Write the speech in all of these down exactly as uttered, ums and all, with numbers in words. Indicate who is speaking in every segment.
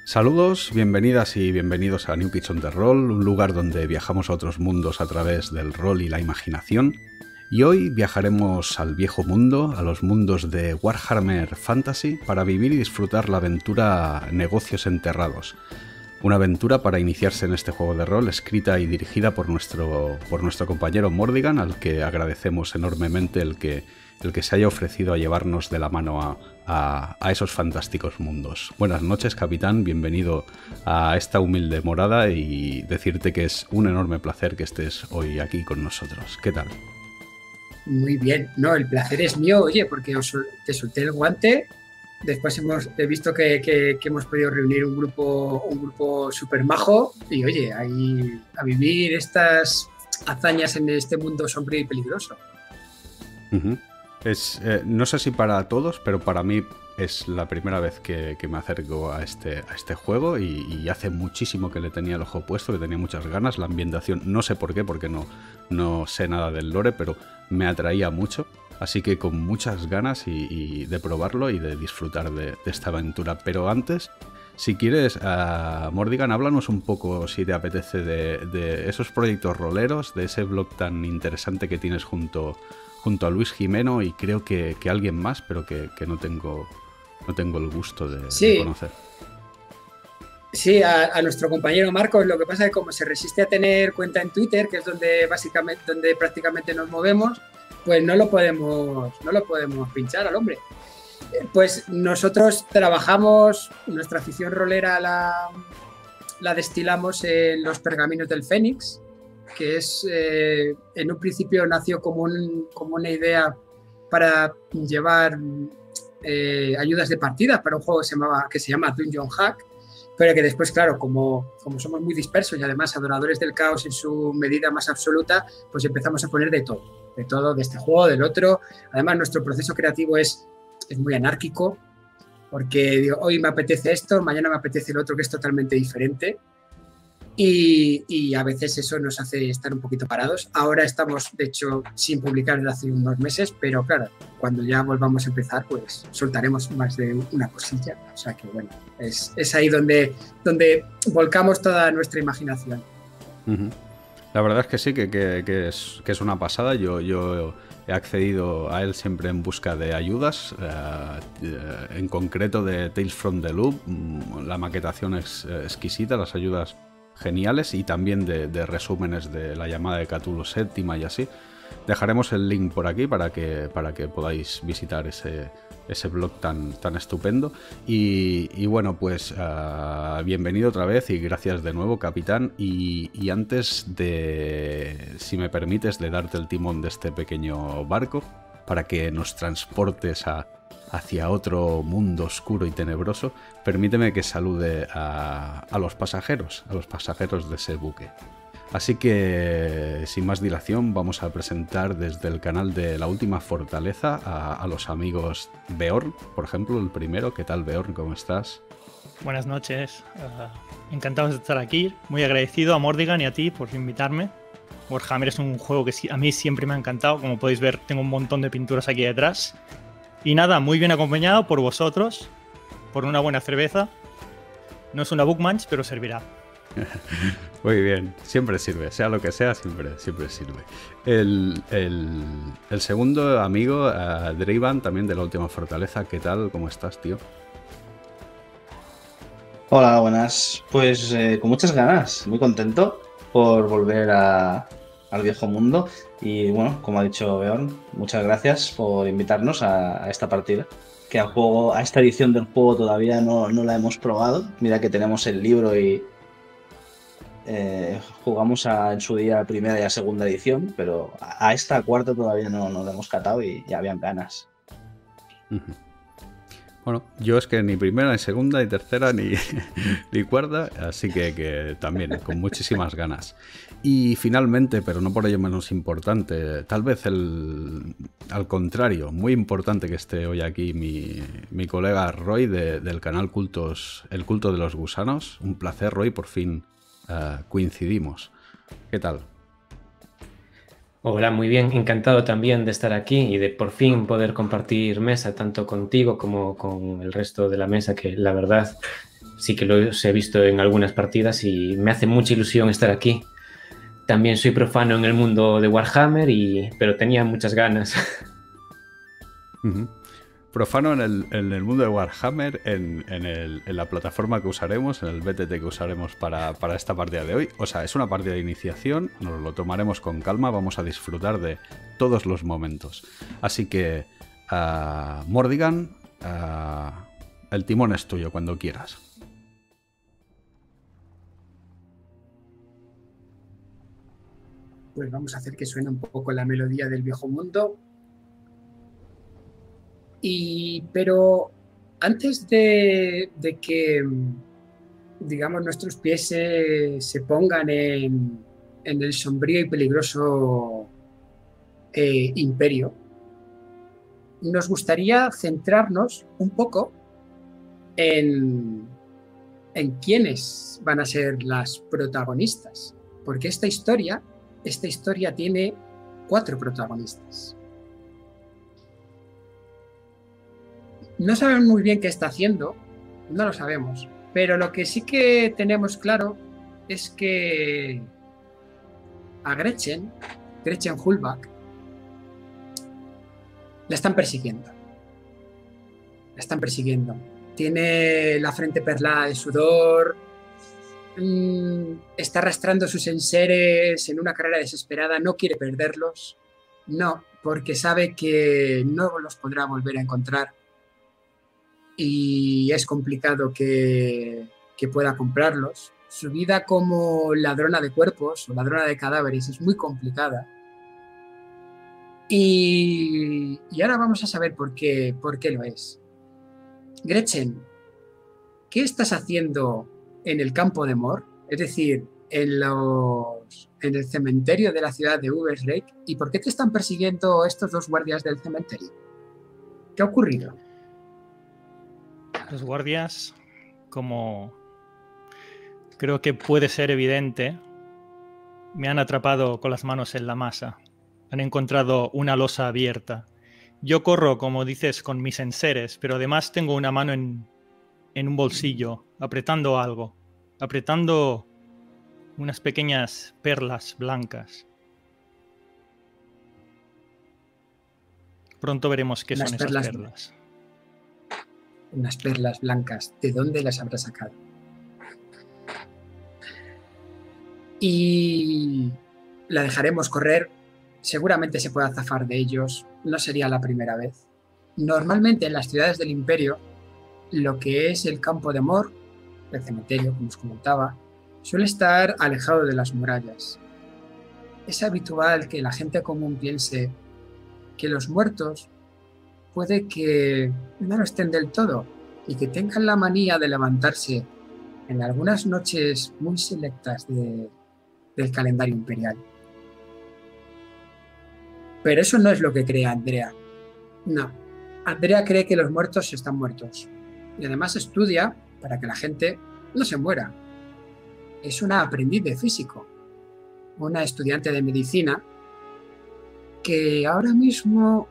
Speaker 1: Saludos, bienvenidas y bienvenidos a New Kids on the Roll, un lugar donde viajamos a otros mundos a través del rol y la imaginación. Y hoy viajaremos al viejo mundo, a los mundos de Warhammer Fantasy, para vivir y disfrutar la aventura Negocios Enterrados. Una aventura para iniciarse en este juego de rol, escrita y dirigida por nuestro, por nuestro compañero Mordigan, al que agradecemos enormemente el que, el que se haya ofrecido a llevarnos de la mano a, a, a esos fantásticos mundos. Buenas noches, capitán, bienvenido a esta humilde morada y decirte que es un enorme placer que estés hoy aquí con nosotros. ¿Qué tal?
Speaker 2: Muy bien, no, el placer es mío, oye, porque os, te solté el guante. Después hemos he visto que, que, que hemos podido reunir un grupo un grupo súper majo y oye, ahí a vivir estas hazañas en este mundo sombrío y peligroso.
Speaker 1: Uh-huh. Es, eh, no sé si para todos, pero para mí es la primera vez que, que me acerco a este, a este juego y, y hace muchísimo que le tenía el ojo puesto, que tenía muchas ganas. La ambientación, no sé por qué, porque no, no sé nada del lore, pero me atraía mucho. Así que con muchas ganas y, y de probarlo y de disfrutar de, de esta aventura. Pero antes, si quieres, uh, Mordigan, háblanos un poco, si te apetece, de, de esos proyectos roleros, de ese blog tan interesante que tienes junto, junto a Luis Jimeno y creo que, que alguien más, pero que, que no tengo, no tengo el gusto de,
Speaker 2: sí.
Speaker 1: de conocer.
Speaker 2: Sí, a, a nuestro compañero Marcos, lo que pasa es que como se resiste a tener cuenta en Twitter, que es donde básicamente, donde prácticamente nos movemos, pues no lo podemos, no lo podemos pinchar al hombre. Pues nosotros trabajamos, nuestra afición rolera la, la destilamos en los pergaminos del Fénix, que es, eh, en un principio nació como, un, como una idea para llevar eh, ayudas de partida para un juego que se, llamaba, que se llama Dungeon Hack, pero que después, claro, como, como somos muy dispersos y además adoradores del caos en su medida más absoluta, pues empezamos a poner de todo. De todo, de este juego, del otro. Además, nuestro proceso creativo es, es muy anárquico, porque digo, hoy me apetece esto, mañana me apetece el otro, que es totalmente diferente. Y, y a veces eso nos hace estar un poquito parados. Ahora estamos, de hecho, sin publicar desde hace unos meses, pero claro, cuando ya volvamos a empezar, pues soltaremos más de una cosilla. O sea que, bueno, es, es ahí donde, donde volcamos toda nuestra imaginación.
Speaker 1: Uh-huh. La verdad es que sí, que, que, que, es, que es una pasada. Yo, yo he accedido a él siempre en busca de ayudas, eh, en concreto de Tales from the Loop. La maquetación es exquisita, las ayudas geniales y también de, de resúmenes de la llamada de Cthulhu séptima y así. Dejaremos el link por aquí para que, para que podáis visitar ese, ese blog tan, tan estupendo. Y, y bueno, pues uh, bienvenido otra vez y gracias de nuevo, capitán. Y, y antes de, si me permites, de darte el timón de este pequeño barco para que nos transportes a, hacia otro mundo oscuro y tenebroso, permíteme que salude a, a los pasajeros, a los pasajeros de ese buque. Así que, sin más dilación, vamos a presentar desde el canal de La Última Fortaleza a, a los amigos Beorn, por ejemplo, el primero. ¿Qué tal, Beorn? ¿Cómo estás?
Speaker 3: Buenas noches. Uh, encantados de estar aquí. Muy agradecido a Mordigan y a ti por invitarme. Warhammer es un juego que a mí siempre me ha encantado. Como podéis ver, tengo un montón de pinturas aquí detrás. Y nada, muy bien acompañado por vosotros, por una buena cerveza. No es una Bookmanch, pero servirá.
Speaker 1: Muy bien, siempre sirve, sea lo que sea, siempre, siempre sirve. El, el, el segundo amigo, uh, Dreivan, también de La Última Fortaleza, ¿qué tal? ¿Cómo estás, tío?
Speaker 4: Hola, buenas. Pues eh, con muchas ganas, muy contento por volver a, al viejo mundo. Y bueno, como ha dicho Beorn, muchas gracias por invitarnos a, a esta partida. Que al juego, a esta edición del juego todavía no, no la hemos probado. Mira que tenemos el libro y eh, jugamos a, en su día a primera y a segunda edición, pero a, a esta cuarta todavía no, no la hemos catado y ya habían ganas.
Speaker 1: Uh-huh. Bueno, yo es que ni primera, ni segunda, ni tercera, ni, ni cuarta, así que, que también con muchísimas ganas. Y finalmente, pero no por ello menos importante, tal vez el, al contrario, muy importante que esté hoy aquí mi, mi colega Roy de, del canal Cultos, El Culto de los Gusanos. Un placer, Roy, por fin uh, coincidimos. ¿Qué tal?
Speaker 5: Hola, muy bien, encantado también de estar aquí y de por fin poder compartir mesa tanto contigo como con el resto de la mesa, que la verdad sí que los he visto en algunas partidas y me hace mucha ilusión estar aquí. También soy profano en el mundo de Warhammer, y, pero tenía muchas ganas.
Speaker 1: Uh-huh. Profano en el, en el mundo de Warhammer, en, en, el, en la plataforma que usaremos, en el B T T que usaremos para, para esta partida de hoy. O sea, es una partida de iniciación, nos lo tomaremos con calma, vamos a disfrutar de todos los momentos. Así que, uh, Mordigan, uh, el timón es tuyo cuando quieras.
Speaker 2: Pues vamos a hacer que suene un poco la melodía del viejo mundo. Y, pero antes de, de que, digamos, nuestros pies se, se pongan en, en el sombrío y peligroso eh, imperio, nos gustaría centrarnos un poco en, en quiénes van a ser las protagonistas, porque esta historia, esta historia tiene cuatro protagonistas. No sabemos muy bien qué está haciendo, no lo sabemos, pero lo que sí que tenemos claro es que a Gretchen, Gretchen Hullback, la están persiguiendo. La están persiguiendo. Tiene la frente perlada de sudor, mmm, está arrastrando sus enseres en una carrera desesperada, no quiere perderlos, no, porque sabe que no los podrá volver a encontrar. Y es complicado que, que pueda comprarlos. Su vida como ladrona de cuerpos o ladrona de cadáveres es muy complicada. Y, y ahora vamos a saber por qué, por qué lo es. Gretchen, ¿qué estás haciendo en el campo de Mor? Es decir, en, los, en el cementerio de la ciudad de Ubersreik. ¿Y por qué te están persiguiendo estos dos guardias del cementerio? ¿Qué ha ocurrido?
Speaker 3: Los guardias, como creo que puede ser evidente, me han atrapado con las manos en la masa. Han encontrado una losa abierta. Yo corro, como dices, con mis enseres, pero además tengo una mano en, en un bolsillo, apretando algo, apretando unas pequeñas perlas blancas. Pronto veremos qué
Speaker 2: Unas
Speaker 3: son
Speaker 2: perlas,
Speaker 3: esas perlas.
Speaker 2: Unas perlas blancas. ¿De dónde las habrá sacado? Y la dejaremos correr. Seguramente se pueda zafar de ellos. No sería la primera vez. Normalmente en las ciudades del Imperio, lo que es el campo de Mor, el cementerio, como os comentaba, suele estar alejado de las murallas. Es habitual que la gente común piense que los muertos puede que no lo estén del todo y que tengan la manía de levantarse en algunas noches muy selectas de, del calendario imperial. Pero eso no es lo que cree Andrea. No, Andrea cree que los muertos están muertos y además estudia para que la gente no se muera. Es una aprendiz de físico, una estudiante de medicina que ahora mismo...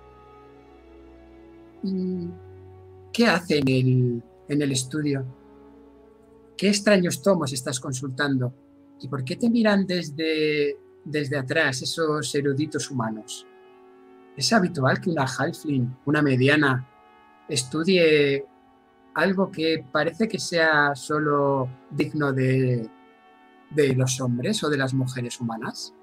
Speaker 2: ¿Qué hace en el, en el estudio? ¿Qué extraños tomos estás consultando? ¿Y por qué te miran desde, desde atrás esos eruditos humanos? ¿Es habitual que una halfling, una mediana, estudie algo que parece que sea solo digno de, de los hombres o de las mujeres humanas?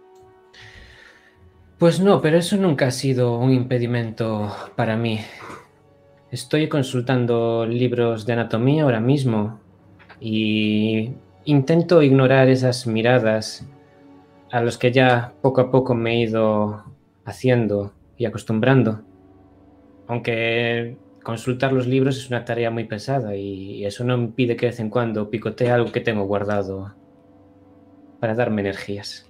Speaker 5: Pues no, pero eso nunca ha sido un impedimento para mí. Estoy consultando libros de anatomía ahora mismo y intento ignorar esas miradas a los que ya poco a poco me he ido haciendo y acostumbrando. Aunque consultar los libros es una tarea muy pesada y eso no me impide que de vez en cuando picotee algo que tengo guardado para darme energías.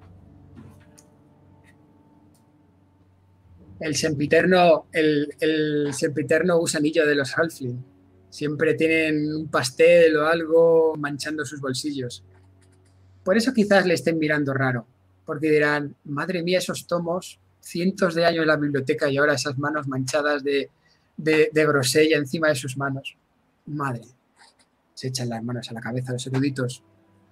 Speaker 2: El sempiterno, el, el sempiterno gusanillo de los halfling. Siempre tienen un pastel o algo manchando sus bolsillos. Por eso quizás le estén mirando raro, porque dirán, madre mía, esos tomos, cientos de años en la biblioteca y ahora esas manos manchadas de, de, de grosella encima de sus manos. Madre. Se echan las manos a la cabeza los eruditos.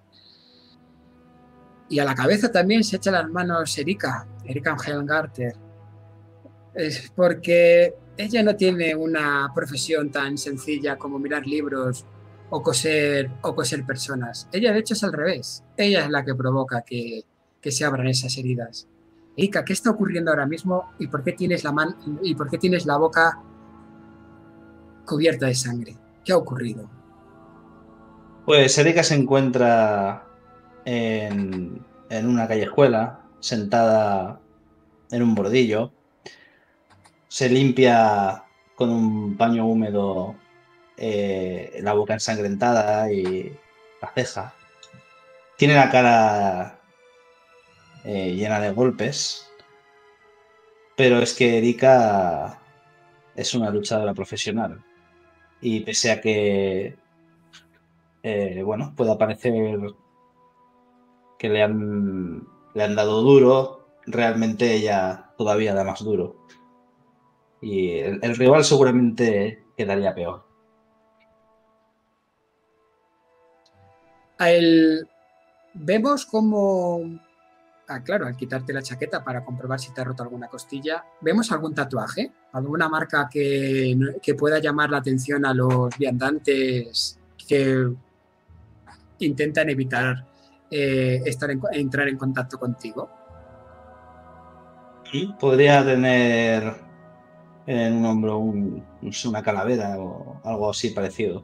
Speaker 2: Y a la cabeza también se echan las manos Erika, Erika Helmgarter. Es porque ella no tiene una profesión tan sencilla como mirar libros o coser, o coser personas. Ella, de hecho, es al revés. Ella es la que provoca que, que se abran esas heridas. Erika, ¿qué está ocurriendo ahora mismo y por qué tienes la man y por qué tienes la boca cubierta de sangre? ¿Qué ha ocurrido?
Speaker 4: Pues Erika se encuentra en, en una callejuela, sentada en un bordillo. Se limpia con un paño húmedo eh, la boca ensangrentada y la ceja. Tiene la cara eh, llena de golpes, pero es que Erika es una luchadora profesional y pese a que eh, bueno, pueda parecer que le han, le han dado duro, realmente ella todavía da más duro. Y el, el rival seguramente quedaría peor.
Speaker 2: El... Vemos como... Ah, claro, al quitarte la chaqueta para comprobar si te ha roto alguna costilla, ¿vemos algún tatuaje? ¿Alguna marca que, que pueda llamar la atención a los viandantes que intentan evitar eh, estar en, entrar en contacto contigo?
Speaker 4: Podría tener en un hombro un, una calavera o algo así parecido.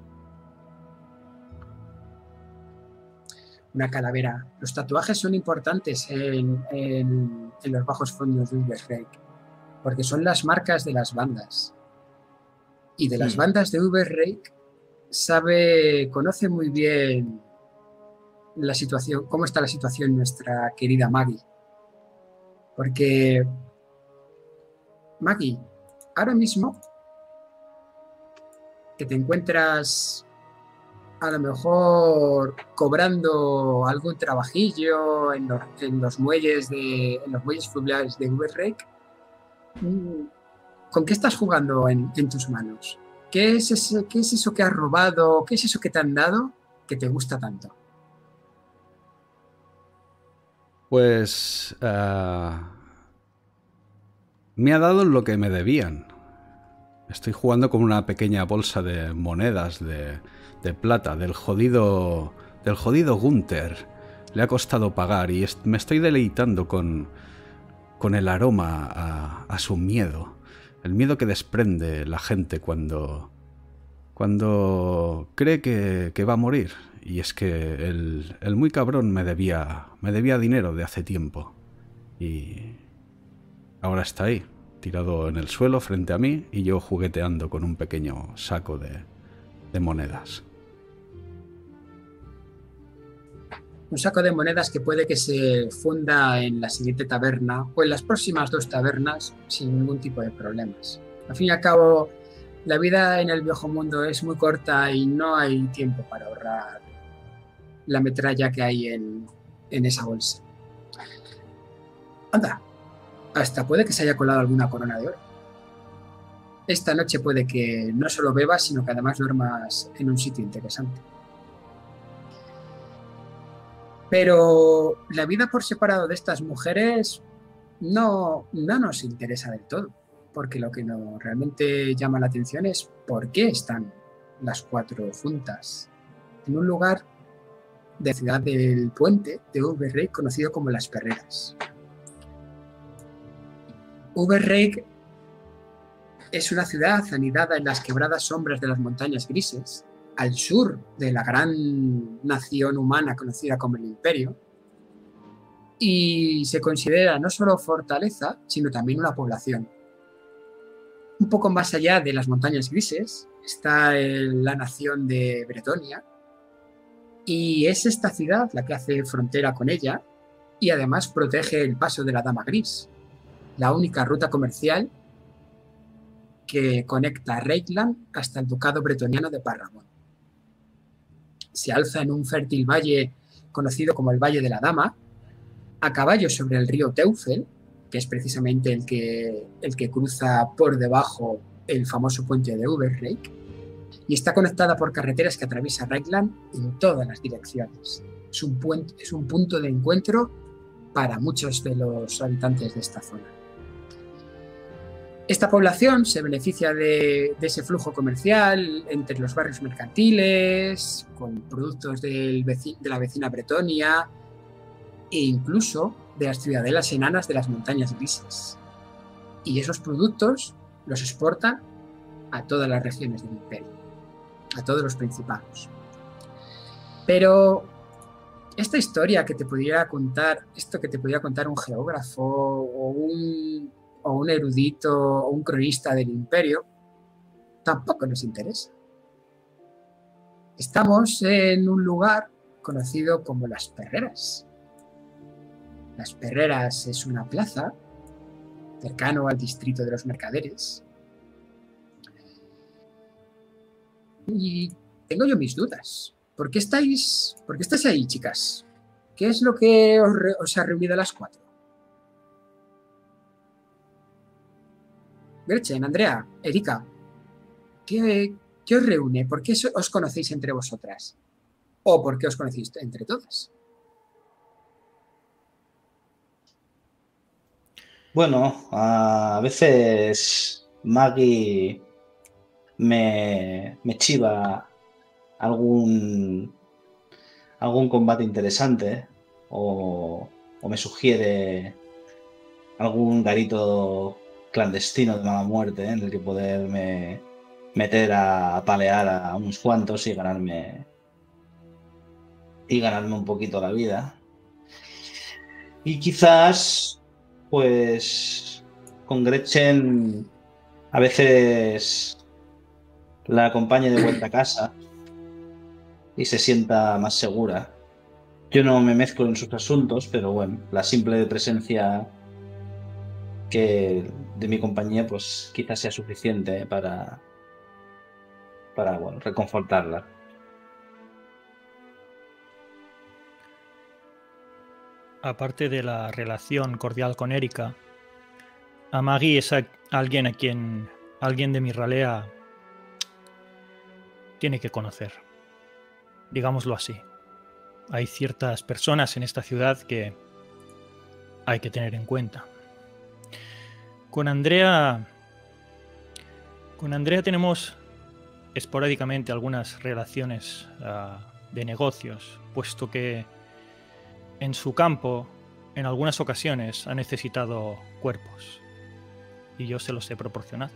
Speaker 2: Una calavera. Los tatuajes son importantes en, en, en los bajos fondos de Uberreik, porque son las marcas de las bandas. Y de las sí. bandas de Uberreik sabe, conoce muy bien la situación, cómo está la situación nuestra querida Maggie. Porque Maggie, ahora mismo que te encuentras a lo mejor cobrando algún trabajillo en los, en los muelles de en los muelles fluviales de Uberreik, ¿con qué estás jugando en, en tus manos? ¿Qué es, ese, ¿Qué es eso que has robado? ¿Qué es eso que te han dado que te gusta tanto?
Speaker 1: Pues uh, me ha dado lo que me debían. Estoy jugando con una pequeña bolsa de monedas de, de plata del jodido, del jodido Gunther. Le ha costado pagar y est- me estoy deleitando con, con el aroma a, a su miedo. El miedo que desprende la gente cuando, cuando cree que, que va a morir. Y es que el, el muy cabrón me debía, me debía dinero de hace tiempo. Y ahora está ahí, tirado en el suelo frente a mí y yo jugueteando con un pequeño saco de, de monedas.
Speaker 2: Un saco de monedas que puede que se funda en la siguiente taberna o en las próximas dos tabernas sin ningún tipo de problemas. Al fin y al cabo, la vida en el viejo mundo es muy corta y no hay tiempo para ahorrar la metralla que hay en, en esa bolsa. Anda, hasta puede que se haya colado alguna corona de oro. Esta noche puede que no solo bebas, sino que además duermas en un sitio interesante. Pero la vida por separado de estas mujeres no, no nos interesa del todo, porque lo que nos realmente llama la atención es por qué están las cuatro juntas en un lugar de la ciudad del puente de Uberreik conocido como Las Perreras. Uberreik es una ciudad anidada en las quebradas sombras de las montañas grises, al sur de la gran nación humana conocida como el Imperio, y se considera no solo fortaleza, sino también una población. Un poco más allá de las montañas grises está el, la nación de Bretonia, y es esta ciudad la que hace frontera con ella y además protege el paso de la Dama Gris, la única ruta comercial que conecta Reikland hasta el ducado bretoniano de Parramon. Se alza en un fértil valle conocido como el Valle de la Dama, a caballo sobre el río Teufel, que es precisamente el que, el que cruza por debajo el famoso puente de Uberreik, y está conectada por carreteras que atraviesa Reichland en todas las direcciones. Es un, puente, es un punto de encuentro para muchos de los habitantes de esta zona. Esta población se beneficia de, de ese flujo comercial entre los barrios mercantiles, con productos del veci- de la vecina Bretonia e incluso de las ciudadelas enanas de las montañas grises. Y esos productos los exporta a todas las regiones del imperio, a todos los principados. Pero esta historia que te pudiera contar, esto que te pudiera contar un geógrafo o un, o un erudito o un cronista del imperio, tampoco nos interesa. Estamos en un lugar conocido como Las Perreras. Las Perreras es una plaza cercano al distrito de los mercaderes. Y tengo yo mis dudas. ¿Por qué estáis, por qué estáis ahí, chicas? ¿Qué es lo que os, re, os ha reunido a las cuatro? Gretchen, Andrea, Erika, ¿qué, qué os reúne? ¿Por qué os conocéis entre vosotras? ¿O por qué os conocéis entre todas?
Speaker 4: Bueno, a veces Maggie me, me chiva algún, algún combate interesante o, o me sugiere algún garito clandestino de mala muerte, ¿eh? En el que poderme meter a, a palear a unos cuantos y ganarme y ganarme un poquito la vida. Y quizás, pues, con Gretchen a veces la acompañe de vuelta a casa y se sienta más segura. Yo no me mezclo en sus asuntos, pero bueno, la simple presencia que de mi compañía, pues quizás sea suficiente para, para bueno, reconfortarla.
Speaker 3: Aparte de la relación cordial con Erika, a Maggie es a alguien a quien alguien de mi ralea tiene que conocer. Digámoslo así. Hay ciertas personas en esta ciudad que hay que tener en cuenta. Con Andrea, con Andrea tenemos esporádicamente algunas relaciones uh, de negocios, puesto que en su campo, en algunas ocasiones, ha necesitado cuerpos y yo se los he proporcionado.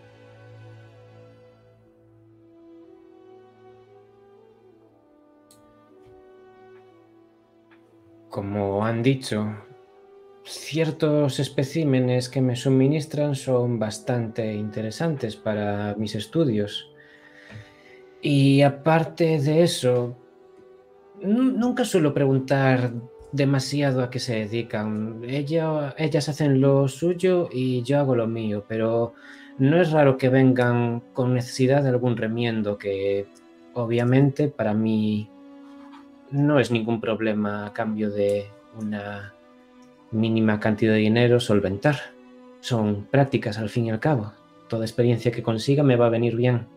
Speaker 5: Como han dicho, ciertos especímenes que me suministran son bastante interesantes para mis estudios. Y aparte de eso, nunca suelo preguntar demasiado a qué se dedican. Ella, ellas hacen lo suyo y yo hago lo mío, pero no es raro que vengan con necesidad de algún remiendo que obviamente para mí no es ningún problema a cambio de una mínima cantidad de dinero solventar. Son prácticas al fin y al cabo. Toda experiencia que consiga me va a venir bien.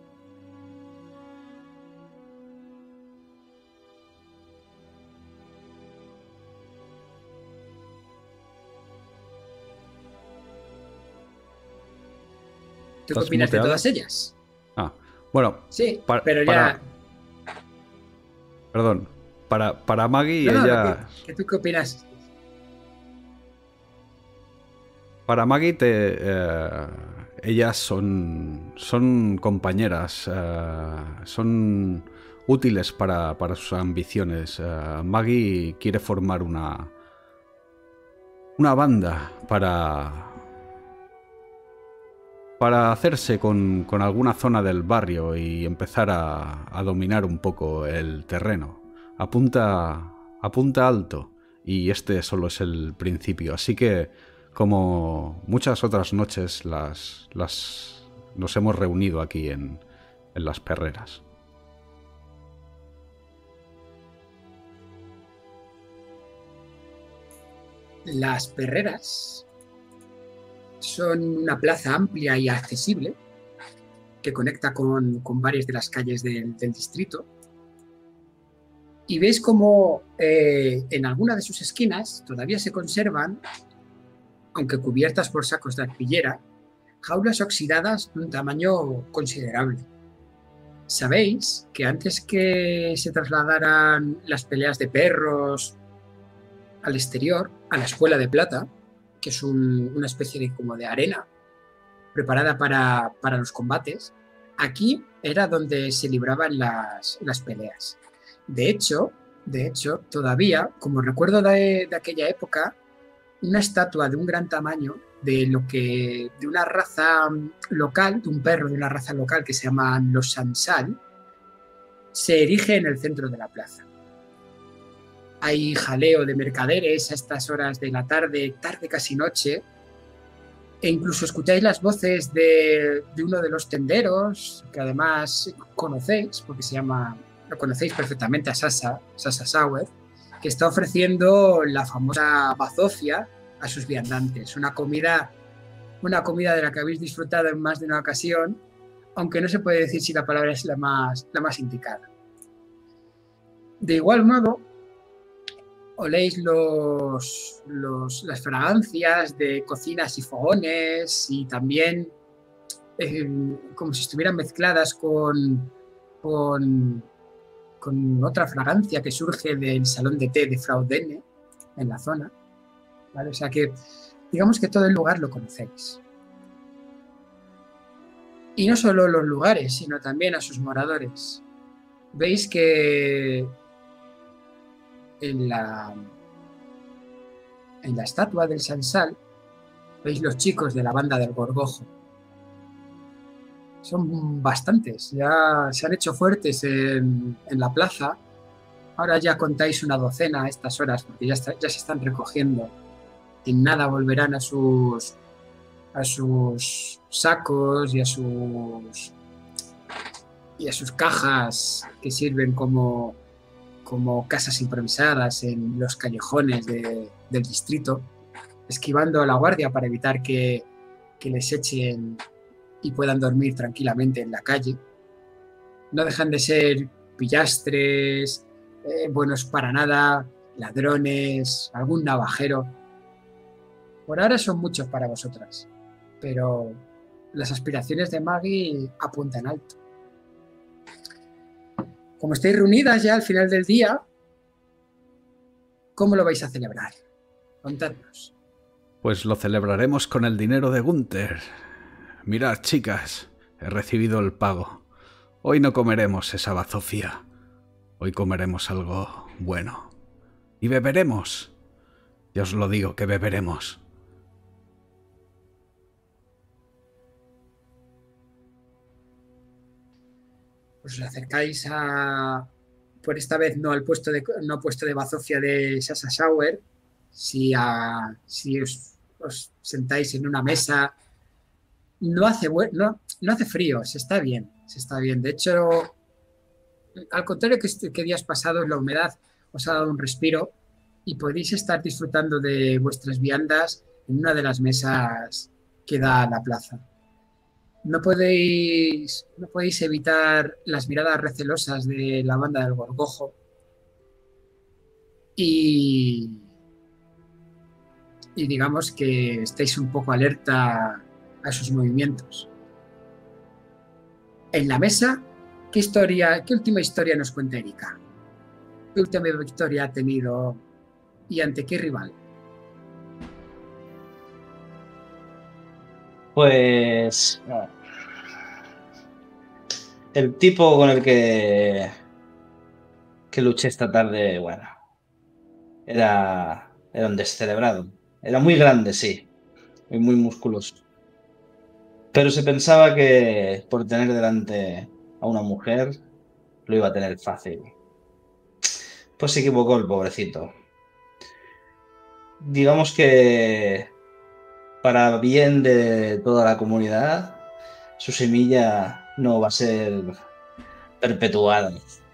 Speaker 2: ¿Tú qué opinas de todas ellas?
Speaker 1: Ah, bueno.
Speaker 2: Sí,
Speaker 1: para,
Speaker 2: pero ya...
Speaker 1: Para... Perdón. Para, para Maggie,
Speaker 2: no, no,
Speaker 1: ella...
Speaker 2: ¿qué, ¿Tú qué opinas?
Speaker 1: Para Maggie, te, eh, ellas son, son compañeras, eh, son útiles para, para sus ambiciones. Eh, Maggie quiere formar una, una banda para... para hacerse con, con alguna zona del barrio y empezar a, a dominar un poco el terreno. Apunta, apunta alto y este solo es el principio. Así que, como muchas otras noches, las, las, nos hemos reunido aquí en, en Las Perreras.
Speaker 2: Las Perreras son una plaza amplia y accesible que conecta con, con varias de las calles del, del distrito. Y veis como eh, en alguna de sus esquinas todavía se conservan, aunque cubiertas por sacos de arpillera, jaulas oxidadas de un tamaño considerable. Sabéis que antes que se trasladaran las peleas de perros al exterior, a la Escuela de Plata, que es un, una especie de, como de arena preparada para, para los combates, aquí era donde se libraban las, las peleas. De hecho, de hecho, todavía, como recuerdo de, de aquella época, una estatua de un gran tamaño de lo que de una raza local, de un perro de una raza local que se llaman los Sansal, se erige en el centro de la plaza. Hay jaleo de mercaderes a estas horas de la tarde, tarde casi noche, e incluso escucháis las voces de, de uno de los tenderos, que además conocéis, porque se llama, lo conocéis perfectamente, a Sasa, Sasa Sauer, que está ofreciendo la famosa bazofia a sus viandantes, una comida, una comida de la que habéis disfrutado en más de una ocasión, aunque no se puede decir si la palabra es la más, la más indicada. De igual modo, oléis los, los, las fragancias de cocinas y fogones y también eh, como si estuvieran mezcladas con, con, con otra fragancia que surge del salón de té de Frau Denne en la zona. ¿Vale? O sea que digamos que todo el lugar lo conocéis. Y no solo los lugares, sino también a sus moradores. Veis que en la, en la estatua del Sansal veis los chicos de la banda del Gorgojo. Son bastantes, ya se han hecho fuertes en, en la plaza. Ahora ya contáis una docena a estas horas, porque ya, está, ya se están recogiendo. En nada volverán a sus, a sus sacos y a sus, y a sus cajas que sirven como, como casas improvisadas en los callejones de, del distrito, esquivando a la guardia para evitar que, que les echen y puedan dormir tranquilamente en la calle. No dejan de ser pillastres, eh, buenos para nada, ladrones, algún navajero. Por ahora son muchos para vosotras, pero las aspiraciones de Maggie apuntan alto. Como estáis reunidas ya al final del día, ¿cómo lo vais a celebrar? Contadnos.
Speaker 1: Pues lo celebraremos con el dinero de Gunther. Mirad, chicas, he recibido el pago. Hoy no comeremos esa bazofia. Hoy comeremos algo bueno. Y beberemos. Ya os lo digo, que beberemos.
Speaker 2: Os acercáis a, por esta vez no al puesto de, no puesto de bazofia de Sasa Sauer, si, a, si os, os sentáis en una mesa. No hace, no, no hace frío, se está bien, se está bien. De hecho, al contrario que, que días pasados, la humedad os ha dado un respiro y podéis estar disfrutando de vuestras viandas en una de las mesas que da a la plaza. No podéis, no podéis evitar las miradas recelosas de la banda del Gorgojo y, y digamos que estáis un poco alerta a sus movimientos. En la mesa, ¿qué historia, qué última historia nos cuenta Erika? ¿Qué última victoria ha tenido y ante qué rival?
Speaker 4: Pues el tipo con el que que luché esta tarde, bueno, era era un descerebrado. Era muy grande, sí, y muy musculoso. Pero se pensaba que por tener delante a una mujer lo iba a tener fácil. Pues se equivocó el pobrecito. Digamos que para bien de toda la comunidad, su semilla no va a ser perpetuada.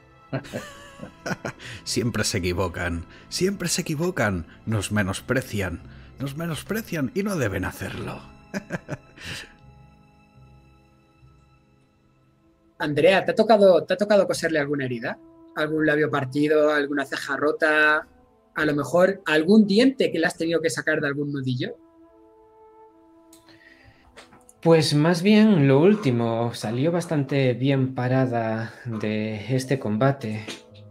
Speaker 1: Siempre se equivocan, siempre se equivocan, nos menosprecian, nos menosprecian y no deben hacerlo.
Speaker 2: Andrea, ¿te ha tocado, ¿te ha tocado coserle alguna herida? ¿Algún labio partido, alguna ceja rota? A lo mejor algún diente que le has tenido que sacar de algún nudillo.
Speaker 5: Pues más bien lo último, salió bastante bien parada de este combate.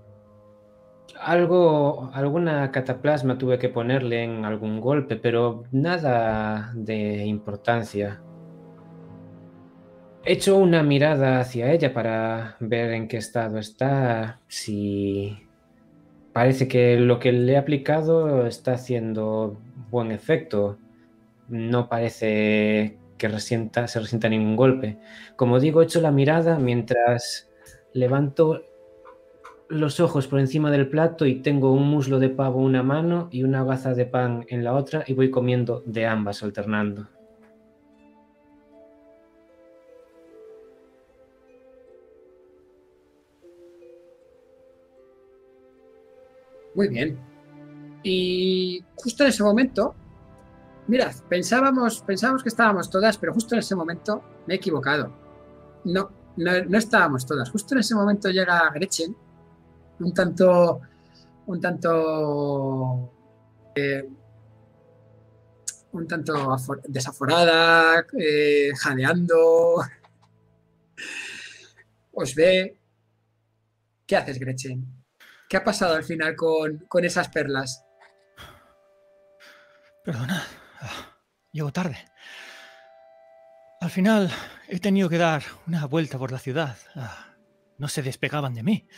Speaker 5: Algo, alguna cataplasma tuve que ponerle en algún golpe, pero nada de importancia. Echo una mirada hacia ella para ver en qué estado está, si parece que lo que le he aplicado está haciendo buen efecto. No parece que resienta, se resienta ningún golpe. Como digo, echo la mirada mientras levanto los ojos por encima del plato y tengo un muslo de pavo en una mano y una baza de pan en la otra y voy comiendo de ambas alternando.
Speaker 2: Muy bien. Y justo en ese momento, mirad, pensábamos, pensábamos que estábamos todas, pero justo en ese momento me he equivocado. No, no, no estábamos todas. Justo en ese momento llega Gretchen, un tanto, un tanto, eh, un tanto afor- desaforada, eh, jadeando. Os ve. ¿Qué haces, Gretchen? ¿Qué ha pasado al final con, con esas perlas?
Speaker 3: Perdona, ah, llego tarde. Al final he tenido que dar una vuelta por la ciudad. Ah, no se despegaban de mí.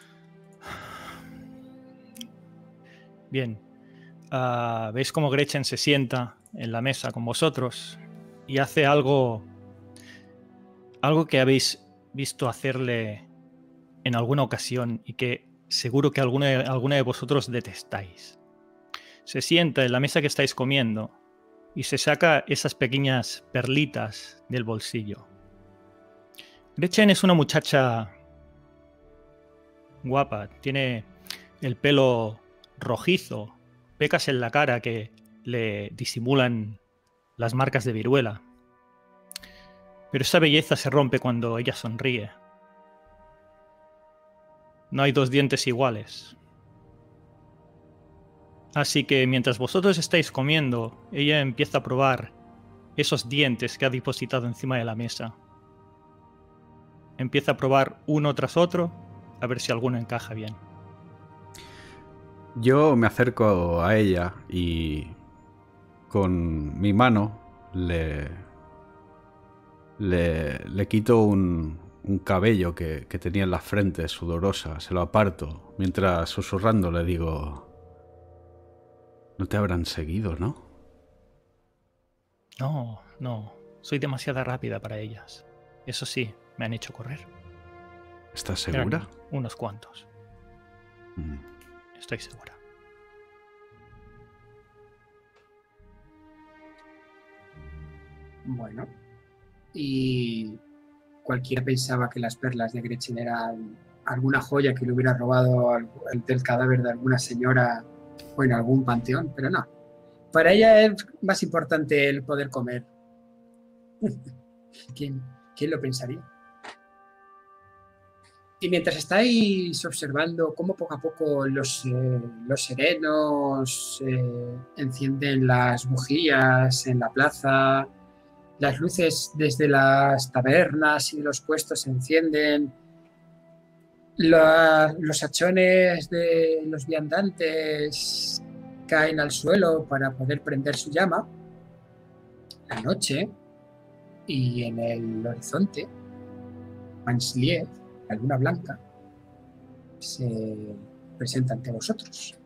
Speaker 3: Bien. Ah, ¿veis cómo Gretchen se sienta en la mesa con vosotros y hace algo, algo que habéis visto hacerle en alguna ocasión y que seguro que alguna, alguna de vosotros detestáis? Se sienta en la mesa que estáis comiendo y se saca esas pequeñas perlitas del bolsillo. Gretchen es una muchacha guapa, tiene el pelo rojizo, pecas en la cara que le disimulan las marcas de viruela. Pero esa belleza se rompe cuando ella sonríe. No hay dos dientes iguales. Así que mientras vosotros estáis comiendo, ella empieza a probar esos dientes que ha depositado encima de la mesa. Empieza a probar uno tras otro, a ver si alguno encaja bien.
Speaker 1: Yo me acerco a ella y con mi mano le, le, le quito un, un cabello que, que tenía en la frente sudorosa, se lo aparto, mientras susurrando le digo: no te habrán seguido, ¿no?
Speaker 3: No, no, soy demasiado rápida para ellas. Eso sí, me han hecho correr.
Speaker 1: ¿Estás segura?
Speaker 3: Eran unos cuantos.
Speaker 1: Mm.
Speaker 3: Estoy segura.
Speaker 2: Bueno, y cualquiera pensaba que las perlas de Gretchen eran alguna joya que le hubiera robado al, al, del cadáver de alguna señora o en algún panteón, pero no. Para ella es más importante el poder comer. ¿Quién, ¿Quién lo pensaría? Y mientras estáis observando cómo poco a poco los, eh, los serenos eh, encienden las bujías en la plaza, las luces desde las tabernas y los puestos se encienden, la, los hachones de los viandantes caen al suelo para poder prender su llama, la noche, y en el horizonte, Mansliet, la luna blanca, se presenta ante vosotros.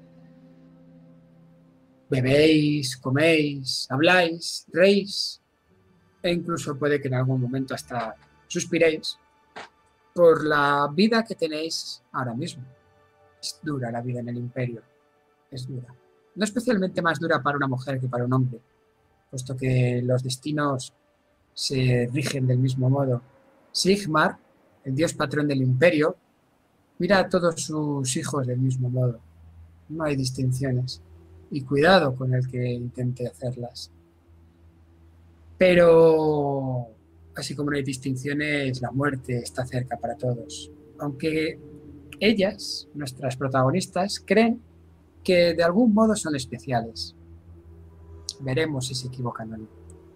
Speaker 2: Bebéis, coméis, habláis, reís, e incluso puede que en algún momento hasta suspiréis por la vida que tenéis ahora mismo. Es dura la vida en el Imperio, es dura. No especialmente más dura para una mujer que para un hombre, puesto que los destinos se rigen del mismo modo. Sigmar, el dios patrón del Imperio, mira a todos sus hijos del mismo modo. No hay distinciones. Y cuidado con el que intente hacerlas. Pero así como no hay distinciones, la muerte está cerca para todos. Aunque ellas, nuestras protagonistas, creen que de algún modo son especiales. Veremos si se equivocan o no.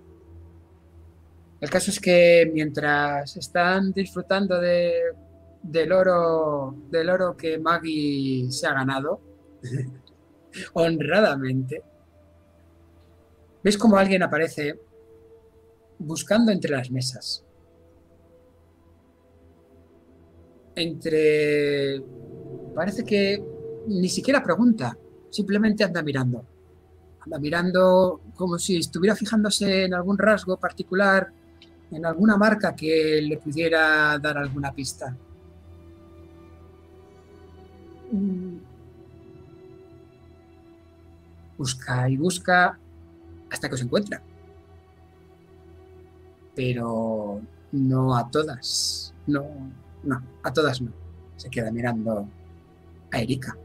Speaker 2: El caso es que mientras están disfrutando de, del oro, del oro que Maggie se ha ganado, honradamente, ¿ves cómo alguien aparece buscando entre las mesas? Entre... Parece que ni siquiera pregunta, simplemente anda mirando. Anda mirando como si estuviera fijándose en algún rasgo particular, en alguna marca que le pudiera dar alguna pista. Busca y busca hasta que os encuentra. Pero no a todas. No, no, a todas no. Se queda mirando a Erika.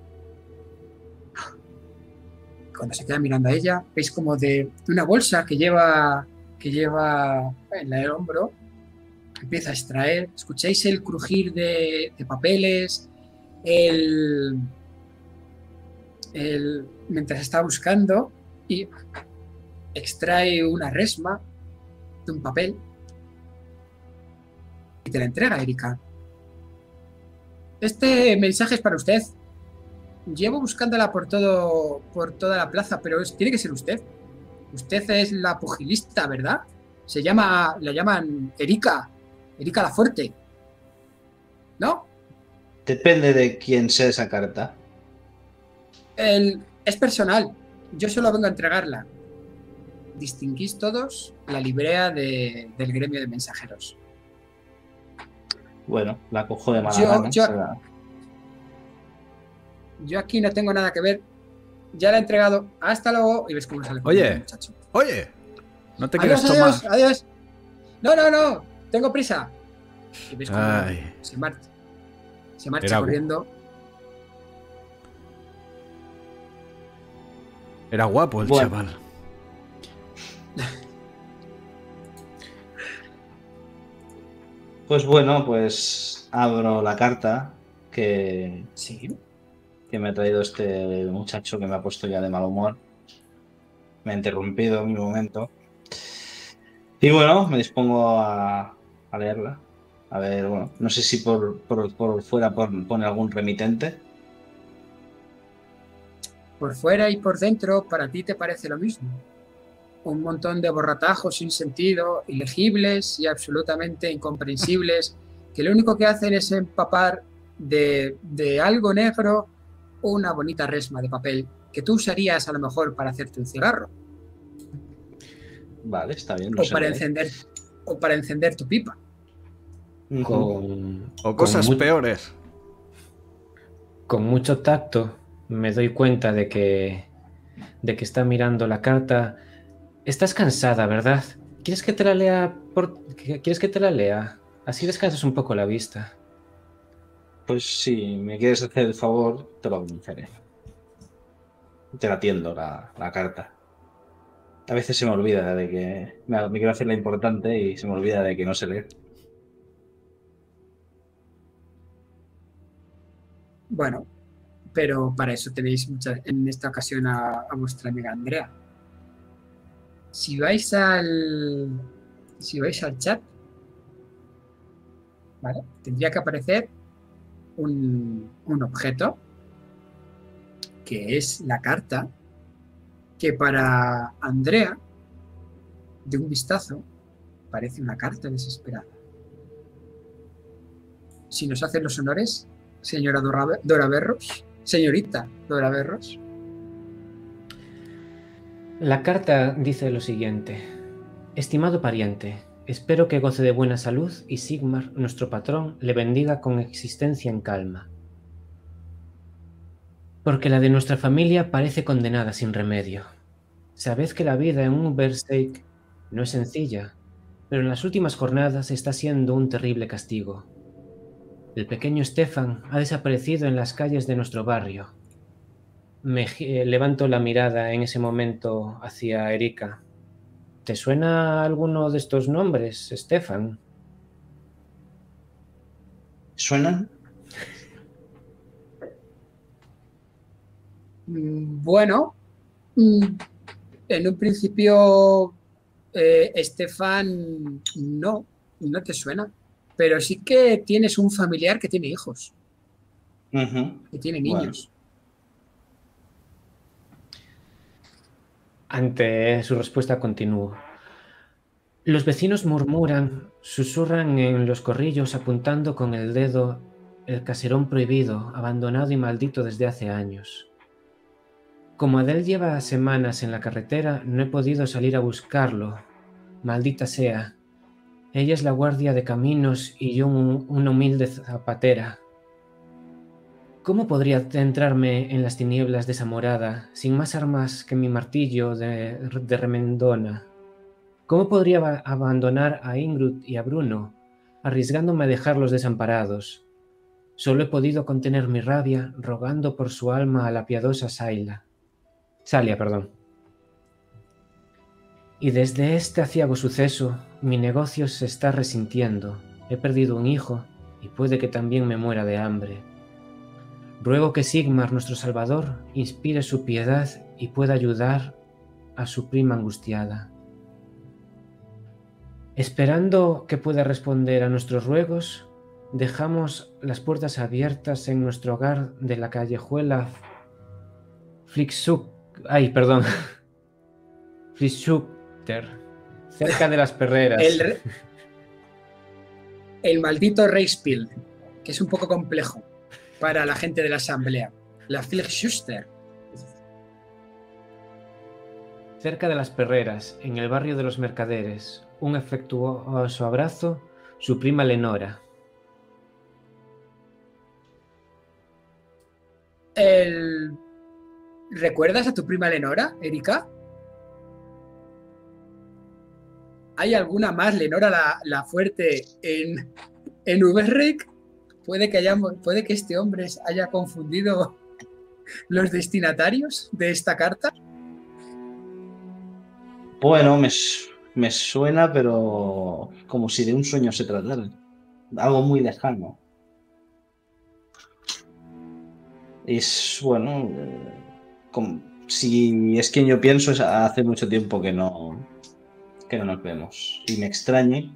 Speaker 2: Cuando se queda mirando a ella, veis como de una bolsa que lleva, que lleva en el hombro, empieza a extraer. Escucháis el crujir de, de papeles, el, el, mientras está buscando, y extrae una resma de un papel y te la entrega, Erika. Este mensaje es para usted. Llevo buscándola por todo, por toda la plaza, pero es, tiene que ser usted. Usted es la pugilista, ¿verdad? Se llama, la llaman Erika, Erika la Fuerte, ¿no?
Speaker 4: Depende de quién sea esa carta.
Speaker 2: El, es personal. Yo solo vengo a entregarla. Distinguís todos la librea de, del gremio de mensajeros.
Speaker 4: Bueno, la cojo de mala
Speaker 2: Yo,
Speaker 4: gana.
Speaker 2: yo,
Speaker 4: será.
Speaker 2: yo aquí no tengo nada que ver. Ya la he entregado. Hasta luego. Y ves cómo sale.
Speaker 1: Oye,
Speaker 2: el muchacho.
Speaker 1: Oye, ¿no te
Speaker 2: Adiós,
Speaker 1: quieres tomar?
Speaker 2: adiós, adiós. No, no, no. Tengo prisa. Y ves cómo
Speaker 1: Ay.
Speaker 2: se marcha. Se marcha
Speaker 1: Era gu-
Speaker 2: corriendo.
Speaker 1: Era guapo el
Speaker 4: Bueno.
Speaker 1: chaval.
Speaker 4: Pues bueno, pues abro la carta que,
Speaker 2: Sí.
Speaker 4: que me ha traído este muchacho que me ha puesto ya de mal humor. Me ha interrumpido en mi momento. Y bueno, me dispongo a, a leerla. A ver, bueno, no sé si por, por, por fuera pon- pone algún remitente.
Speaker 2: Por fuera y por dentro, para ti te parece lo mismo. Un montón de borratajos sin sentido, ilegibles y absolutamente incomprensibles, que lo único que hacen es empapar de, de algo negro una bonita resma de papel que tú usarías a lo mejor para hacerte un cigarro
Speaker 4: Vale, está bien. No
Speaker 2: o
Speaker 4: sé
Speaker 2: para
Speaker 4: leer.
Speaker 2: encender o para encender tu pipa.
Speaker 4: Ujú.
Speaker 5: Con,
Speaker 1: O cosas
Speaker 5: con mu-
Speaker 1: peores.
Speaker 5: con mucho tacto me doy cuenta de que, de que está mirando la carta. Estás cansada, ¿verdad? ¿Quieres que te la lea por... ¿Quieres que te la lea? Así descansas un poco la vista.
Speaker 4: Pues si me quieres hacer el favor, te lo agradeceré. Te la atiendo la, la carta. A veces se me olvida de que me, me quiero hacer la importante y se me olvida de que no sé leer.
Speaker 2: Bueno, pero para eso tenéis mucha- en esta ocasión a, a vuestra amiga Andrea. Si vais al si vais al chat, ¿vale? Tendría que aparecer un, un objeto que es la carta que para Andrea, de un vistazo, parece una carta desesperada. Si nos hacen los honores, señora Dora, Dora Berros, señorita Dora Berros.
Speaker 5: La carta dice lo siguiente. Estimado pariente, espero que goce de buena salud y Sigmar, nuestro patrón, le bendiga con existencia en calma. Porque la de nuestra familia parece condenada sin remedio. Sabed que la vida en un Berserk no es sencilla, pero en las últimas jornadas está siendo un terrible castigo. El pequeño Stefan ha desaparecido en las calles de nuestro barrio. Me eh, levanto la mirada en ese momento hacia Erika. ¿te suena alguno de estos nombres, Stefan?
Speaker 4: ¿Suenan?
Speaker 2: Bueno, en un principio, eh, Stefan, no, no te suena, pero sí que tienes un familiar que tiene hijos,
Speaker 4: Uh-huh.
Speaker 2: que tiene
Speaker 4: Bueno.
Speaker 2: niños.
Speaker 5: Ante su respuesta continúo. Los vecinos murmuran, susurran en los corrillos apuntando con el dedo el caserón prohibido, abandonado y maldito desde hace años. Como Adele lleva semanas en la carretera, no he podido salir a buscarlo. Maldita sea. Ella es la guardia de caminos y yo un, una humilde zapatera. ¿Cómo podría adentrarme en las tinieblas de esa morada sin más armas que mi martillo de, de remendona? ¿Cómo podría ab- abandonar a Ingrid y a Bruno, arriesgándome a dejarlos desamparados? Solo he podido contener mi rabia rogando por su alma a la piadosa Saila. Salia, perdón. Y desde este aciago suceso, mi negocio se está resintiendo. He perdido un hijo y puede que también me muera de hambre. Ruego que Sigmar, nuestro Salvador, inspire su piedad y pueda ayudar a su prima angustiada. Esperando que pueda responder a nuestros ruegos, dejamos las puertas abiertas en nuestro hogar de la callejuela Flixuk... Ay, perdón. Flixukter, cerca de las perreras.
Speaker 2: El, re- el maldito Reispiel, que es un poco complejo para la gente de la asamblea. La Flixuster.
Speaker 5: Cerca de las perreras, en el barrio de los mercaderes, un afectuoso abrazo, su prima Lenora.
Speaker 2: El... ¿Recuerdas a tu prima Lenora, Erika? ¿Hay alguna más Lenora la, la fuerte en, en Uberric? Puede que, hayamos, puede que este hombre haya confundido los destinatarios de esta carta.
Speaker 4: Bueno, me, me suena, pero como si de un sueño se tratara. Algo muy lejano. Es, bueno, eh, como, si es quien yo pienso, es hace mucho tiempo que no, que no nos vemos. Y me extrañe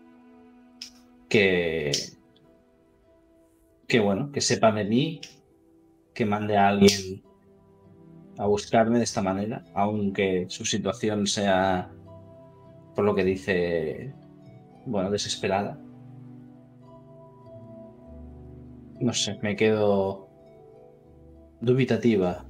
Speaker 4: que, que, bueno, que sepa de mí, que mande a alguien a buscarme de esta manera, aunque su situación sea, por lo que dice, bueno, desesperada. No sé, me quedo dubitativa.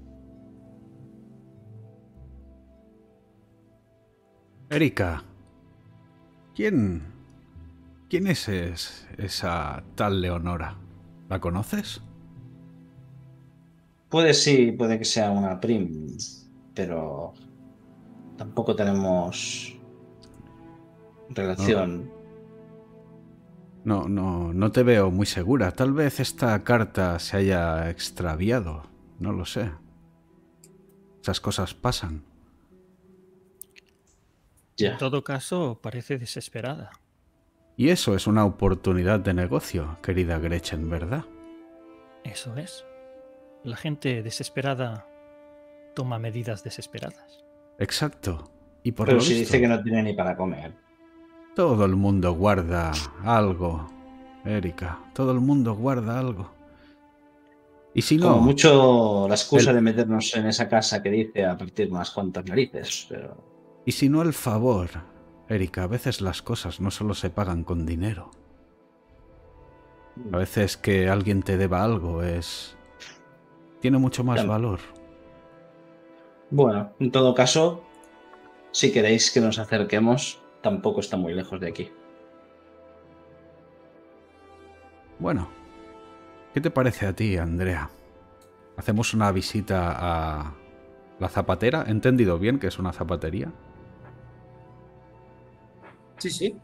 Speaker 1: Erika, ¿quién, quién es, es esa tal Leonora? ¿La conoces?
Speaker 4: Puede sí, puede que sea una prim, pero tampoco tenemos relación.
Speaker 1: No, no, no te veo muy segura. Tal vez esta carta se haya extraviado. No lo sé. Esas cosas pasan.
Speaker 4: Ya.
Speaker 3: En todo caso, parece desesperada.
Speaker 1: Y eso es una oportunidad de negocio, querida Gretchen, ¿verdad?
Speaker 3: Eso es. La gente desesperada toma medidas desesperadas.
Speaker 1: Exacto. Y por
Speaker 4: Pero
Speaker 1: lo
Speaker 4: si
Speaker 1: visto,
Speaker 4: dice que no tiene ni para comer.
Speaker 1: todo el mundo guarda algo, Erika. Todo el mundo guarda algo. Y si no...
Speaker 4: Como mucho la excusa
Speaker 1: el-
Speaker 4: de meternos en esa casa que dice a partir unas cuantas narices, pero...
Speaker 1: Y si no el favor, Erika, a veces las cosas no solo se pagan con dinero. A veces que alguien te deba algo es... tiene mucho más
Speaker 4: Ya.
Speaker 1: valor.
Speaker 4: Bueno, en todo caso, si queréis que nos acerquemos, tampoco está muy lejos de aquí.
Speaker 1: Bueno, ¿qué te parece a ti, Andrea? ¿Hacemos una visita a la zapatera? ¿He entendido bien que es una zapatería?
Speaker 2: Sí, sí.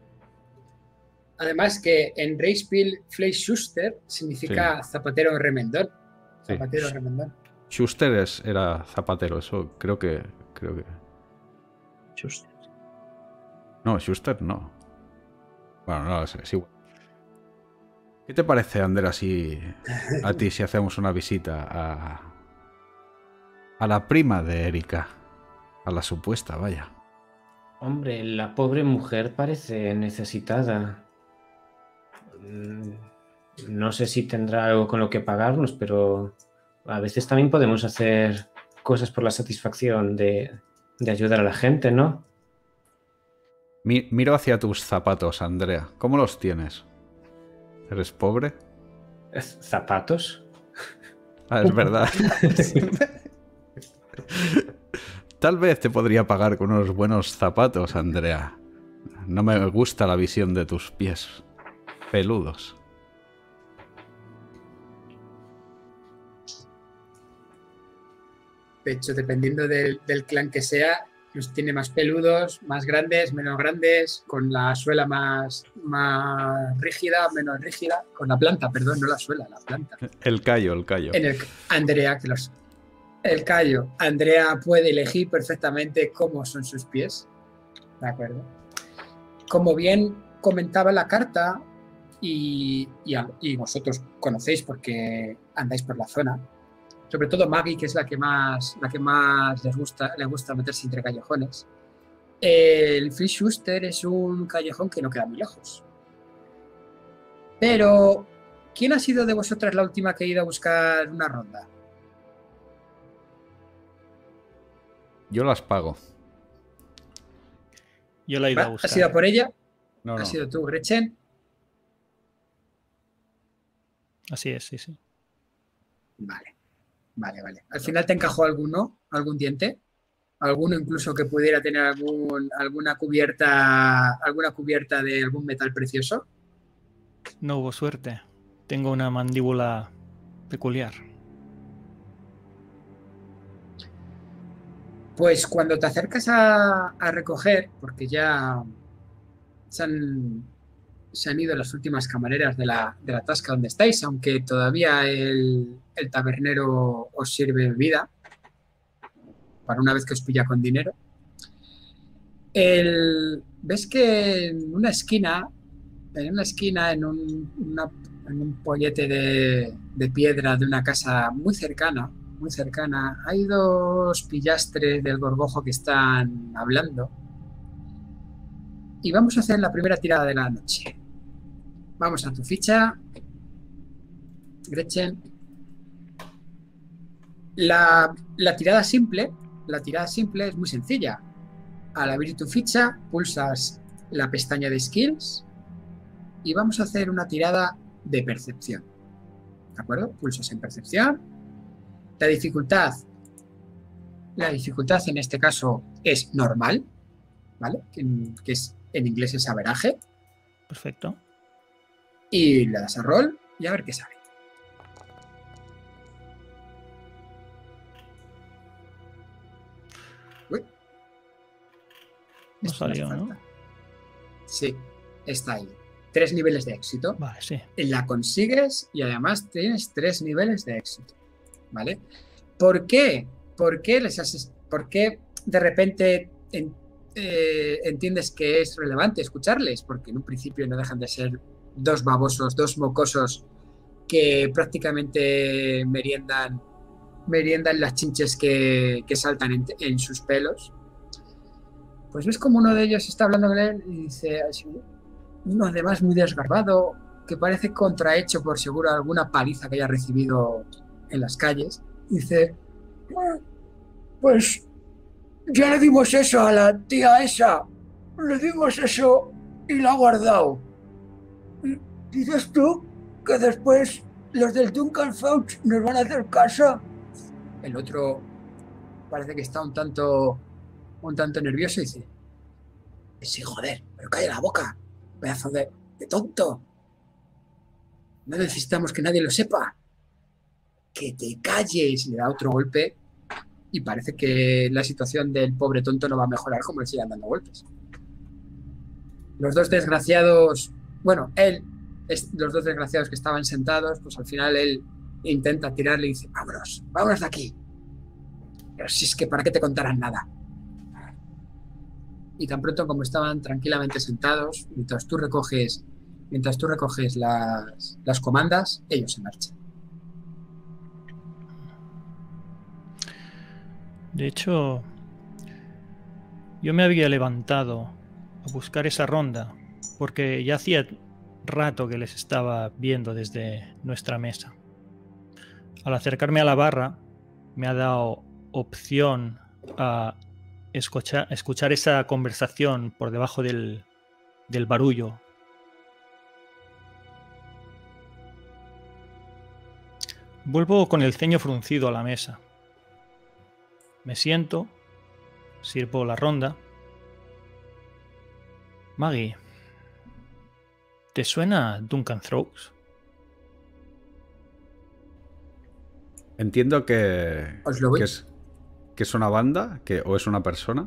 Speaker 2: Además que en Reispiel Fleischschuster significa zapatero remendón.
Speaker 1: Sí.
Speaker 2: Zapatero remendón.
Speaker 1: Schuster es- era zapatero, eso creo que... creo que...
Speaker 4: Just.
Speaker 1: No, Schuster no. Bueno, no lo sé, es igual. ¿Qué te parece, Ander, si a ti si hacemos una visita a, a la prima de Erika? A la supuesta, vaya.
Speaker 5: Hombre, la pobre mujer parece necesitada. Mm, No sé si tendrá algo con lo que pagarnos, pero a veces también podemos hacer cosas por la satisfacción de, de ayudar a la gente, ¿no?
Speaker 1: Mi- miro hacia tus zapatos, Andrea. ¿Cómo los tienes? ¿Eres pobre?
Speaker 5: ¿Zapatos?
Speaker 1: Ah, es verdad. Tal vez te podría pagar con unos buenos zapatos, Andrea. No me gusta la visión de tus pies peludos.
Speaker 2: De hecho, dependiendo del, del clan que sea, los tiene más peludos, más grandes, menos grandes, con la suela más, más rígida, menos rígida, con la planta, perdón, no la suela, la planta.
Speaker 1: El callo, el callo.
Speaker 2: En el Andrea, que los, el callo, Andrea puede elegir perfectamente cómo son sus pies, ¿de acuerdo? Como bien comentaba la carta, y, y, y vosotros conocéis porque andáis por la zona, sobre todo Maggie, que es la que más, la que más les gusta, le gusta meterse entre callejones. El Free Schuster es un callejón que no queda muy lejos. Pero, ¿quién ha sido de vosotras la última que ha ido a buscar una ronda?
Speaker 1: Yo las pago.
Speaker 3: Yo la he ido a
Speaker 2: ¿Ha
Speaker 3: buscar.
Speaker 2: sido por ella?
Speaker 1: No,
Speaker 2: ¿Ha
Speaker 1: no.
Speaker 2: sido tú, Gretchen?
Speaker 3: Así es, sí, sí.
Speaker 2: Vale, vale, vale. ¿Al final te encajó alguno, algún diente? ¿Alguno incluso que pudiera tener algún, alguna cubierta, alguna cubierta de algún metal precioso?
Speaker 3: No hubo suerte. Tengo una mandíbula peculiar.
Speaker 2: Pues cuando te acercas a, a recoger, porque ya se han, se han ido las últimas camareras de la, de la tasca donde estáis, aunque todavía el, el tabernero os sirve bebida, para una vez que os pilla con dinero. El, ves que en una esquina, en una esquina, en un, una, en un pollete de, de piedra de una casa muy cercana, muy cercana, hay dos pillastres del gorgojo que están hablando. Y vamos a hacer la primera tirada de la noche. Vamos a tu ficha, Gretchen. La, la tirada simple, la tirada simple es muy sencilla. Al abrir tu ficha, pulsas la pestaña de Skills y vamos a hacer una tirada de percepción. ¿De acuerdo? Pulsas en percepción. La dificultad, la dificultad en este caso es normal, ¿vale? Que, que es, en inglés es averaje.
Speaker 3: Perfecto.
Speaker 2: Y le das a roll y a ver qué sale. Uy.
Speaker 3: No
Speaker 2: Esto no hace
Speaker 3: salió, ¿no?
Speaker 2: falta. Sí, está ahí. Tres niveles de éxito.
Speaker 3: Vale, sí.
Speaker 2: La consigues y además tienes tres niveles de éxito. ¿Vale? ¿Por qué? ¿Por qué, les haces, por qué de repente en, eh, entiendes que es relevante escucharles? Porque en un principio no dejan de ser dos babosos, dos mocosos que prácticamente meriendan, meriendan las chinches que, que saltan en, en sus pelos. Pues ves como uno de ellos está hablando con él y dice, uno además muy desgarbado, que parece contrahecho por seguro alguna paliza que haya recibido en las calles, dice, pues ya le dimos eso a la tía esa, le dimos eso y la ha guardado. ¿Y dices tú que después los del Duncan Fouch nos van a hacer caso? El otro parece que está un tanto un tanto nervioso y dice, sí, joder, pero calla la boca, pedazo de, de tonto. No necesitamos que nadie lo sepa. Que te calles. Le da otro golpe y parece que la situación del pobre tonto no va a mejorar como le sigan dando golpes. Los dos desgraciados, bueno, él, es, los dos desgraciados que estaban sentados, pues al final él intenta tirarle y dice, vámonos, vámonos de aquí. Pero si es que para qué te contarán nada. y tan pronto como estaban tranquilamente sentados, mientras tú recoges, mientras tú recoges las, las comandas, ellos se marchan.
Speaker 3: De hecho, yo me había levantado a buscar esa ronda porque ya hacía rato que les estaba viendo desde nuestra mesa. Al acercarme a la barra, me ha dado opción a escuchar, escuchar esa conversación por debajo del, del barullo. Vuelvo con el ceño fruncido a la mesa. Me siento, sirvo la ronda. Maggie, ¿te suena Duncan Throws?
Speaker 1: Entiendo que,
Speaker 2: Os lo voy.
Speaker 1: que, es, que es una banda que, o es una persona.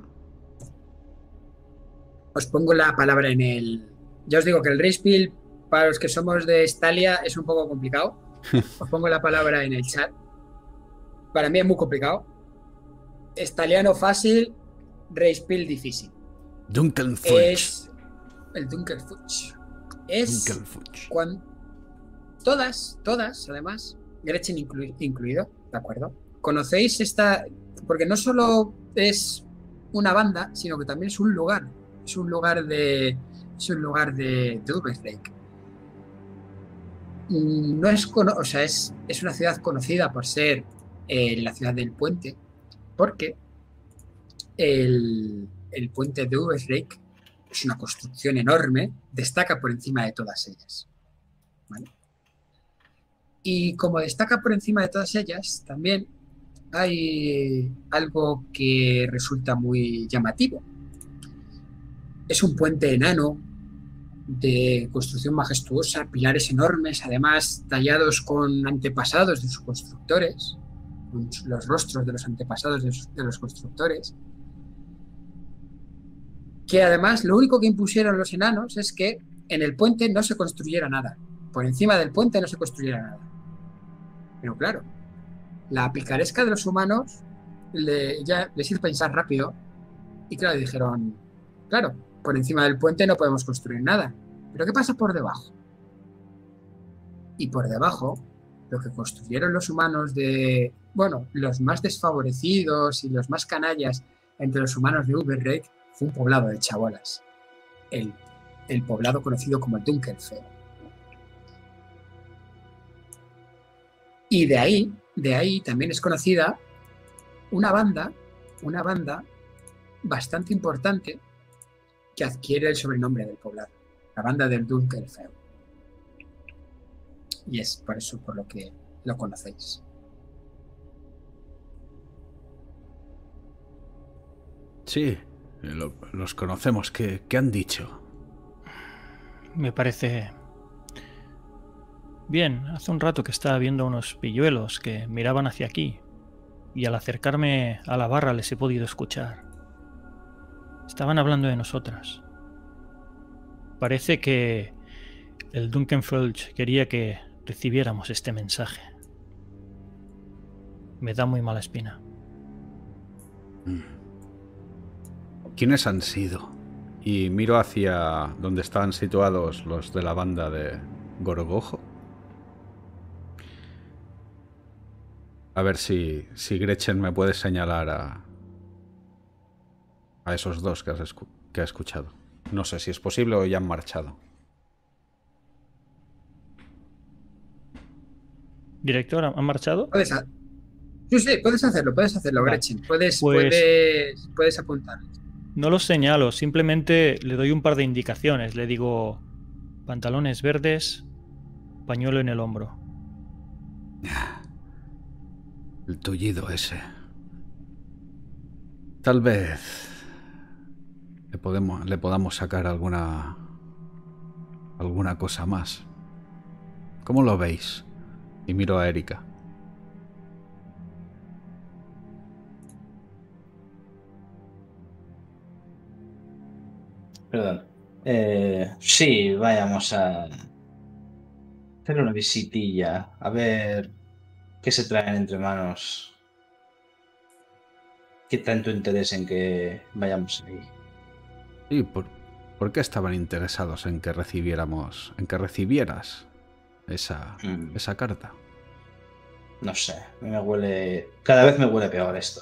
Speaker 2: Os pongo la palabra en el... Ya os digo que el Reispiel, para los que somos de Estalia, es un poco complicado. Os pongo la palabra en el chat. Para mí es muy complicado. Estaliano fácil, Reispiel difícil.
Speaker 1: Duncan Fudge.
Speaker 2: Es el Duncan Fudge. Es
Speaker 1: Duncan Fudge.
Speaker 2: cuando todas, todas, además, Gretchen inclu incluido, ¿de acuerdo? Conocéis esta, porque no solo es una banda, sino que también es un lugar. Es un lugar de, es un lugar de, de Uberlake. No es, o sea, es, es una ciudad conocida por ser eh, la ciudad del puente, porque el, el puente de Uberlake es una construcción enorme, destaca por encima de todas ellas. ¿Vale? Y como destaca por encima de todas ellas, también hay algo que resulta muy llamativo. Es un puente enano, de construcción majestuosa, pilares enormes, además tallados con antepasados de sus constructores, con los rostros de los antepasados de, sus, de los constructores, que además lo único que impusieron los enanos es que en el puente no se construyera nada, por encima del puente no se construyera nada. Pero claro, la picaresca de los humanos le, ya les hizo pensar rápido y claro, dijeron, claro, por encima del puente no podemos construir nada. ¿Pero qué pasa por debajo? Y por debajo, lo que construyeron los humanos de... Bueno, los más desfavorecidos y los más canallas entre los humanos de Uberlake fue un poblado de chabolas. El, el poblado conocido como el Dunkelfell. Y de ahí, de ahí también es conocida una banda, una banda bastante importante que adquiere el sobrenombre del poblado, la banda del Dunkelfell. Y es por eso por lo que lo conocéis.
Speaker 1: Sí, lo, los conocemos. ¿Qué, ¿Qué han dicho?
Speaker 3: Me parece... Bien, hace un rato que estaba viendo unos pilluelos que miraban hacia aquí y al acercarme a la barra les he podido escuchar. Estaban hablando de nosotras. Parece que el Dunkelfell quería que recibiéramos este mensaje. Me da muy mala espina.
Speaker 1: ¿Quiénes han sido? Y miro hacia donde estaban situados los de la banda de Gorgojo. A ver si, si Gretchen me puede señalar a, a esos dos que, has escu que ha escuchado. No sé si es posible o ya han marchado.
Speaker 3: ¿Director, han marchado?
Speaker 2: Puedes, sí, sí, puedes hacerlo, puedes hacerlo, vale. Gretchen. Puedes, pues, puedes, puedes apuntarles.
Speaker 3: No los señalo, simplemente le doy un par de indicaciones. Le digo pantalones verdes, pañuelo en el hombro.
Speaker 1: El tullido ese. Tal vez le, podemos, le podamos sacar alguna alguna cosa más. ¿Cómo lo veis? Y miro a Erika.
Speaker 4: Perdón. Eh, sí, vayamos a hacer una visitilla, a ver qué se traen entre manos. ¿Qué tanto interés en que vayamos ahí?
Speaker 1: ¿Y por, por qué estaban interesados en que recibiéramos, en que recibieras esa,
Speaker 4: Mm.
Speaker 1: esa carta?
Speaker 4: No sé, me huele... Cada vez me huele peor esto.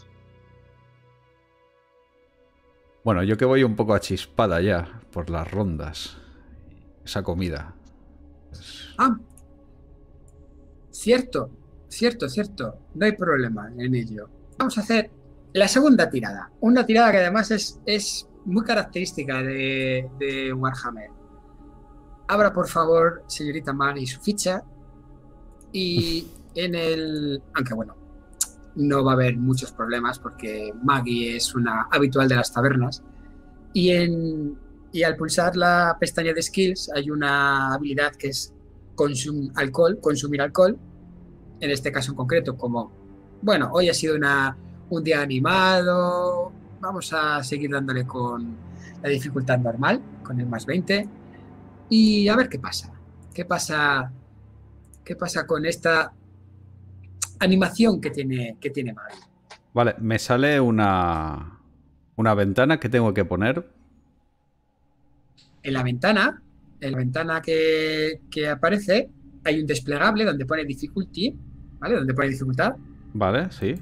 Speaker 1: Bueno, yo que voy un poco achispada ya por las rondas. Esa comida. Es-
Speaker 2: Ah, cierto, cierto, cierto. No hay problema en ello. Vamos a hacer la segunda tirada. Una tirada que además es, es muy característica de, de Warhammer. Abra, por favor, señorita Maggie, su ficha. Y en el... Aunque bueno, no va a haber muchos problemas porque Maggie es una habitual de las tabernas. Y, en, y al pulsar la pestaña de skills hay una habilidad que es consum, alcohol, consumir alcohol. En este caso en concreto, como, bueno, hoy ha sido una, un día animado, vamos a seguir dándole con la dificultad normal, con el más veinte. Y a ver qué pasa. ¿Qué pasa, qué pasa con esta animación que tiene, que tiene Maggie?
Speaker 1: Vale, me sale una, una ventana que tengo que poner.
Speaker 2: En la ventana, en la ventana que, que aparece, hay un desplegable donde pone difficulty, ¿vale? Donde pone dificultad.
Speaker 1: Vale, sí.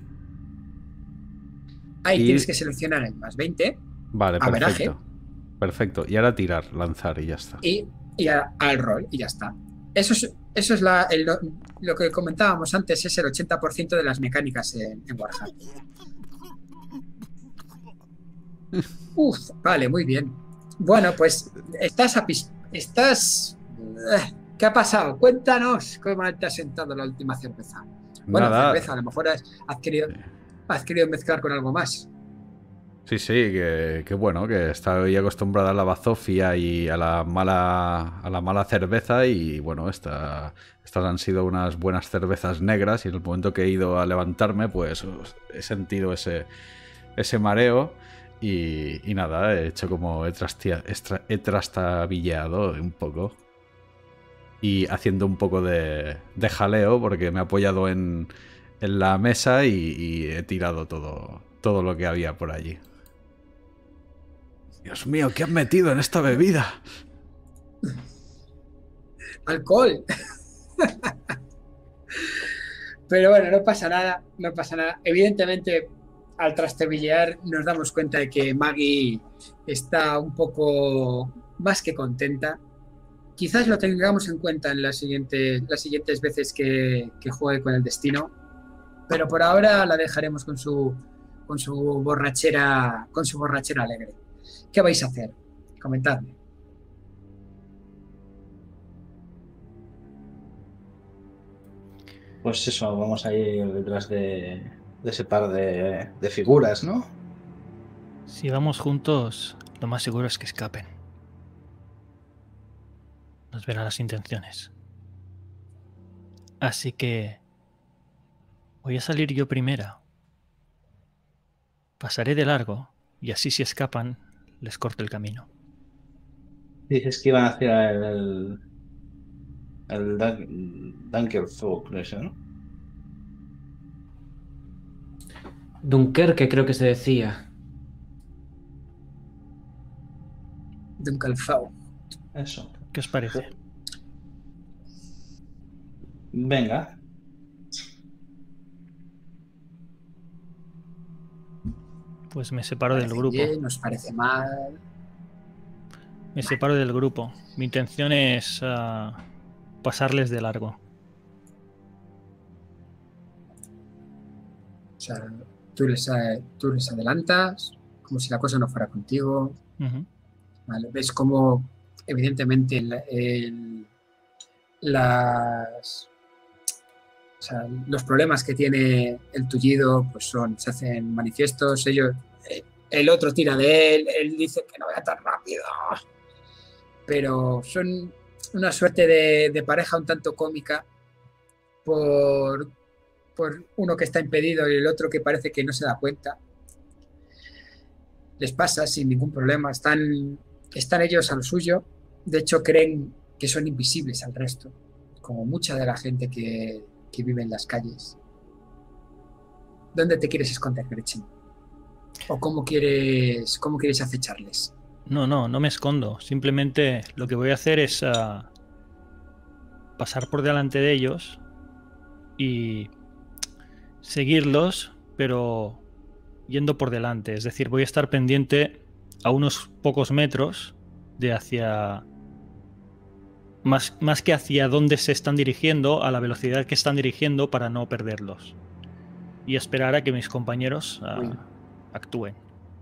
Speaker 2: Ahí
Speaker 1: Y-
Speaker 2: tienes que seleccionar el más veinte
Speaker 1: Vale,
Speaker 2: Averaje.
Speaker 1: perfecto. Perfecto. Y ahora tirar, lanzar y ya está.
Speaker 2: y, y a- al rol y ya está. Eso es, eso es la, el- lo, lo que comentábamos antes, es el ochenta por ciento de las mecánicas en, en Warhammer. Uf, vale, muy bien. Bueno, pues estás a pis- estás eh, ¿qué ha pasado? Cuéntanos cómo te has sentado la última cerveza. Bueno,
Speaker 1: Nada.
Speaker 2: cerveza, a lo mejor has, has querido, has querido mezclar con algo más.
Speaker 1: Sí, sí, que, que bueno, que estoy acostumbrada a la bazofia y a la mala, a la mala cerveza y bueno, esta, estas han sido unas buenas cervezas negras y en el momento que he ido a levantarme, pues he sentido ese, ese mareo y, y nada, he hecho como he, trastia- extra- he trastabilleado un poco y haciendo un poco de, de jaleo porque me he apoyado en, en la mesa y, y he tirado todo, todo lo que había por allí. Dios mío, ¿qué han metido en esta bebida?
Speaker 2: Alcohol. Pero bueno, no pasa nada, no pasa nada. Evidentemente, al trastebillear nos damos cuenta de que Maggie está un poco más que contenta. Quizás lo tengamos en cuenta en las siguientes, las siguientes veces que, que juegue con el destino, pero por ahora la dejaremos con su, con su borrachera, con su borrachera alegre. ¿Qué vais a hacer? Comentadme.
Speaker 4: Pues eso, vamos a ir detrás de, de ese par de, de figuras, ¿no?
Speaker 3: Si vamos juntos, lo más seguro es que escapen. Nos verán las intenciones. Así que voy a salir yo primera. Pasaré de largo y así si escapan, les corto el camino.
Speaker 4: Dices que iban hacia el, el, el Dun- Dunkerfolk, eso, ¿no?
Speaker 5: Dunkerque creo que se decía.
Speaker 2: Dunkelfau.
Speaker 4: Eso.
Speaker 3: ¿Qué os parece?
Speaker 4: Venga.
Speaker 3: Pues me separo del
Speaker 2: Parece
Speaker 3: grupo.
Speaker 2: bien, nos parece mal.
Speaker 3: Me separo del grupo. Mi intención es ah, pasarles de largo.
Speaker 2: O sea, tú les, eh, tú les adelantas, como si la cosa no fuera contigo.
Speaker 3: Ujú.
Speaker 2: ¿Vale? Ves como, evidentemente, el, el- las, o sea, los problemas que tiene el tullido pues son, se hacen manifiestos. Ellos, eh, el otro tira de él, él dice que no vaya tan rápido. Pero son una suerte de, de pareja un tanto cómica por, por uno que está impedido y el otro que parece que no se da cuenta. Les pasa sin ningún problema, están, están ellos a lo suyo. De hecho, creen que son invisibles al resto, como mucha de la gente que, que vive en las calles. ¿Dónde te quieres esconder, Gretchen? ¿O cómo quieres, cómo quieres acecharles?
Speaker 3: No, no, no me escondo. Simplemente lo que voy a hacer es uh, pasar por delante de ellos y seguirlos, pero yendo por delante. Es decir, voy a estar pendiente a unos pocos metros de hacia... Más, más que hacia dónde se están dirigiendo, a la velocidad que están dirigiendo para no perderlos. Y esperar a que mis compañeros uh, actúen.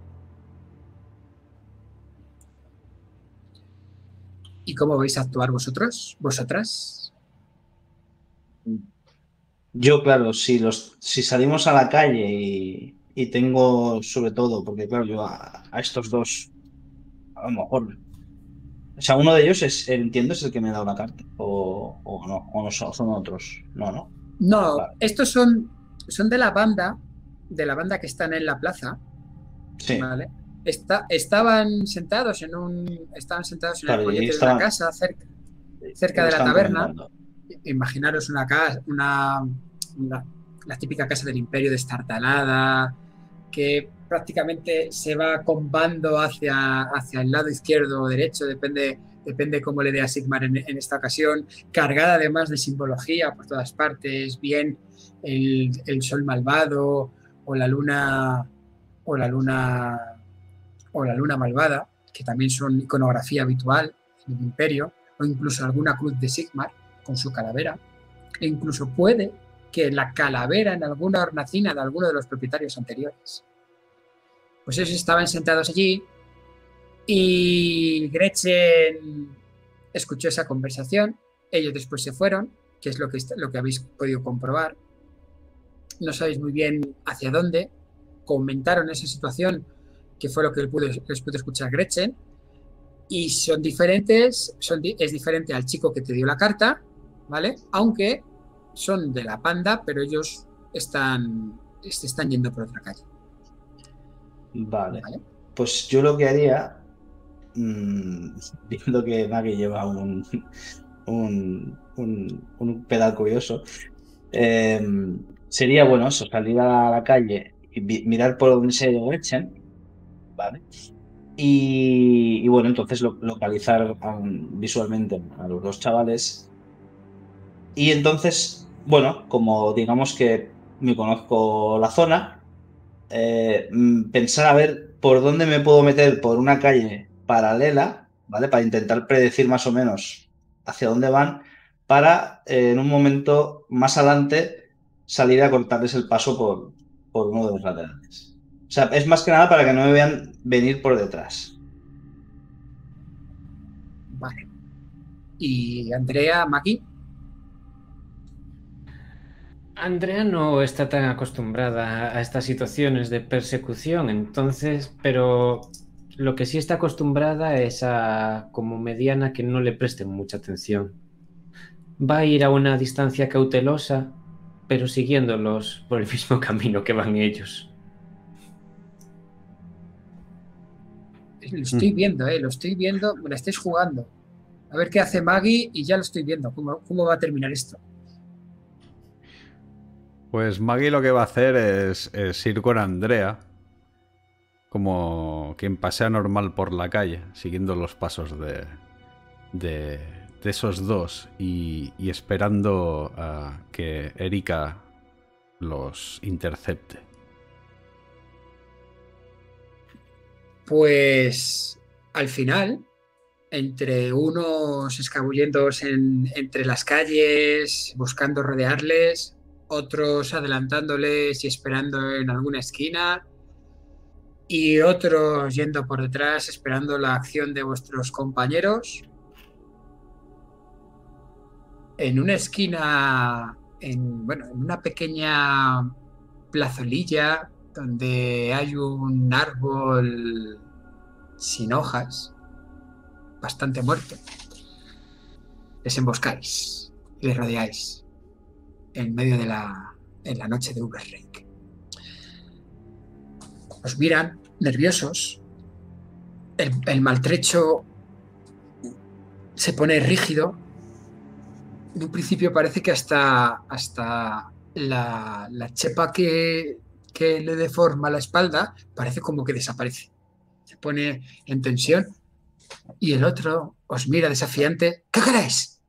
Speaker 2: ¿Y cómo vais a actuar vosotros? ¿Vosotras?
Speaker 4: Yo, claro, si, los, si salimos a la calle y, y tengo sobre todo, porque claro, yo a, a estos dos, a lo mejor... O sea, uno de ellos es, entiendo, es el que me da una carta. O, o no, o no son, son otros. No, no.
Speaker 2: No,
Speaker 4: Vale.
Speaker 2: estos son, son de la banda, de la banda que están en la plaza.
Speaker 4: Sí.
Speaker 2: ¿Vale? Está, estaban sentados en un. Estaban sentados en
Speaker 4: Vale,
Speaker 2: el
Speaker 4: y
Speaker 2: pollete
Speaker 4: estaban-
Speaker 2: de una casa cerca, cerca
Speaker 4: Lo
Speaker 2: de la
Speaker 4: están
Speaker 2: taberna.
Speaker 4: comentando.
Speaker 2: Imaginaros una casa, una, una- la típica casa del imperio destartalada, que prácticamente se va combando hacia, hacia el lado izquierdo o derecho, depende, depende cómo le dé a Sigmar en, en esta ocasión, cargada además de simbología por todas partes, bien el, el sol malvado o la luna o la luna o la luna malvada, que también son iconografía habitual en el imperio, o incluso alguna cruz de Sigmar con su calavera, e incluso puede que la calavera en alguna hornacina de alguno de los propietarios anteriores. Pues ellos estaban sentados allí y Gretchen escuchó esa conversación, ellos después se fueron, que es lo que, lo que habéis podido comprobar. No sabéis muy bien hacia dónde, comentaron esa situación, que fue lo que les pudo, les pudo escuchar Gretchen, y son diferentes, son, es diferente al chico que te dio la carta, ¿vale? Aunque son de la panda, pero ellos están, están yendo por otra calle.
Speaker 4: Vale.
Speaker 2: ¿Vale?
Speaker 4: Pues yo lo que haría, mmm, viendo que Maggie lleva un, un, un, un pedal curioso, eh, sería bueno eso, salir a la calle y mirar por donde se ha ido Gretchen, ¿vale? Y, y bueno, entonces lo, localizar um, visualmente a los dos chavales. Y entonces, bueno, como digamos que me conozco la zona, eh, pensar a ver por dónde me puedo meter por una calle paralela, ¿vale? Para intentar predecir más o menos hacia dónde van, para eh, en un momento más adelante salir a cortarles el paso por, por uno de los laterales. O sea, es más que nada para que no me vean venir por detrás.
Speaker 2: Vale. ¿Y Andrea, Maki?
Speaker 5: Andrea no está tan acostumbrada a estas situaciones de persecución, entonces, pero lo que sí está acostumbrada es a, como mediana, que no le presten mucha atención. Va a ir a una distancia cautelosa, pero siguiéndolos por el mismo camino que van ellos.
Speaker 2: Lo estoy viendo, eh, lo estoy viendo, me la estáis jugando. A ver qué hace Maggie y ya lo estoy viendo. ¿Cómo, cómo va a terminar esto?
Speaker 1: Pues Maggie lo que va a hacer es, es ir con Andrea, como quien pasea normal por la calle, siguiendo los pasos de, de, de esos dos y, y esperando a que Erika los intercepte.
Speaker 2: Pues al final, entre unos escabulléndose en, entre las calles, buscando rodearles, otros adelantándoles y esperando en alguna esquina, y otros yendo por detrás esperando la acción de vuestros compañeros, en una esquina, en, bueno, en una pequeña plazolilla donde hay un árbol sin hojas, bastante muerto, les emboscáis y les rodeáis en medio de la, en la noche de Uberreik. Os miran nerviosos, el, el maltrecho se pone rígido. En un principio parece que hasta, hasta la, la chepa que, que le deforma la espalda parece como que desaparece. se pone en tensión y el otro os mira desafiante. ¿Qué queréis?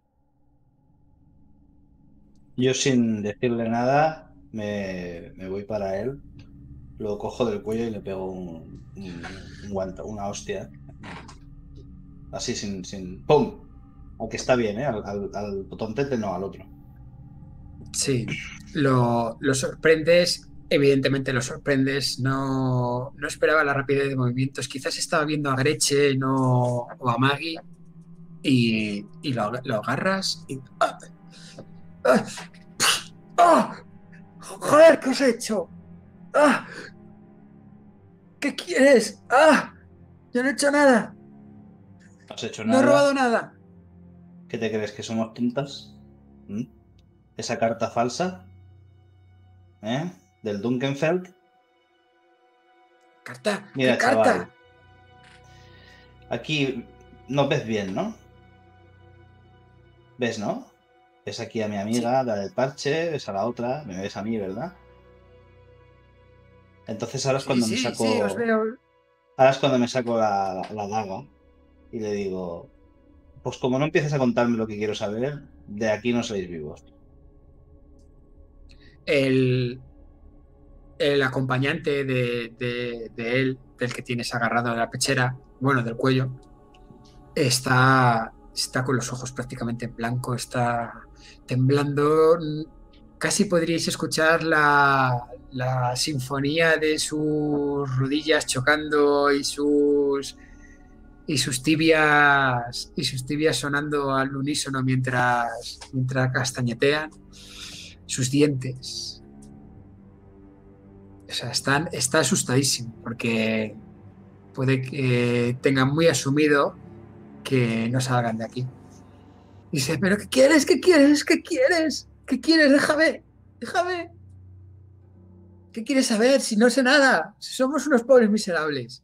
Speaker 4: Yo sin decirle nada me, me voy para él, lo cojo del cuello y le pego un, un, un guante, una hostia. Así sin... sin ¡pum! Aunque está bien, ¿eh? Al, al, al botontete no, al otro.
Speaker 2: Sí, lo, lo sorprendes, evidentemente lo sorprendes, no, no esperaba la rapidez de movimientos, quizás estaba viendo a Greche no, o a Maggie y, y lo, lo agarras y... ¡Ah! ¡Ah! ¡Ah! ¡Joder, qué os he hecho! ¡Ah! ¿Qué quieres? ¡Ah! Yo no he hecho nada.
Speaker 4: No has hecho
Speaker 2: No
Speaker 4: nada.
Speaker 2: he robado nada.
Speaker 4: ¿Qué te crees? ¿Que somos tontas? ¿Mm? ¿Esa carta falsa? ¿Eh? ¿Del Dunkenfeld?
Speaker 2: ¿Carta?
Speaker 4: Mira,
Speaker 2: ¿Qué carta?
Speaker 4: chaval. Aquí nos ves bien, ¿no? ¿Ves, no? Ves aquí a mi amiga, la del parche, ves a la otra, me ves a mí, ¿verdad? Entonces ahora es
Speaker 2: Sí,
Speaker 4: cuando me
Speaker 2: sí,
Speaker 4: saco...
Speaker 2: sí, os veo.
Speaker 4: Ahora es cuando me saco la, la daga y le digo... Pues como no empieces a contarme lo que quiero saber, de aquí no sois vivos.
Speaker 2: El, el acompañante de, de, de él, del que tienes agarrado de la pechera, bueno, del cuello, está, está con los ojos prácticamente en blanco, está temblando. Casi podríais escuchar la, la sinfonía de sus rodillas chocando y sus y sus tibias y sus tibias sonando al unísono mientras, mientras castañetean. Sus dientes. O sea, están, está asustadísimo porque puede que tengan muy asumido que no salgan de aquí. Dice, ¿pero qué quieres? ¿Qué quieres? ¿Qué quieres? ¿Qué quieres? Déjame, déjame. ¿Qué quieres saber si no sé nada? Si somos unos pobres miserables.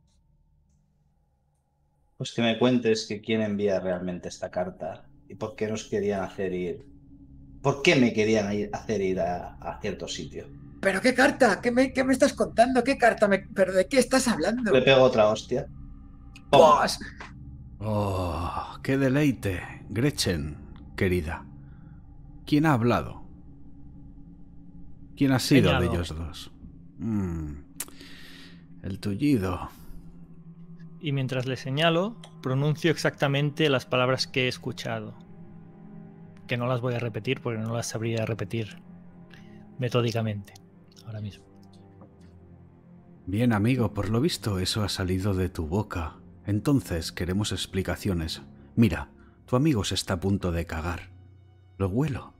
Speaker 4: Pues que me cuentes que quién envía realmente esta carta y por qué nos querían hacer ir. ¿Por qué me querían ir, hacer ir a, a cierto sitio?
Speaker 2: ¿Pero qué carta? ¿Qué me, qué me estás contando? ¿Qué carta? Me, ¿pero de qué estás hablando?
Speaker 4: Le pego otra hostia.
Speaker 2: ¡Pues!
Speaker 1: Oh, qué deleite, Gretchen, querida. ¿Quién ha hablado? ¿Quién ha sido
Speaker 3: Señalo.
Speaker 1: de ellos dos? Mm, el tullido.
Speaker 3: Y mientras le señalo, pronuncio exactamente las palabras que he escuchado. Que no las voy a repetir porque no las sabría repetir metódicamente ahora mismo.
Speaker 1: Bien, amigo, por lo visto eso ha salido de tu boca. Entonces queremos explicaciones. Mira, tu amigo se está a punto de cagar. Lo huelo.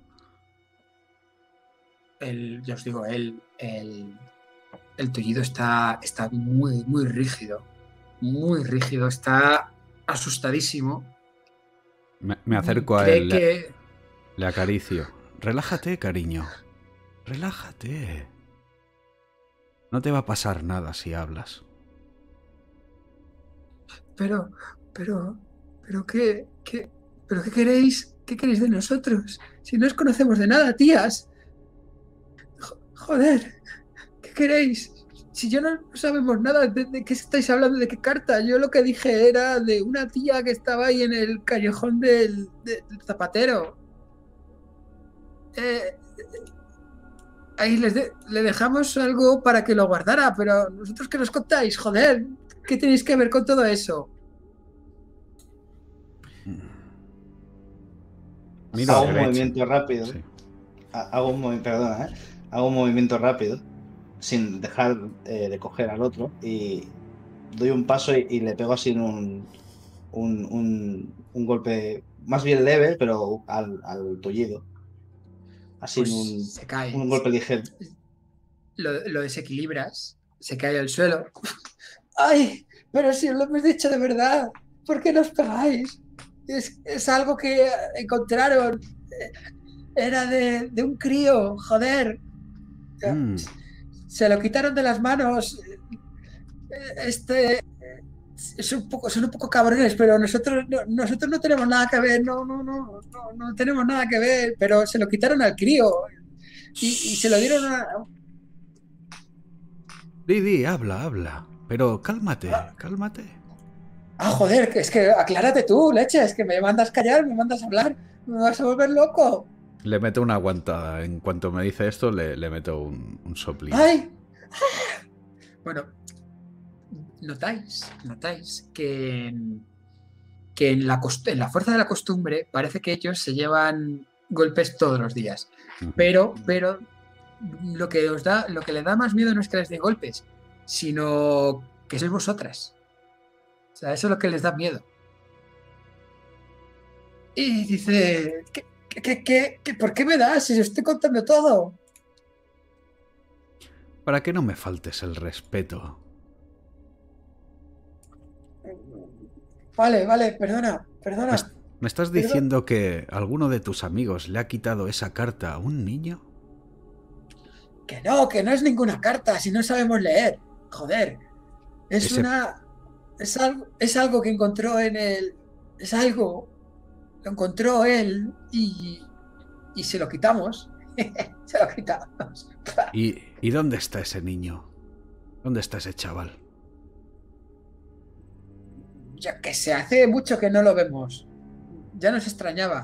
Speaker 2: El, ya os digo, el, el, el tullido está, está muy, muy rígido. Muy rígido. Está asustadísimo.
Speaker 1: Me, me acerco a
Speaker 2: Cree
Speaker 1: él,
Speaker 2: que...
Speaker 1: le acaricio. Relájate, cariño. Relájate. No te va a pasar nada si hablas.
Speaker 2: Pero, pero, pero qué, qué, pero qué queréis, qué queréis de nosotros, si no os conocemos de nada, tías. Joder, ¿qué queréis? Si yo no sabemos nada de, de qué estáis hablando, de qué carta. Yo lo que dije era de una tía que estaba ahí en el callejón del, del zapatero. Eh, ahí les de, le dejamos algo para que lo guardara, pero nosotros qué nos contáis, joder. ¿Qué tenéis que ver con todo eso?
Speaker 1: Mira,
Speaker 4: hago un
Speaker 1: Gretchen.
Speaker 4: movimiento rápido.
Speaker 1: Sí.
Speaker 4: Hago un movimiento, perdona, ¿eh? Hago un movimiento rápido sin dejar eh, de coger al otro y doy un paso y, y le pego así en un, un, un, un golpe más bien leve, pero al, al tullido. Así
Speaker 2: Pues
Speaker 4: en un,
Speaker 2: se cae.
Speaker 4: un golpe ligero.
Speaker 2: Lo, lo desequilibras, se cae al suelo. ¡Ay! Pero si os lo hemos dicho de verdad, ¿por qué nos pegáis? Es, es algo que encontraron. Era de, de un crío, joder.
Speaker 1: Mm.
Speaker 2: Se lo quitaron de las manos. Este. Es un poco, son un poco cabrones, pero nosotros no, nosotros no tenemos nada que ver, no, no, no, no, no tenemos nada que ver, pero se lo quitaron al crío y, y se lo dieron a...
Speaker 1: Didi, habla, habla. pero cálmate, cálmate.
Speaker 2: Ah, joder, que es que aclárate tú, leche, es que me mandas callar, me mandas hablar, me vas a volver loco.
Speaker 1: Le meto una aguantada. En cuanto me dice esto, le, le meto un, un soplín.
Speaker 2: ¡Ay! Bueno, notáis, notáis que, que en, la en la fuerza de la costumbre parece que ellos se llevan golpes todos los días.
Speaker 1: Ujú.
Speaker 2: Pero, pero lo que os da, lo que le da más miedo no es que les dé golpes, sino que sois vosotras. O sea, eso es lo que les da miedo. Y dice, ¿qué, qué, qué, qué, ¿por qué me das si os estoy contando todo?
Speaker 1: Para que no me faltes el respeto.
Speaker 2: Vale, vale, perdona, perdona.
Speaker 1: ¿Me, est- me estás diciendo que alguno de tus amigos le ha quitado esa carta a un niño?
Speaker 2: Que no, que no es ninguna carta, si no sabemos leer. Joder. Es
Speaker 1: Ese-
Speaker 2: una... Es algo, es algo que encontró en el... Es algo... Lo encontró él y... Y se lo quitamos. Se lo quitamos.
Speaker 1: ¿Y, ¿Y dónde está ese niño? ¿Dónde está ese chaval?
Speaker 2: Ya que se hace mucho que no lo vemos. Ya nos extrañaba.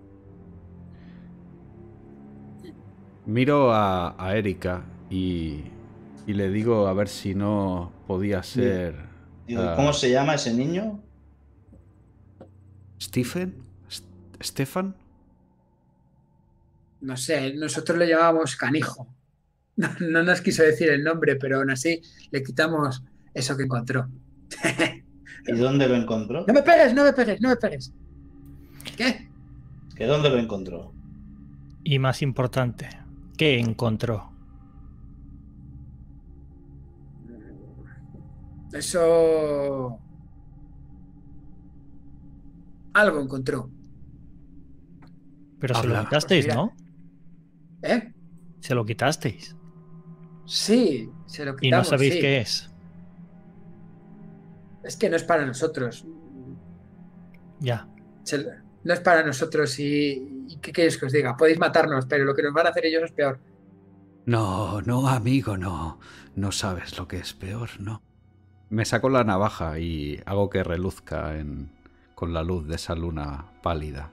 Speaker 1: Miro a, a Erika y, y le digo a ver si no podía ser...
Speaker 4: Digo, ¿y
Speaker 1: ah,
Speaker 4: cómo se llama ese niño?
Speaker 1: ¿Stephen? ¿Est- ¿Stefan?
Speaker 2: No sé, nosotros le llamábamos canijo. No, no nos quiso decir el nombre, pero aún así le quitamos eso que encontró.
Speaker 4: ¿Y dónde lo encontró?
Speaker 2: No me pegues, no me pegues, no me pegues. ¿Qué?
Speaker 4: ¿Que dónde lo encontró?
Speaker 3: Y más importante, ¿qué encontró?
Speaker 2: Eso... Algo encontró.
Speaker 3: Pero se
Speaker 1: Habla.
Speaker 3: lo quitasteis,
Speaker 2: Pues mira.
Speaker 3: ¿no?
Speaker 2: ¿Eh?
Speaker 3: Se lo quitasteis.
Speaker 2: Sí, se lo
Speaker 3: Y no
Speaker 2: quitamos.
Speaker 3: sabéis
Speaker 2: sí.
Speaker 3: qué es.
Speaker 2: Es que no es para nosotros.
Speaker 3: Ya.
Speaker 2: Se- No es para nosotros y... ¿y ¿Qué queréis que os diga? Podéis matarnos, pero lo que nos van a hacer ellos es peor.
Speaker 1: No, no, amigo, no. No sabes lo que es peor, no. Me saco la navaja y hago que reluzca en, con la luz de esa luna pálida.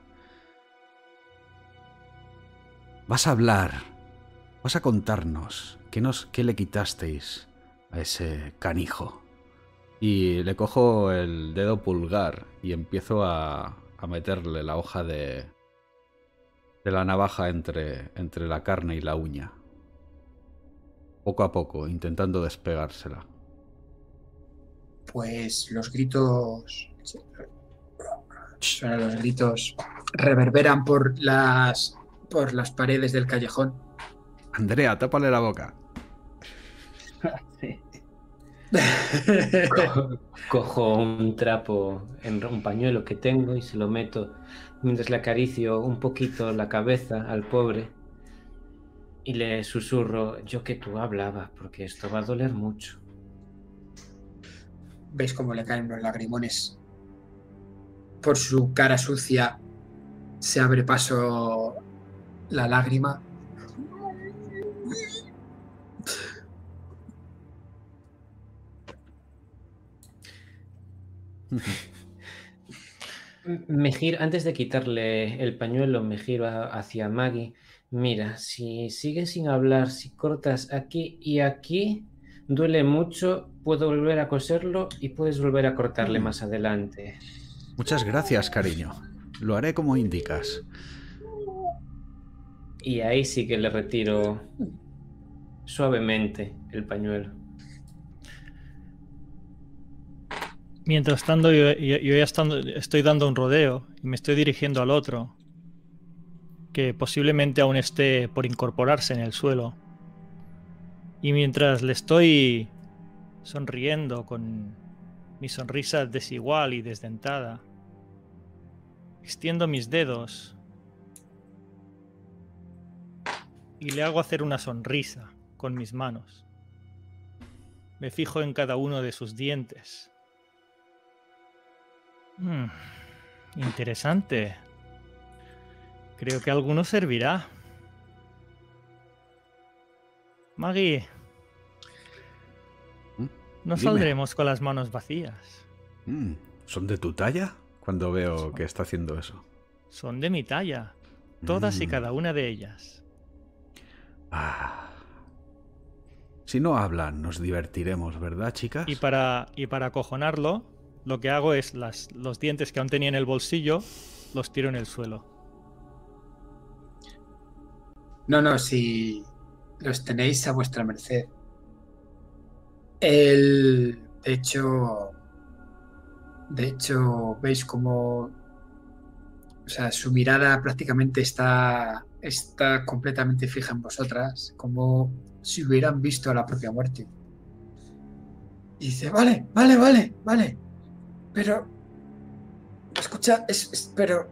Speaker 1: Vas a hablar, vas a contarnos qué, nos, qué le quitasteis a ese canijo. Y le cojo el dedo pulgar y empiezo a, a meterle la hoja de, de la navaja entre, entre la carne y la uña. Poco a poco, intentando despegársela.
Speaker 2: Pues los gritos... Suenan los gritos. Reverberan por las... por las paredes del callejón.
Speaker 1: Andrea, tápale la boca.
Speaker 4: Sí.
Speaker 5: Co- Cojo un trapo, en un pañuelo que tengo y se lo meto mientras le acaricio un poquito la cabeza al pobre y le susurro, yo que tú hablabas, porque esto va a doler mucho.
Speaker 2: Veis cómo le caen los lagrimones. Por su cara sucia se abre paso la lágrima.
Speaker 5: Me giro, antes de quitarle el pañuelo, me giro a- hacia Maggie. Mira, si sigues sin hablar, si cortas aquí y aquí, duele mucho, puedo volver a coserlo y puedes volver a cortarle
Speaker 1: Mm.
Speaker 5: más adelante.
Speaker 1: Muchas gracias, cariño. Lo haré como indicas.
Speaker 5: Y ahí sí que le retiro suavemente el pañuelo.
Speaker 3: Mientras tanto, yo, yo- yo ya estando- estoy dando un rodeo y me estoy dirigiendo al otro, que posiblemente aún esté por incorporarse en el suelo. Y mientras le estoy sonriendo con mi sonrisa desigual y desdentada, extiendo mis dedos y le hago hacer una sonrisa con mis manos. Me fijo en cada uno de sus dientes. Mm, interesante. Creo que alguno servirá. Maggie,
Speaker 1: ¿Mm?
Speaker 3: No
Speaker 1: Dime.
Speaker 3: saldremos con las manos vacías.
Speaker 1: Mm, ¿Son de tu talla? Cuando veo que está haciendo eso.
Speaker 3: Son de mi talla. Todas y
Speaker 1: Mm.
Speaker 3: cada una de ellas.
Speaker 1: Ah. Si no hablan, nos divertiremos, ¿verdad, chicas?
Speaker 3: Y para, y para acojonarlo, lo que hago es las, los dientes que aún tenía en el bolsillo, los tiro en el suelo.
Speaker 2: No, no, si los tenéis a vuestra merced. El, de hecho, de hecho, veis como, o sea, su mirada prácticamente está, está completamente fija en vosotras, como si hubieran visto a la propia muerte. Y dice, vale, vale, vale, vale, pero, escucha, es, es- pero,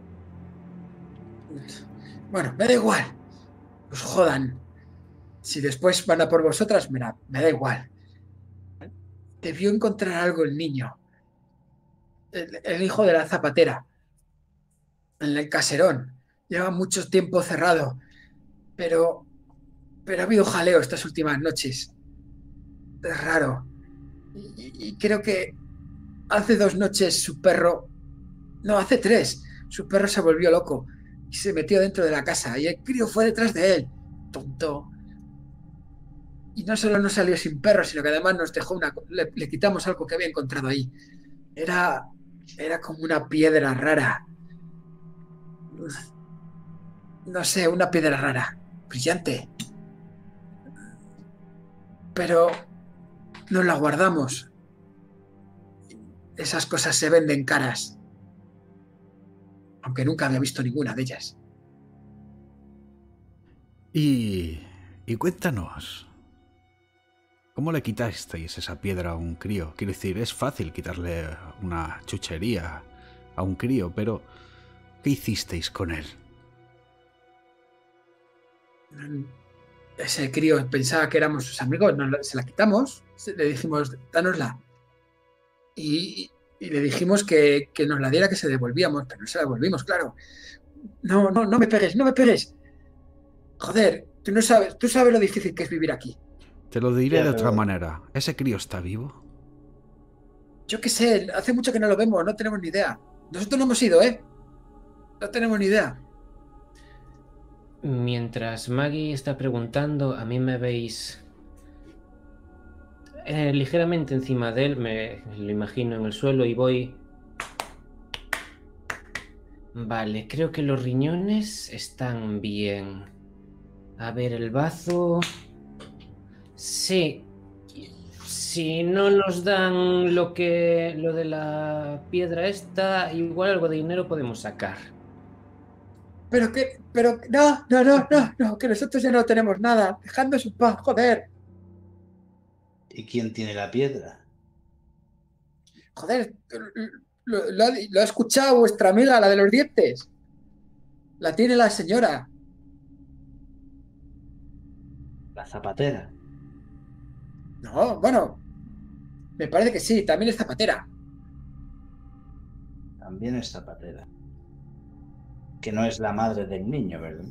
Speaker 2: bueno, me da igual, os jodan. Si después van a por vosotras, mira, me da igual. Debió encontrar algo el niño, el, el hijo de la zapatera, en el caserón. Lleva mucho tiempo cerrado, pero, pero ha habido jaleo estas últimas noches. Es raro. Y, y- y creo que hace dos noches su perro, no, hace tres, su perro se volvió loco y se metió dentro de la casa y el crío fue detrás de él. Tonto. Y no solo no salió sin perro, sino que además nos dejó una, le, le quitamos algo que había encontrado ahí. Era, era como una piedra rara. No sé, una piedra rara, brillante. Pero nos la guardamos. Esas cosas se venden caras. Aunque nunca había visto ninguna de ellas.
Speaker 1: Y... y cuéntanos, ¿cómo le quitasteis esa piedra a un crío? Quiero decir, es fácil quitarle una chuchería a un crío, pero ¿qué hicisteis con él?
Speaker 2: Ese crío pensaba que éramos sus amigos, nos la- se la quitamos, le dijimos, dánosla. Y, y le dijimos que, que nos la diera, que se devolvíamos, pero no se la devolvimos, claro. No, no, no me pegues, no me pegues. Joder, tú no sabes, tú sabes lo difícil que es vivir aquí.
Speaker 1: Te lo diré
Speaker 4: Ya,
Speaker 1: de otra
Speaker 4: pero-
Speaker 1: manera. ¿Ese crío está vivo?
Speaker 2: Yo qué sé, hace mucho que no lo vemos, no tenemos ni idea. Nosotros no hemos ido, ¿eh? No tenemos ni idea.
Speaker 5: Mientras Maggie está preguntando, a mí me veis eh, ligeramente encima de él, me lo imagino en el suelo y voy... Vale, creo que los riñones están bien. A ver, el bazo... Sí. Si no nos dan lo que... lo de la piedra esta, igual algo de dinero podemos sacar.
Speaker 2: Pero que, pero, no, no, no, no, no, que nosotros ya no tenemos nada. Dejadnos en paz, joder.
Speaker 4: ¿Y quién tiene la piedra?
Speaker 2: Joder, lo, lo ha, lo ha escuchado vuestra amiga, la de los dientes. La tiene la señora.
Speaker 4: La zapatera.
Speaker 2: No, bueno, me parece que sí, también es zapatera.
Speaker 4: También es zapatera. Que no es la madre del niño, ¿verdad?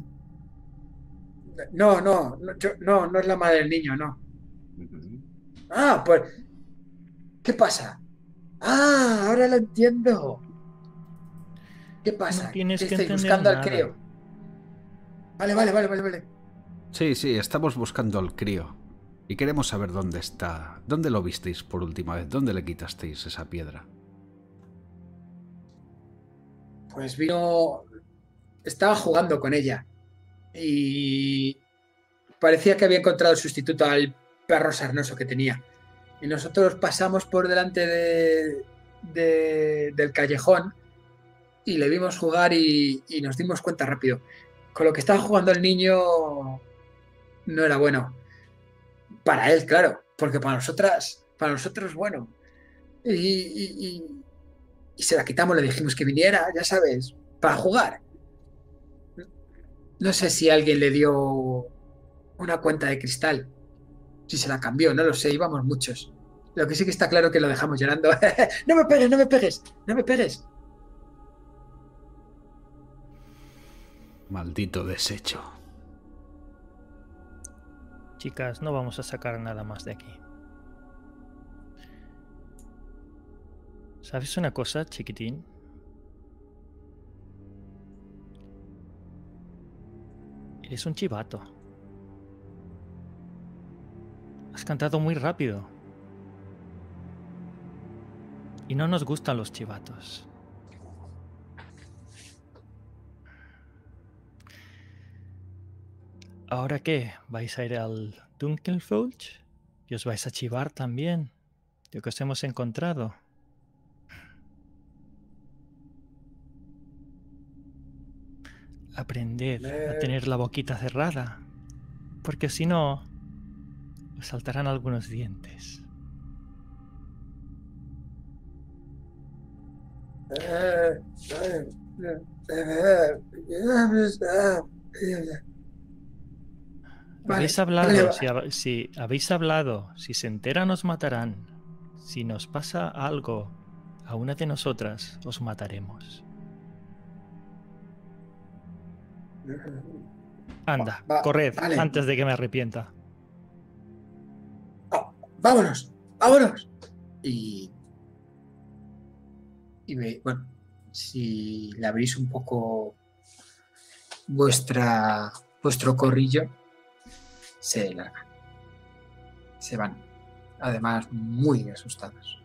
Speaker 2: No, no, no, yo- no, no es la madre del niño, no.
Speaker 4: Ujú.
Speaker 2: Ah, pues, ¿qué pasa? Ah, ahora lo entiendo. ¿Qué pasa?
Speaker 3: No tienes
Speaker 2: ¿Qué
Speaker 3: que
Speaker 2: estáis
Speaker 3: entender
Speaker 2: buscando al
Speaker 3: nada.
Speaker 2: crío? Vale, vale, vale, vale, vale.
Speaker 1: Sí, sí, estamos buscando al crío. Y queremos saber dónde está. ¿Dónde lo visteis por última vez? ¿Dónde le quitasteis esa piedra?
Speaker 2: Pues vino, estaba jugando con ella y parecía que había encontrado el sustituto al perro sarnoso que tenía. Y nosotros pasamos por delante de, de- del callejón y le vimos jugar y, y nos dimos cuenta rápido. Con lo que estaba jugando el niño no era bueno. Para él, claro, porque para nosotras, para nosotros bueno. Y, y- y- y se la quitamos, le dijimos que viniera, ya sabes, para jugar. No sé si alguien le dio una cuenta de cristal, si se la cambió, no lo sé, íbamos muchos. Lo que sí que está claro es que lo dejamos llorando. No me pegues, no me pegues, no me pegues.
Speaker 1: Maldito desecho.
Speaker 3: Chicas, no vamos a sacar nada más de aquí. ¿Sabes una cosa, chiquitín? Eres un chivato. Has cantado muy rápido. Y no nos gustan los chivatos. ¿Ahora qué? ¿Vais a ir al Dunkelfulch? ¿Y os vais a chivar también? ¿De que os hemos encontrado? Aprended a tener la boquita cerrada, porque si no, os saltarán algunos dientes. Habéis
Speaker 2: Vale,
Speaker 3: hablado,
Speaker 2: vale,
Speaker 3: si, hab- si habéis hablado, si se enteran os matarán. Si nos pasa algo a una de nosotras, os mataremos. Anda,
Speaker 2: Va-
Speaker 3: corred
Speaker 2: vale.
Speaker 3: antes de que me arrepienta.
Speaker 2: Oh, vámonos, vámonos. Y, y me, bueno, si le abrís un poco vuestra, vuestro corrillo, se largan. Se van. Además, muy asustados.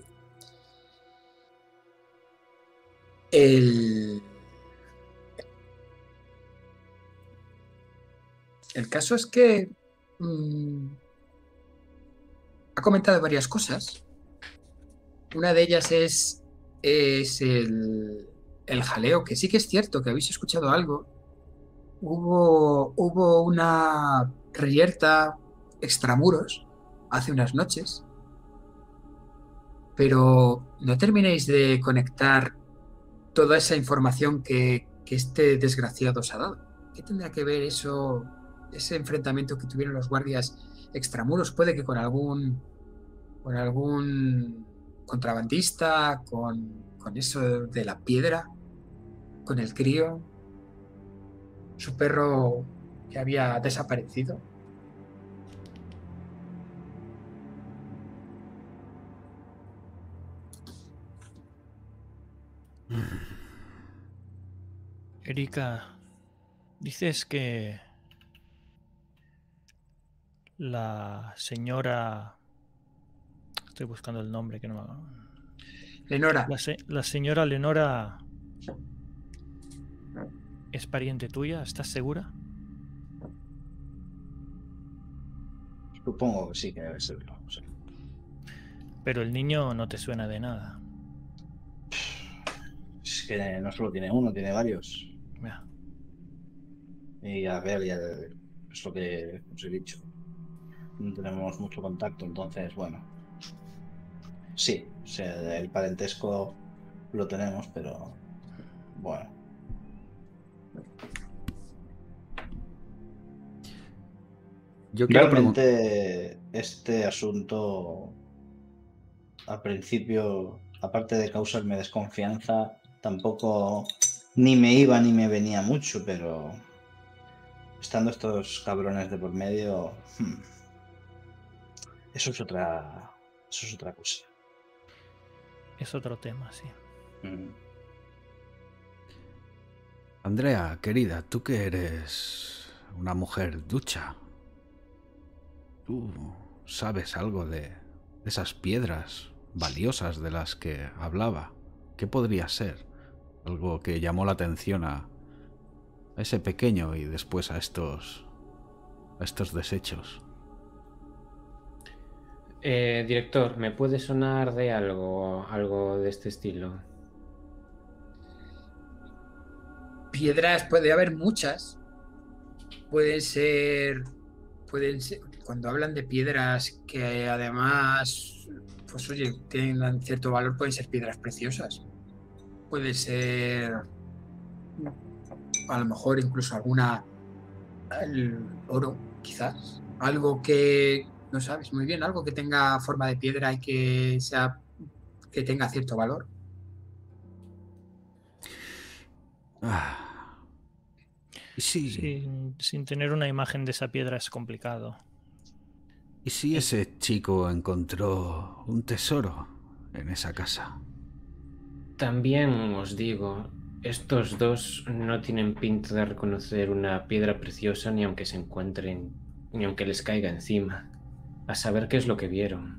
Speaker 2: El, el caso es que mmm, ha comentado varias cosas. Una de ellas es, es el, el jaleo, que sí que es cierto que habéis escuchado algo. Hubo, hubo una reyerta extramuros hace unas noches, pero no terminéis de conectar toda esa información que, que este desgraciado os ha dado. ¿Qué tendrá que ver eso, ese enfrentamiento que tuvieron los guardias extramuros? Puede que con algún, con algún contrabandista, con, con eso de la piedra, con el crío, su perro que había desaparecido.
Speaker 3: Erika, dices que la señora... Estoy buscando el nombre que no me...
Speaker 2: Lenora,
Speaker 3: La, se- la señora Lenora es pariente tuya, ¿estás segura?
Speaker 4: Supongo que sí que debe serlo. Sí.
Speaker 3: Pero el niño no te suena de nada.
Speaker 4: Es que no solo tiene uno, tiene varios.
Speaker 3: Mira,
Speaker 4: Y a ver, ya es lo que os he dicho. No tenemos mucho contacto, entonces, bueno. Sí, o sea, el parentesco lo tenemos, pero bueno.
Speaker 1: Yo quiero preguntar.
Speaker 4: Realmente este asunto al principio, aparte de causarme desconfianza, tampoco ni me iba ni me venía mucho, pero estando estos cabrones de por medio, hmm, eso es otra, eso es otra cosa.
Speaker 3: es otro tema, sí.
Speaker 4: Mm.
Speaker 1: Andrea, querida, tú que eres una mujer ducha, ¿tú sabes algo de esas piedras valiosas de las que hablaba? ¿Qué podría ser? Algo que llamó la atención a ese pequeño y después a estos, a estos desechos.
Speaker 5: Eh, director, ¿me puede sonar de algo, algo de este estilo?
Speaker 2: piedras puede haber muchas. Pueden ser, pueden ser, cuando hablan de piedras que además, pues oye, tienen cierto valor, pueden ser piedras preciosas. Puede ser, a lo mejor incluso alguna, el oro, quizás. Algo que, no sabes muy bien, algo que tenga forma de piedra y que sea, que tenga cierto valor.
Speaker 1: Ah. ¿Y si,
Speaker 3: Sin, sin tener una imagen de esa piedra es complicado.
Speaker 1: ¿Y si ese chico encontró un tesoro en esa casa?
Speaker 5: También os digo, estos dos no tienen pinta de reconocer una piedra preciosa ni aunque se encuentren, ni aunque les caiga encima. A saber qué es lo que vieron.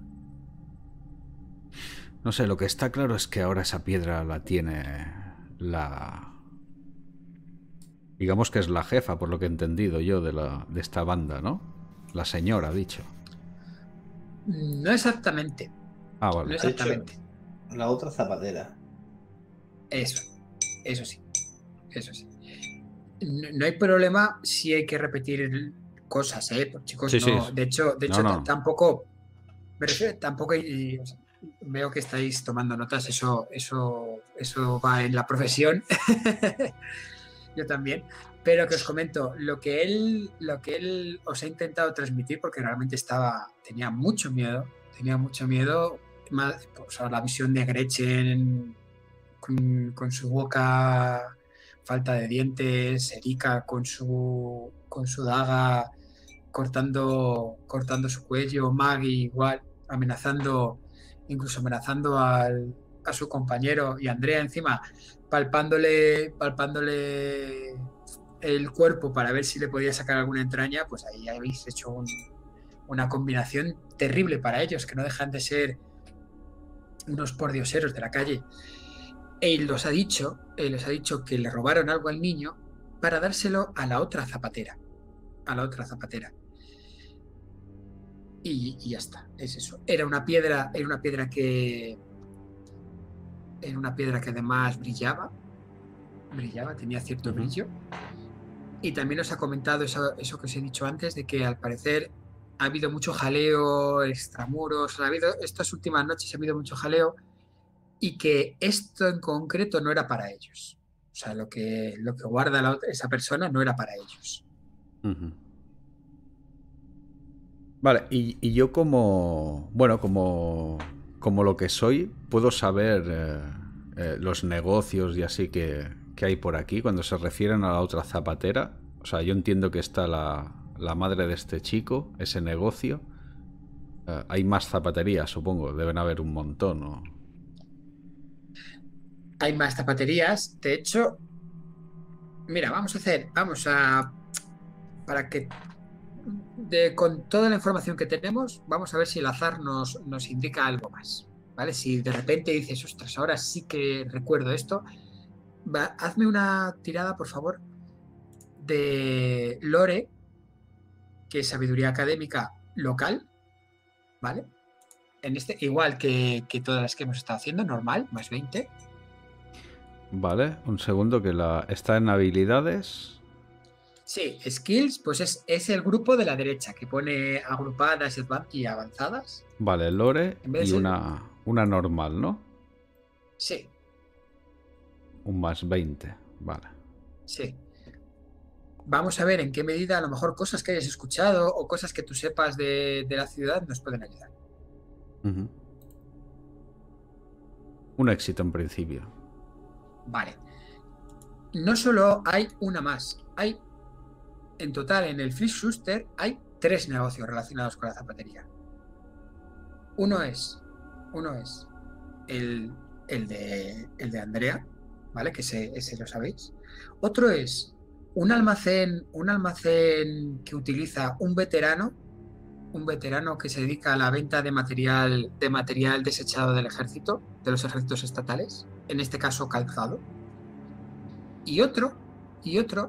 Speaker 1: No sé, lo que está claro es que ahora esa piedra la tiene la... Digamos que es la jefa, por lo que he entendido yo, de, la, de esta banda, ¿no? La señora, ha dicho.
Speaker 2: No exactamente.
Speaker 1: Ah,
Speaker 2: No
Speaker 1: vale.
Speaker 2: exactamente.
Speaker 4: La otra zapatera.
Speaker 2: Eso, eso sí. Eso sí. No, no hay problema si hay que repetir cosas, ¿eh? Pues, chicos,
Speaker 1: Sí,
Speaker 2: no.
Speaker 1: sí.
Speaker 2: De hecho, de
Speaker 1: No,
Speaker 2: hecho
Speaker 1: no.
Speaker 2: tampoco. Me refiero, tampoco hay- o sea, veo que estáis tomando notas, eso, eso, eso va en la profesión. Yo también. Pero que os comento, lo que él, lo que él os ha intentado transmitir, porque realmente estaba, tenía mucho miedo, tenía mucho miedo, más, o sea, la visión de Gretchen con, con su boca, falta de dientes, Erika con su, con su daga cortando, cortando su cuello, Maggie igual, amenazando, incluso amenazando al, a su compañero y Andrea encima palpándole, palpándole el cuerpo para ver si le podía sacar alguna entraña, pues ahí habéis hecho un, una combinación terrible para ellos, que no dejan de ser unos pordioseros de la calle. Él los ha dicho, él les ha dicho que le robaron algo al niño para dárselo a la otra zapatera, a la otra zapatera. Y, y ya está, es eso. Era una piedra, era una piedra que era una piedra que además brillaba, brillaba, tenía cierto
Speaker 1: Ujú.
Speaker 2: brillo. Y también os ha comentado eso, eso que os he dicho antes, de que al parecer ha habido mucho jaleo, extramuros, ha habido, estas últimas noches ha habido mucho jaleo y que esto en concreto no era para ellos. O sea, lo que, lo que guarda la, esa persona no era para ellos.
Speaker 1: Ujú. Vale, y, y yo como, bueno, como, como lo que soy, puedo saber eh, eh, los negocios y así que, que hay por aquí cuando se refieren a la otra zapatera. O sea, yo entiendo que está la, la madre de este chico, ese negocio. Eh, hay más zapaterías, supongo, deben haber un montón, ¿no?
Speaker 2: Hay más zapaterías, de hecho, mira, vamos a hacer, vamos a, para que de, con toda la información que tenemos, vamos a ver si el azar nos, nos indica algo más, ¿vale? Si de repente dices, ostras, ahora sí que recuerdo esto, va, hazme una tirada, por favor, de Lore, que es sabiduría académica local, ¿vale? En este, igual que, que todas las que hemos estado haciendo, normal, más veinte.
Speaker 1: Vale, un segundo que la está en habilidades.
Speaker 2: Sí, skills, pues es, es el grupo de la derecha que pone agrupadas y avanzadas.
Speaker 1: Vale, lore
Speaker 2: En vez de
Speaker 1: y
Speaker 2: ser-
Speaker 1: una, una normal, ¿no?
Speaker 2: Sí,
Speaker 1: Un más veinte, vale.
Speaker 2: sí. Vamos a ver en qué medida a lo mejor cosas que hayas escuchado o cosas que tú sepas de, de la ciudad nos pueden ayudar.
Speaker 1: Ujú. Un éxito en principio.
Speaker 2: Vale. No solo hay una más, hay en total en el Fritz Schuster hay tres negocios relacionados con la zapatería. Uno es, uno es el, el, de, el de Andrea, ¿vale? Que ese, ese lo sabéis. Otro es un almacén, un almacén que utiliza un veterano, un veterano que se dedica a la venta de material, de material desechado del ejército, de los ejércitos estatales, en este caso calzado. Y otro, y otro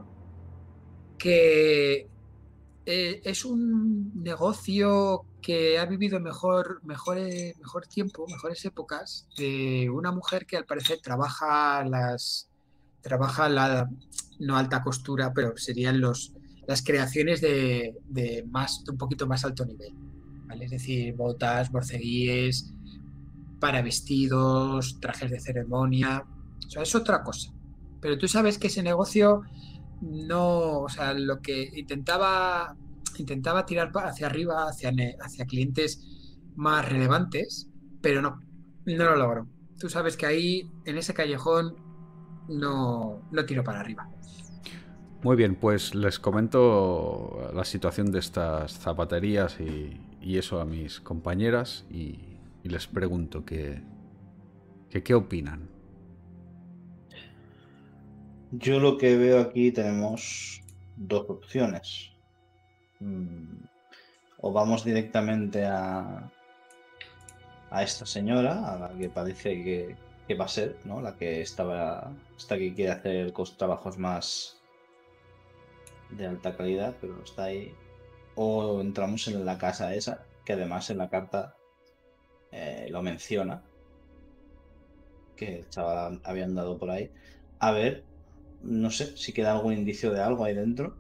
Speaker 2: que eh, es un negocio que ha vivido mejor, mejor, mejor tiempo, mejores épocas, de una mujer que al parecer trabaja las trabaja la no alta costura, pero serían los las creaciones de, de más de un poquito más alto nivel, ¿vale? Es decir, botas, borceguíes, para vestidos, trajes de ceremonia, o sea, es otra cosa. Pero tú sabes que ese negocio no, o sea, lo que intentaba intentaba tirar hacia arriba, hacia, hacia clientes más relevantes, pero no, no lo logró. Tú sabes que ahí, en ese callejón, no, no tiro para arriba.
Speaker 1: Muy bien, pues les comento la situación de estas zapaterías y, y eso a mis compañeras y, y les pregunto que, que qué opinan.
Speaker 4: Yo lo que veo aquí tenemos dos opciones. Mm, O vamos directamente a, a esta señora, a la que parece que, que va a ser, ¿no? La que estaba, esta que quiere hacer cos- trabajos más de alta calidad, pero no está ahí. O entramos en la casa esa, que además en la carta eh, lo menciona, que el chaval había andado por ahí. A ver, no sé si queda algún indicio de algo ahí dentro.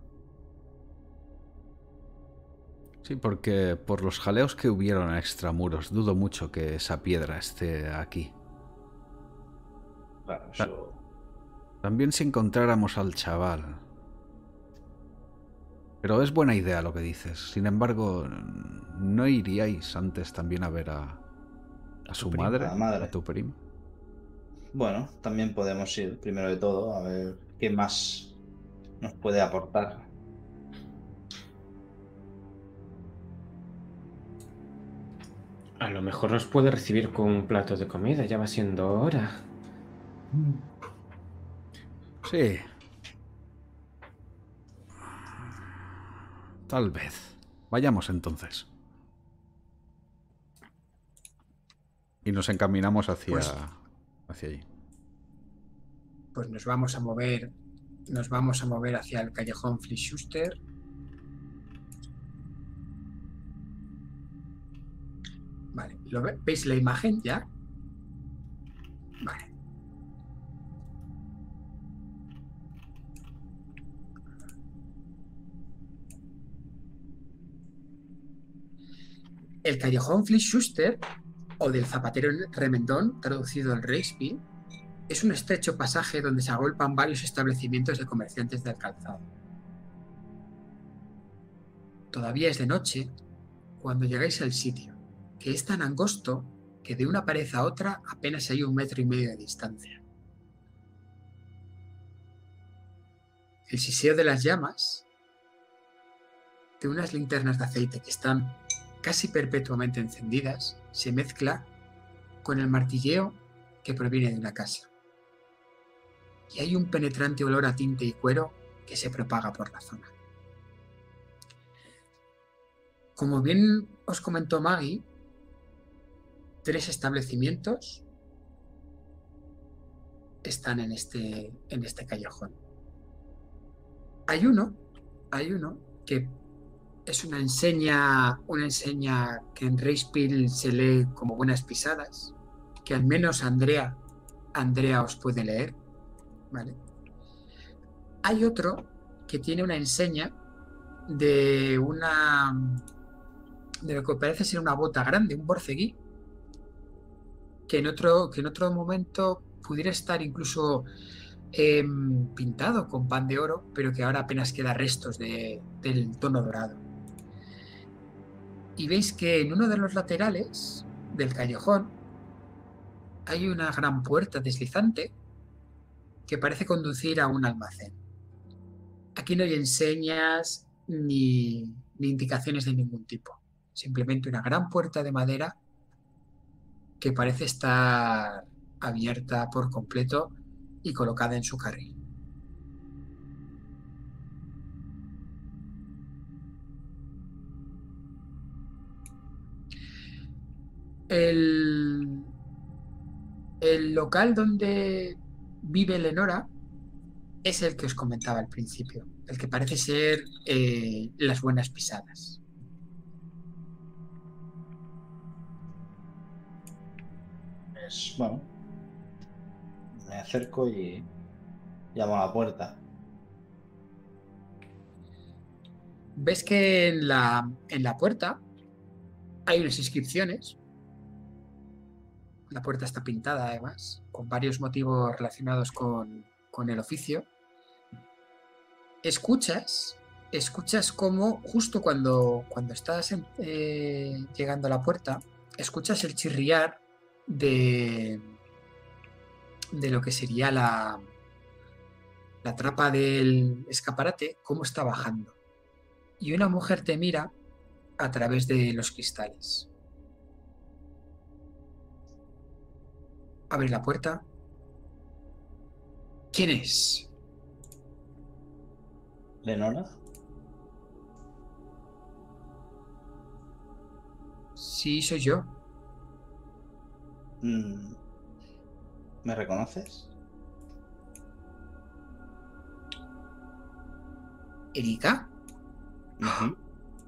Speaker 1: Sí, porque por los jaleos que hubieron a extramuros, dudo mucho que esa piedra esté aquí.
Speaker 4: Claro,
Speaker 1: Ta-
Speaker 4: eso.
Speaker 1: También si encontráramos al chaval. Pero es buena idea lo que dices. Sin embargo, ¿no iríais antes también a ver a, a su
Speaker 3: primo.
Speaker 1: madre,
Speaker 4: A la madre.
Speaker 1: a tu primo?
Speaker 4: Bueno, también podemos ir primero de todo a ver qué más nos puede aportar.
Speaker 5: A lo mejor nos puede recibir con un plato de comida, ya va siendo hora.
Speaker 1: Sí. Tal vez. Vayamos entonces. Y nos encaminamos hacia,
Speaker 2: Pues-
Speaker 1: hacia allí.
Speaker 2: Pues nos vamos a mover, nos vamos a mover hacia el callejón Flickschuster. Vale, ¿lo ve- ¿veis la imagen ya? Vale. El callejón Flickschuster, o del zapatero remendón, traducido al Reichsfield, es un estrecho pasaje donde se agolpan varios establecimientos de comerciantes del calzado. Todavía es de noche cuando llegáis al sitio, que es tan angosto que de una pared a otra apenas hay un metro y medio de distancia. El siseo de las llamas de unas linternas de aceite que están casi perpetuamente encendidas se mezcla con el martilleo que proviene de una casa. Y hay un penetrante olor a tinte y cuero que se propaga por la zona. Como bien os comentó Maggie, tres establecimientos están en este, en este callejón. Hay uno, hay uno que es una enseña, una enseña que en Reichsfield se lee como buenas pisadas, que al menos Andrea, Andrea os puede leer, ¿vale? Hay otro que tiene una enseña de una, de lo que parece ser una bota grande, un borceguí, que en otro, que en otro momento pudiera estar incluso eh, pintado con pan de oro, pero que ahora apenas queda restos de, del tono dorado. Y veis que en uno de los laterales del callejón hay una gran puerta deslizante que parece conducir a un almacén. Aquí no hay enseñas ni, ni indicaciones de ningún tipo. Simplemente una gran puerta de madera que parece estar abierta por completo y colocada en su carril. El, el local donde vive Lenora es el que os comentaba al principio, el que parece ser eh, las buenas pisadas.
Speaker 4: Pues bueno, me acerco y llamo a la puerta.
Speaker 2: Ves que en la, en la puerta hay unas inscripciones. La puerta está pintada además, con varios motivos relacionados con, con el oficio. Escuchas, escuchas como justo cuando, cuando estás en, eh, llegando a la puerta, escuchas el chirriar de, de lo que sería la, la trapa del escaparate, cómo está bajando. Y una mujer te mira a través de los cristales. Abre la puerta. ¿Quién es?
Speaker 4: Lenora.
Speaker 2: Sí, soy yo.
Speaker 4: Mm, ¿Me reconoces?
Speaker 2: ¿Erika?
Speaker 4: Ujú.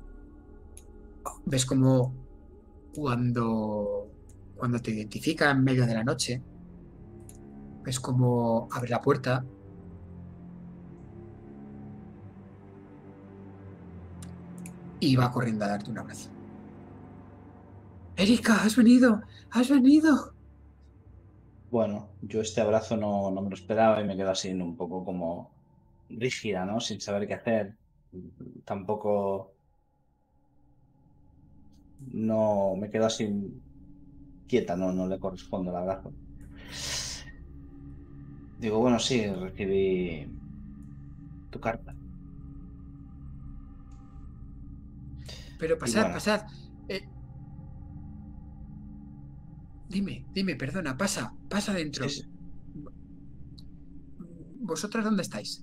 Speaker 2: ¿Ves como cuando, cuando te identifica en medio de la noche, ves como abre la puerta y va corriendo a darte un abrazo? Erika, has venido, has venido.
Speaker 4: Bueno, yo este abrazo no, no me lo esperaba y me quedo así un poco como rígida, ¿no? Sin saber qué hacer. Tampoco no me quedo así quieta, no, no le correspondo el abrazo. Digo, bueno, sí, recibí tu carta.
Speaker 2: Pero
Speaker 4: Y
Speaker 2: pasad,
Speaker 4: bueno,
Speaker 2: pasad. Eh, dime, dime, perdona, pasa, pasa
Speaker 4: sí,
Speaker 2: adentro.
Speaker 4: sí.
Speaker 2: ¿Vosotras dónde estáis?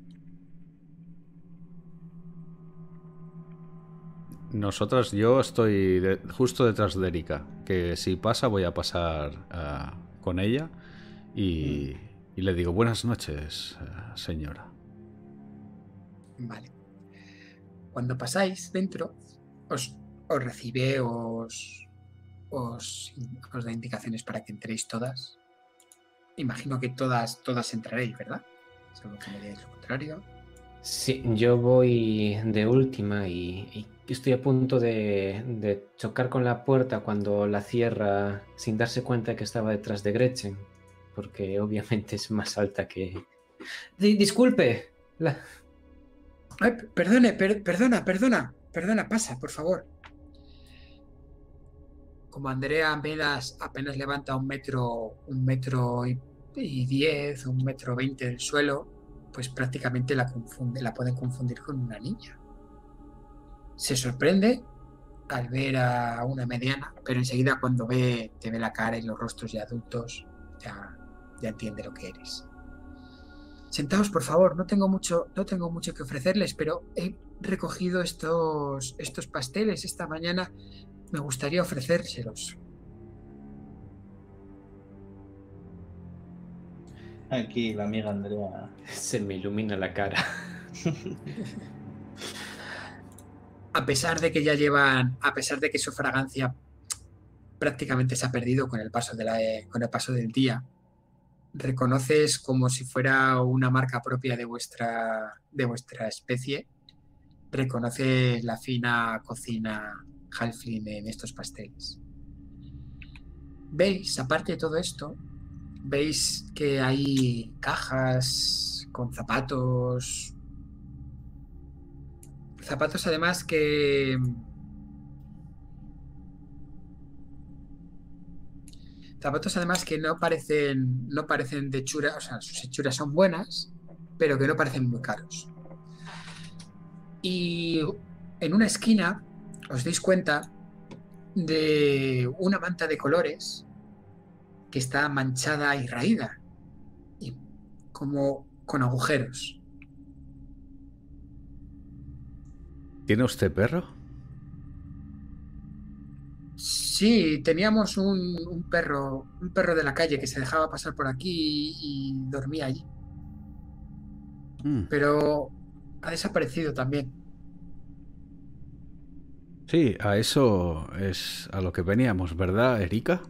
Speaker 1: Nosotras, yo estoy de- justo detrás de Erika, que si pasa voy a pasar ah, con ella y,
Speaker 4: Mm.
Speaker 1: y le digo buenas noches, ah, señora.
Speaker 2: Vale. Cuando pasáis dentro, os, os recibe, os, os, os da indicaciones para que entréis todas. Imagino que todas, todas entraréis, ¿verdad? Salvo que me digáis lo contrario.
Speaker 5: Sí, yo voy de última y, y estoy a punto de, de chocar con la puerta cuando la cierra sin darse cuenta que estaba detrás de Gretchen, porque obviamente es más alta que... Di- disculpe. La-
Speaker 2: Ay, p- perdone, per- perdona, perdona, perdona, pasa, por favor. Como Andrea apenas, apenas levanta un metro, un metro y, y diez, un metro veinte del suelo, pues prácticamente la confunde, la pueden confundir con una niña. Se sorprende al ver a una mediana, pero enseguida cuando ve, te ve la cara y los rostros de adultos, ya, ya entiende lo que eres. Sentaos, por favor, no tengo mucho, no tengo mucho que ofrecerles, pero he recogido estos, estos pasteles esta mañana. Me gustaría ofrecérselos.
Speaker 4: Aquí la amiga Andrea.
Speaker 5: Se me ilumina la cara.
Speaker 2: A pesar de que ya llevan, a pesar de que su fragancia prácticamente se ha perdido con el paso, de la, con el paso del día, reconoces como si fuera una marca propia de vuestra, de vuestra especie. Reconoces la fina cocina Halfling en estos pasteles. Veis, aparte de todo esto, veis que hay cajas con zapatos. Zapatos además que... Zapatos además que no parecen, no parecen de hechura, o sea, sus hechuras son buenas, pero que no parecen muy caros. Y en una esquina os dais cuenta de una manta de colores que está manchada y raída, y como con agujeros.
Speaker 1: ¿Tiene usted perro?
Speaker 2: Sí, teníamos un, un perro, un perro de la calle que se dejaba pasar por aquí y, y dormía allí,
Speaker 1: Mm.
Speaker 2: pero ha desaparecido también.
Speaker 1: Sí, a eso es a lo que veníamos, ¿verdad, Erika?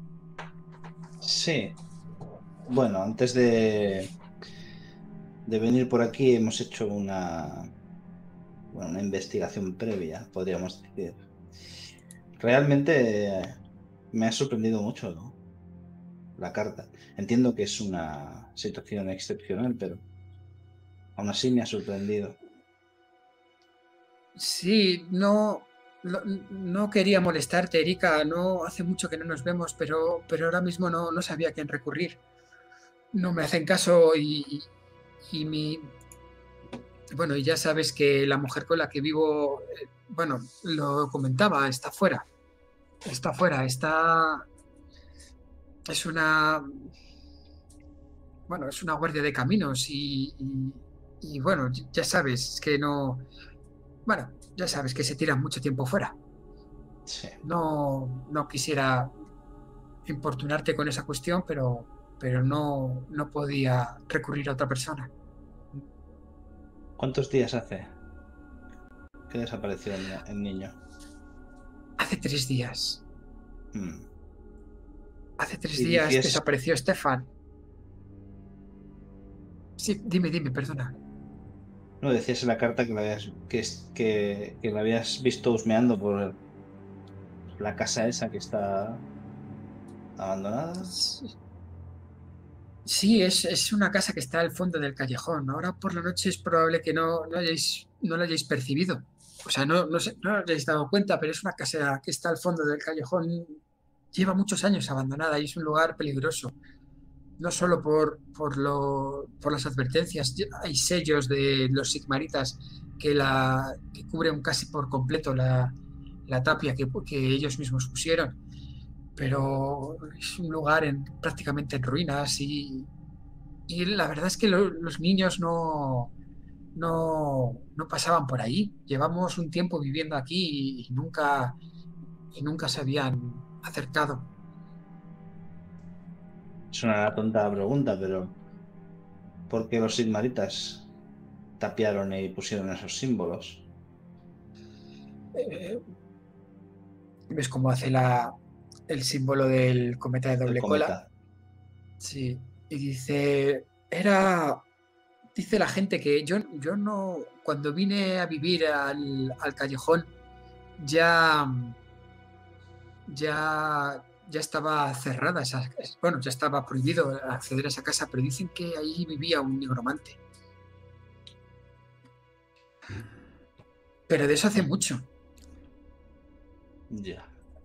Speaker 4: Sí. Bueno, antes de, de venir por aquí hemos hecho una, bueno, una investigación previa, podríamos decir. Realmente eh, me ha sorprendido mucho, ¿no? La carta. Entiendo que es una situación excepcional, pero aún así me ha sorprendido.
Speaker 2: Sí, no, no, no quería molestarte, Erika, no hace mucho que no nos vemos, pero, pero ahora mismo no, no sabía a quién recurrir. No me hacen caso y, y mi... Bueno, y ya sabes que la mujer con la que vivo, eh, bueno, lo comentaba, está fuera. Está fuera, está... Es una... Bueno, es una guardia de caminos y, y, y bueno, ya sabes, es que no... Bueno, ya sabes que se tiran mucho tiempo fuera.
Speaker 4: Sí.
Speaker 2: No, no quisiera importunarte con esa cuestión, pero, pero no, no podía recurrir a otra persona.
Speaker 4: ¿Cuántos días hace que desapareció el, el niño?
Speaker 2: Hace tres días.
Speaker 4: Hmm.
Speaker 2: Hace tres
Speaker 4: ¿Y
Speaker 2: días
Speaker 4: dices-
Speaker 2: desapareció Stefan. Sí, dime, dime, perdona.
Speaker 4: No, decías en la carta que la habías, que, es- que, que la habías visto husmeando por la casa esa que está abandonada.
Speaker 2: Sí, es, es una casa que está al fondo del callejón. Ahora por la noche es probable que no, no, hayáis, no lo hayáis percibido. O sea, no, no, sé- no os hayáis dado cuenta, pero es una casa que está al fondo del callejón. Lleva muchos años abandonada y es un lugar peligroso. No solo por, por, lo, por las advertencias, hay sellos de los sigmaritas que, la, que cubren casi por completo la, la tapia que, que ellos mismos pusieron, pero es un lugar en, prácticamente en ruinas y, y la verdad es que lo- los niños no, no, no pasaban por ahí. Llevamos un tiempo viviendo aquí y, y nunca, y nunca se habían acercado.
Speaker 4: Es una tonta pregunta, pero ¿por qué los sigmaritas tapiaron y pusieron esos símbolos?
Speaker 2: Eh, ¿Ves cómo hace la, el símbolo del cometa de
Speaker 4: El
Speaker 2: doble cola?
Speaker 4: cometa.
Speaker 2: Sí, y dice, era, dice la gente que yo, yo no, cuando vine a vivir al, al callejón, ya, ya, ya estaba cerrada esa, bueno, ya estaba prohibido acceder a esa casa, pero dicen que ahí vivía un nigromante. Pero de eso hace mucho.
Speaker 4: Ya.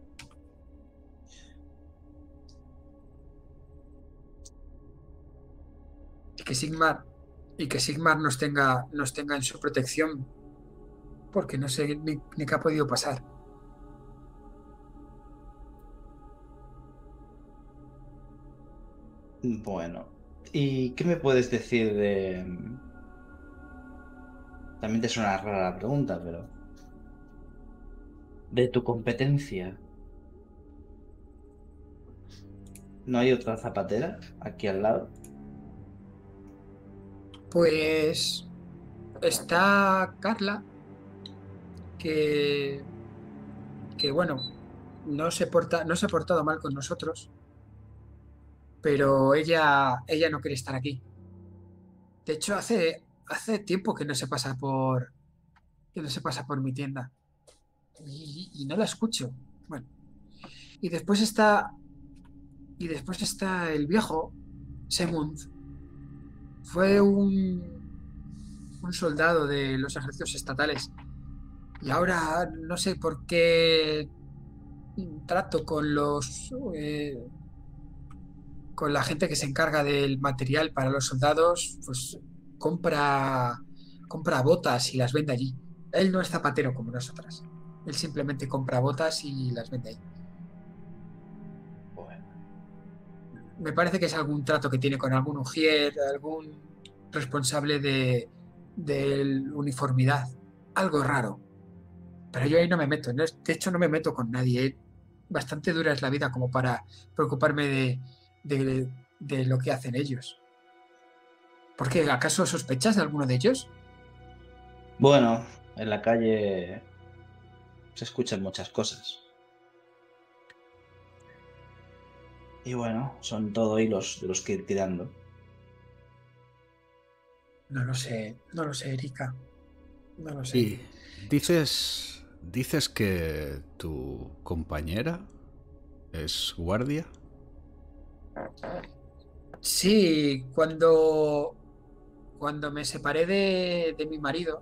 Speaker 2: Y que Sigmar, y que Sigmar nos tenga, nos tenga en su protección, porque no sé ni, ni qué ha podido pasar.
Speaker 4: Bueno. ¿Y qué me puedes decir de... También te suena rara la pregunta, pero... De tu competencia. ¿No hay otra zapatera aquí al lado?
Speaker 2: Pues está Carla, que, que bueno, no se porta, no se ha portado mal con nosotros, pero ella, ella no quiere estar aquí. De hecho, hace, hace tiempo que no se pasa por, que no se pasa por mi tienda. Y, y no la escucho. Bueno, y después está, y después está el viejo, Semund. Fue un, un soldado de los ejércitos estatales. Y ahora no sé por qué trato con los eh, con la gente que se encarga del material para los soldados, pues compra compra botas y las vende allí. Él no es zapatero como nosotras. Él simplemente compra botas y las vende ahí.
Speaker 4: Bueno.
Speaker 2: Me parece que es algún trato que tiene con algún ujier, algún responsable de, de uniformidad. Algo raro. Pero yo ahí no me meto. ¿No? De hecho, no me meto con nadie. Bastante dura es la vida como para preocuparme de, de, de lo que hacen ellos. ¿Por qué? ¿Acaso sospechas de alguno de ellos?
Speaker 4: Bueno, en la calle se escuchan muchas cosas. Y bueno, son todo hilos de los que ir tirando.
Speaker 2: No lo sé, no lo sé, Erika. No lo sé.
Speaker 1: Y dices, dices que tu compañera es guardia.
Speaker 2: Sí, cuando, cuando me separé de, de mi marido,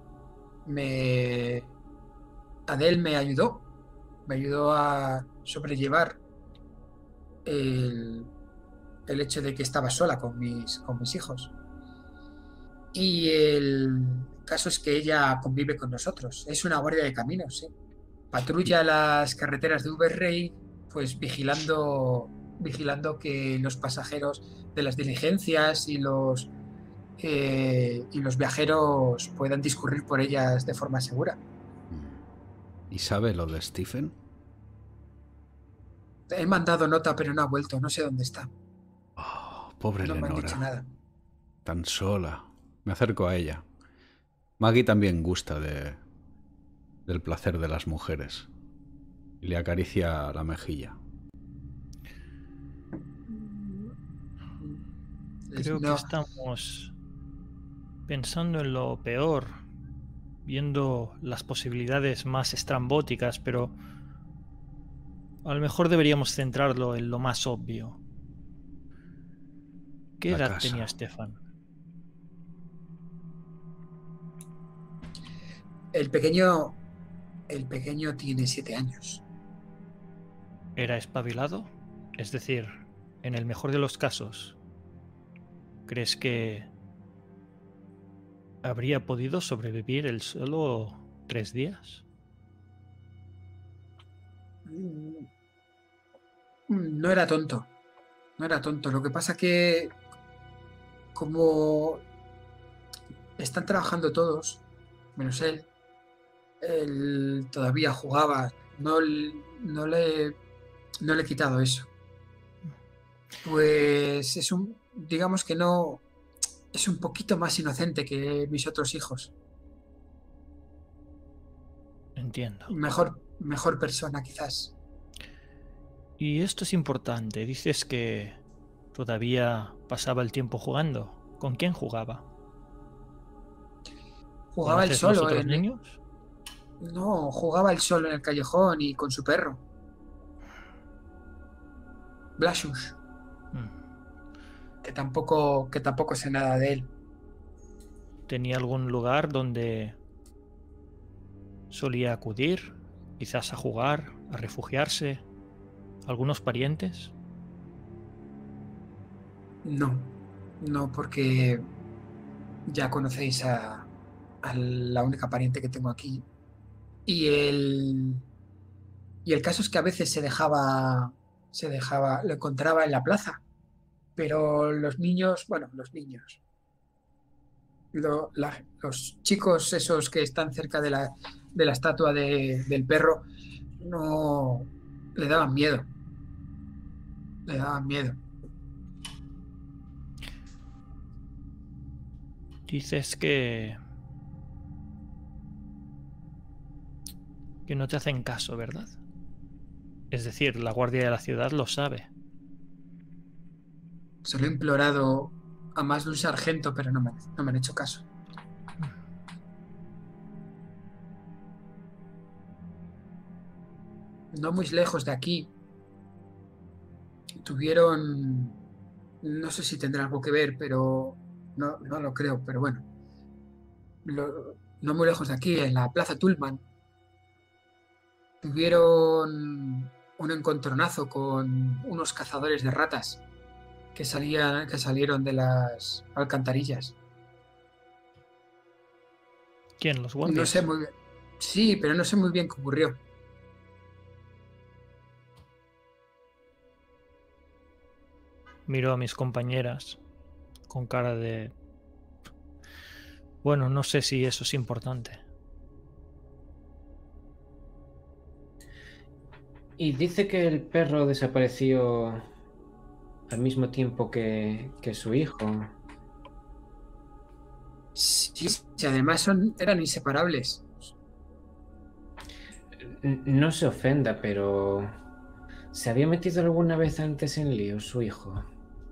Speaker 2: me, Adele me ayudó. Me ayudó a sobrellevar el, el hecho de que estaba sola con mis, con mis hijos. Y el caso es que ella convive con nosotros. Es una guardia de caminos, ¿sí? Patrulla las carreteras de Uber pues vigilando, vigilando que los pasajeros de las diligencias y los, eh, y los viajeros puedan discurrir por ellas de forma segura.
Speaker 1: ¿Y sabe lo de Stephen?
Speaker 2: He mandado nota, pero no ha vuelto. No sé dónde está.
Speaker 1: Oh, pobre
Speaker 2: No me han dicho
Speaker 1: Lenora.
Speaker 2: nada.
Speaker 1: Tan sola. Me acerco a ella. Maggie también gusta de, del placer de las mujeres. Y le acaricia la mejilla.
Speaker 3: Creo
Speaker 2: No.
Speaker 3: que estamos pensando en lo peor, viendo las posibilidades más estrambóticas, pero a lo mejor deberíamos centrarlo en lo más obvio. ¿Qué
Speaker 1: La
Speaker 3: edad
Speaker 1: casa.
Speaker 3: tenía Stefan?
Speaker 2: El pequeño. El pequeño tiene siete años.
Speaker 3: ¿Era espabilado? Es decir, en el mejor de los casos, ¿crees que habría podido sobrevivir él solo tres días?
Speaker 2: No era tonto. No era tonto. Lo que pasa que. Como. Están trabajando todos, menos él. Él todavía jugaba. No, no le. No le he quitado eso. Pues es un. Digamos que no. Es un poquito más inocente que mis otros hijos.
Speaker 3: Entiendo.
Speaker 2: Mejor, mejor persona, quizás.
Speaker 3: Y esto es importante. Dices que todavía pasaba el tiempo jugando. ¿Con quién jugaba?
Speaker 2: Jugaba él
Speaker 3: ¿Conoces los
Speaker 2: solo.
Speaker 3: otros
Speaker 2: En...
Speaker 3: niños?
Speaker 2: No, jugaba él solo en el callejón y con su perro. Blasius.
Speaker 3: Mm.
Speaker 2: Que tampoco, que tampoco sé nada de él.
Speaker 3: ¿Tenía algún lugar donde solía acudir? Quizás a jugar, a refugiarse. ¿Algunos parientes?
Speaker 2: No, no, porque ya conocéis a, a la única pariente que tengo aquí. Y el, y el caso es que a veces se dejaba, se dejaba, lo encontraba en la plaza. Pero los niños, bueno, los niños, lo- la- los chicos esos que están cerca de la, de la estatua de- del perro, no le daban miedo. Le daban miedo.
Speaker 3: Dices que... que no te hacen caso, ¿verdad? Es decir, la guardia de la ciudad lo sabe.
Speaker 2: Se lo he implorado a más de un sargento, pero no me, no me han hecho caso. No muy lejos de aquí, tuvieron, no sé si tendrá algo que ver, pero no, no lo creo, pero bueno, lo- no muy lejos de aquí, en la Plaza Tullman, tuvieron un encontronazo con unos cazadores de ratas que, salían, que salieron de las alcantarillas.
Speaker 3: ¿Quién? ¿Los
Speaker 2: No
Speaker 3: guardias?
Speaker 2: sé muy bien. Sí, pero no sé muy bien qué ocurrió.
Speaker 3: Miro a mis compañeras con cara de... Bueno, no sé si eso es importante.
Speaker 5: Y dice que el perro desapareció al mismo tiempo que, que su hijo.
Speaker 2: Sí, sí, además son, eran inseparables.
Speaker 5: N- No se ofenda, pero ¿se había metido alguna vez antes en lío su hijo?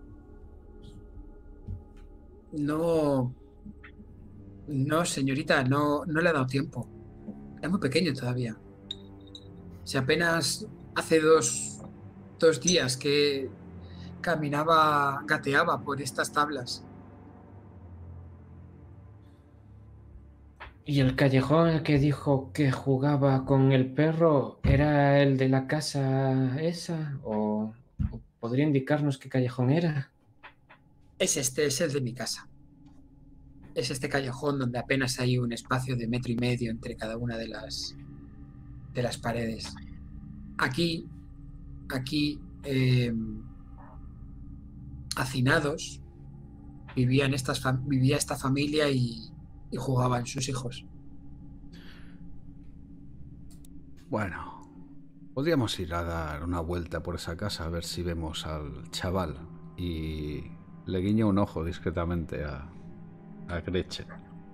Speaker 2: No, no, señorita, no, no le ha dado tiempo. Es muy pequeño todavía. Si apenas hace dos, dos días que caminaba, gateaba por estas tablas.
Speaker 5: ¿Y el callejón el que dijo que jugaba con el perro era el de la casa esa? ¿O, o podría indicarnos qué callejón era?
Speaker 2: Es este, es el de mi casa. Es este callejón donde apenas hay un espacio de metro y medio entre cada una de las, de las paredes. Aquí, aquí, eh, hacinados, vivía, en estas vivía esta familia y, y jugaban sus hijos.
Speaker 1: Bueno, podríamos ir a dar una vuelta por esa casa a ver si vemos al chaval. Y le guiño un ojo discretamente a, a Gretchen.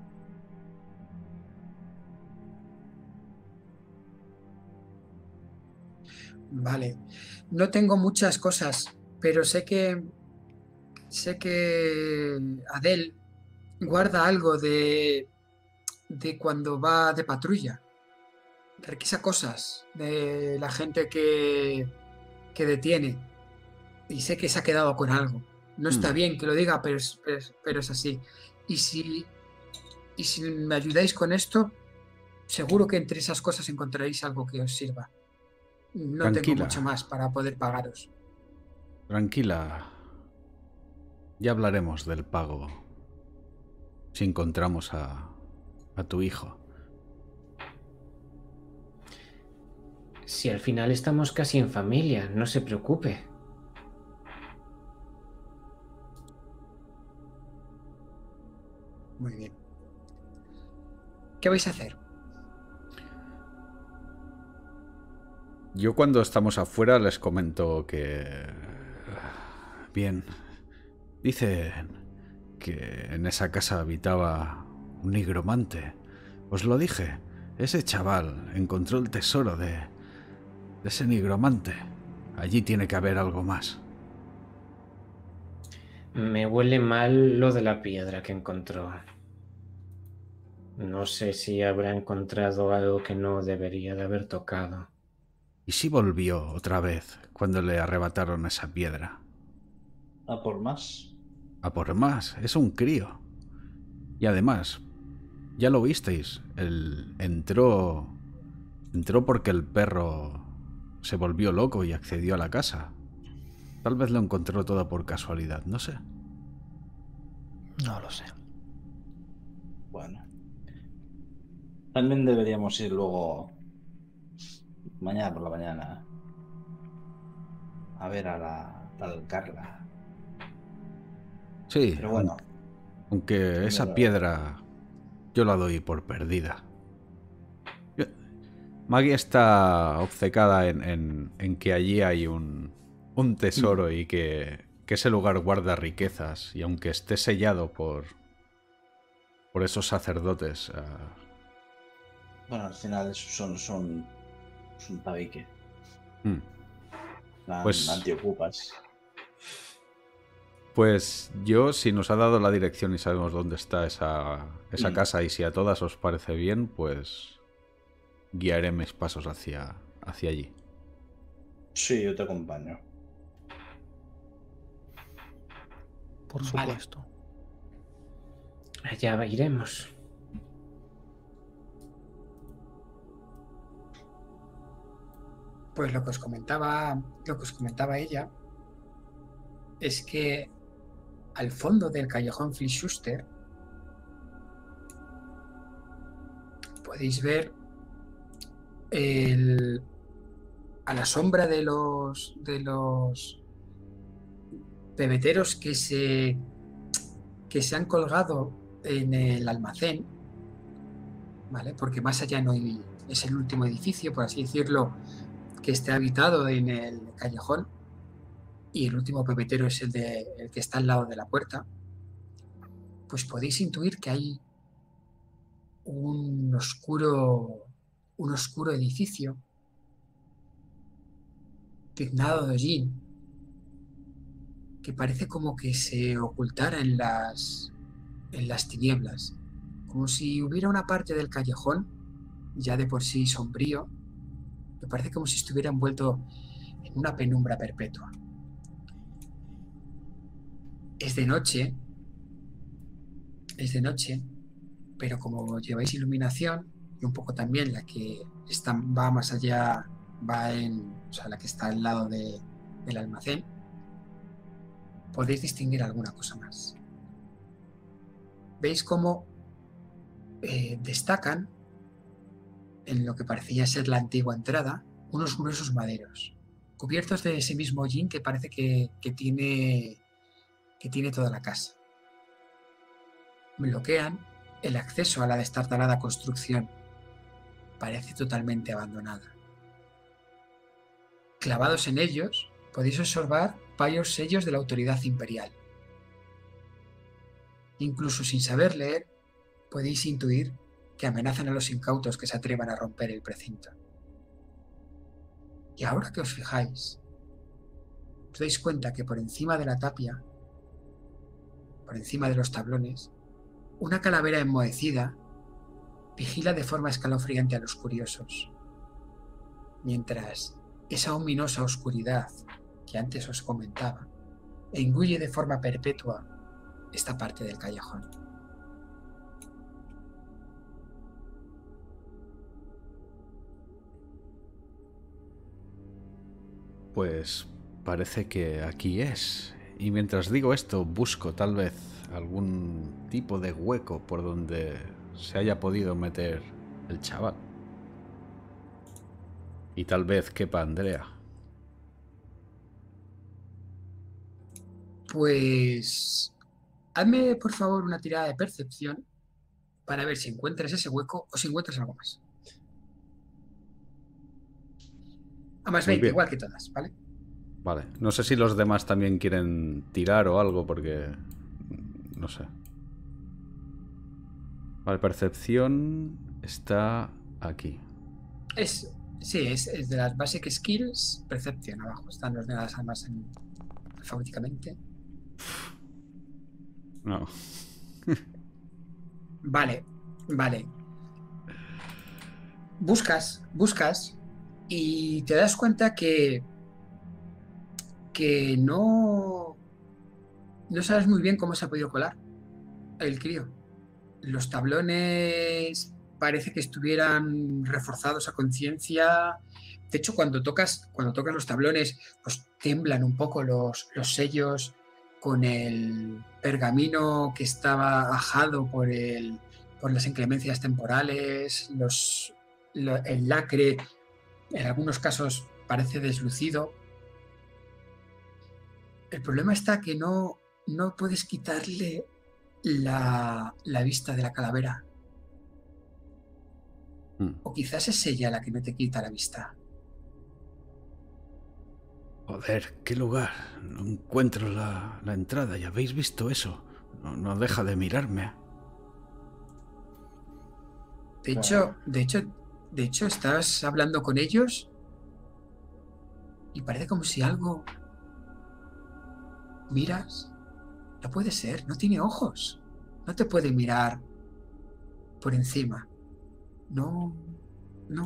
Speaker 2: Vale. No tengo muchas cosas, pero sé que sé que Adele guarda algo de, de cuando va de patrulla. Requisa cosas de la gente que, que detiene. Y sé que se ha quedado con algo. No está
Speaker 1: Hmm.
Speaker 2: bien que lo diga, pero es, es- pero es así. Y si, y si me ayudáis con esto, seguro que entre esas cosas encontraréis algo que os sirva. No tengo
Speaker 1: Tranquila.
Speaker 2: mucho más para poder pagaros.
Speaker 1: Tranquila. Ya hablaremos del pago si encontramos a, a tu hijo.
Speaker 5: Si al final estamos casi en familia, no se preocupe.
Speaker 2: Muy bien. ¿Qué vais a hacer?
Speaker 1: Yo cuando estamos afuera les comento que... Bien. Dicen que en esa casa habitaba un nigromante. Os lo dije. Ese chaval encontró el tesoro de, de ese nigromante. Allí tiene que haber algo más.
Speaker 5: Me huele mal lo de la piedra que encontró. No sé si habrá encontrado algo que no debería de haber tocado.
Speaker 1: ¿Y si volvió otra vez cuando le arrebataron esa piedra?
Speaker 4: ¿A por más?
Speaker 1: A por más, es un crío. Y además, ya lo visteis, él entró... Entró porque el perro se volvió loco y accedió a la casa. Tal vez lo encontró todo por casualidad, no sé.
Speaker 3: No lo sé.
Speaker 4: Bueno. También deberíamos ir luego, mañana por la mañana, a ver a la tal Carla.
Speaker 1: Sí,
Speaker 4: Pero bueno,
Speaker 1: aunque esa
Speaker 4: miedo.
Speaker 1: piedra yo la doy por perdida. Yo- Maggie está obcecada en, en- en que allí hay un, un tesoro y que, que ese lugar guarda riquezas. Y aunque esté sellado por, por esos sacerdotes, ah,
Speaker 4: Bueno, al final son, son, son tabique.
Speaker 1: hmm,
Speaker 4: Plan
Speaker 1: Pues-
Speaker 4: antiocupas.
Speaker 1: pues yo, si nos ha dado la dirección y sabemos dónde está esa, esa
Speaker 4: Mm.
Speaker 1: casa y si a todas os parece bien, pues guiaré mis pasos hacia, hacia allí.
Speaker 4: Sí, yo te acompaño.
Speaker 3: Por
Speaker 2: Vale.
Speaker 3: supuesto.
Speaker 5: Allá iremos.
Speaker 2: Pues lo que os comentaba, lo que os comentaba ella es que al fondo del callejón Flickschuster podéis ver el, a la sombra de los de los pebeteros que se que se han colgado en el almacén, ¿vale? Porque más allá no hay, es el último edificio, por así decirlo, que esté habitado en el callejón, y el último pepetero es el, de, el que está al lado de la puerta. Pues podéis intuir que hay un oscuro un oscuro edificio tiznado de hollín que parece como que se ocultara en las en las tinieblas, como si hubiera una parte del callejón ya de por sí sombrío que parece como si estuviera envuelto en una penumbra perpetua. Es de noche, es de noche, pero como lleváis iluminación y un poco también la que está, va más allá, va en, o sea, la que está al lado de, del almacén, podéis distinguir alguna cosa más. Veis cómo eh, destacan en lo que parecía ser la antigua entrada unos gruesos maderos cubiertos de ese mismo hollín que parece que, que tiene que tiene toda la casa. bloquean el acceso a la destartalada construcción. Parece totalmente abandonada. Clavados en ellos, podéis observar varios sellos de la autoridad imperial. Incluso sin saber leer, podéis intuir que amenazan a los incautos que se atrevan a romper el precinto. Y ahora que os fijáis, os dais cuenta que por encima de la tapia, por encima de los tablones, una calavera enmohecida vigila de forma escalofriante a los curiosos, mientras esa ominosa oscuridad que antes os comentaba engulle de forma perpetua esta parte del callejón.
Speaker 1: Pues parece que aquí es. Y mientras digo esto, busco tal vez algún tipo de hueco por donde se haya podido meter el chaval. Y tal vez quepa Andrea.
Speaker 2: Pues hazme por favor una tirada de percepción para ver si encuentras ese hueco o si encuentras algo más. A más
Speaker 1: Muy
Speaker 2: veinte,
Speaker 1: bien.
Speaker 2: igual que todas, ¿vale?
Speaker 1: Vale, no sé si los demás también quieren tirar o algo porque... no sé. Vale, percepción está aquí.
Speaker 2: Es, sí, es, es de las basic skills, percepción abajo. Están los de las armas en, alfabéticamente.
Speaker 1: No.
Speaker 2: Vale, vale. Buscas, buscas y te das cuenta que que no no sabes muy bien cómo se ha podido colar el crío. Los tablones parece que estuvieran reforzados a conciencia. De hecho, cuando tocas cuando tocas los tablones, pues temblan un poco los, los sellos con el pergamino que estaba ajado por el por las inclemencias temporales, los, lo, el lacre en algunos casos parece deslucido. El problema está que no, no puedes quitarle la, la vista de la calavera.
Speaker 1: Hmm.
Speaker 2: O quizás es ella la que no te quita la vista.
Speaker 1: Joder, qué lugar. No encuentro la, la entrada. ¿Ya habéis visto eso? No, no deja de mirarme.
Speaker 2: De hecho, de hecho, de hecho, estás hablando con ellos y parece como si algo... Miras, no puede ser, no tiene ojos, no te puede mirar por encima, no, no.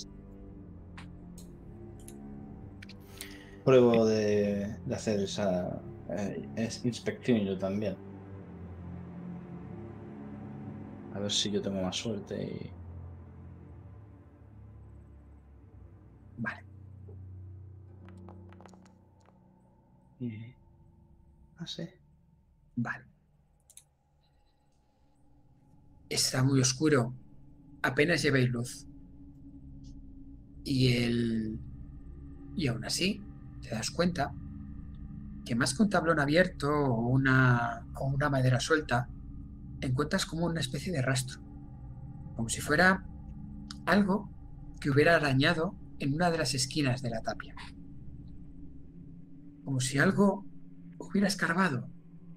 Speaker 4: Pruebo de, de hacer esa eh, es- inspección yo también. A ver si yo tengo más suerte y...
Speaker 2: Vale,
Speaker 4: y- Ah, sí.
Speaker 2: vale. Está muy oscuro, apenas lleváis luz. Y el... Y aún así, te das cuenta que más que un tablón abierto o una, o una madera suelta, encuentras como una especie de rastro, como si fuera algo que hubiera arañado en una de las esquinas de la tapia. Como si algo hubiera escarbado.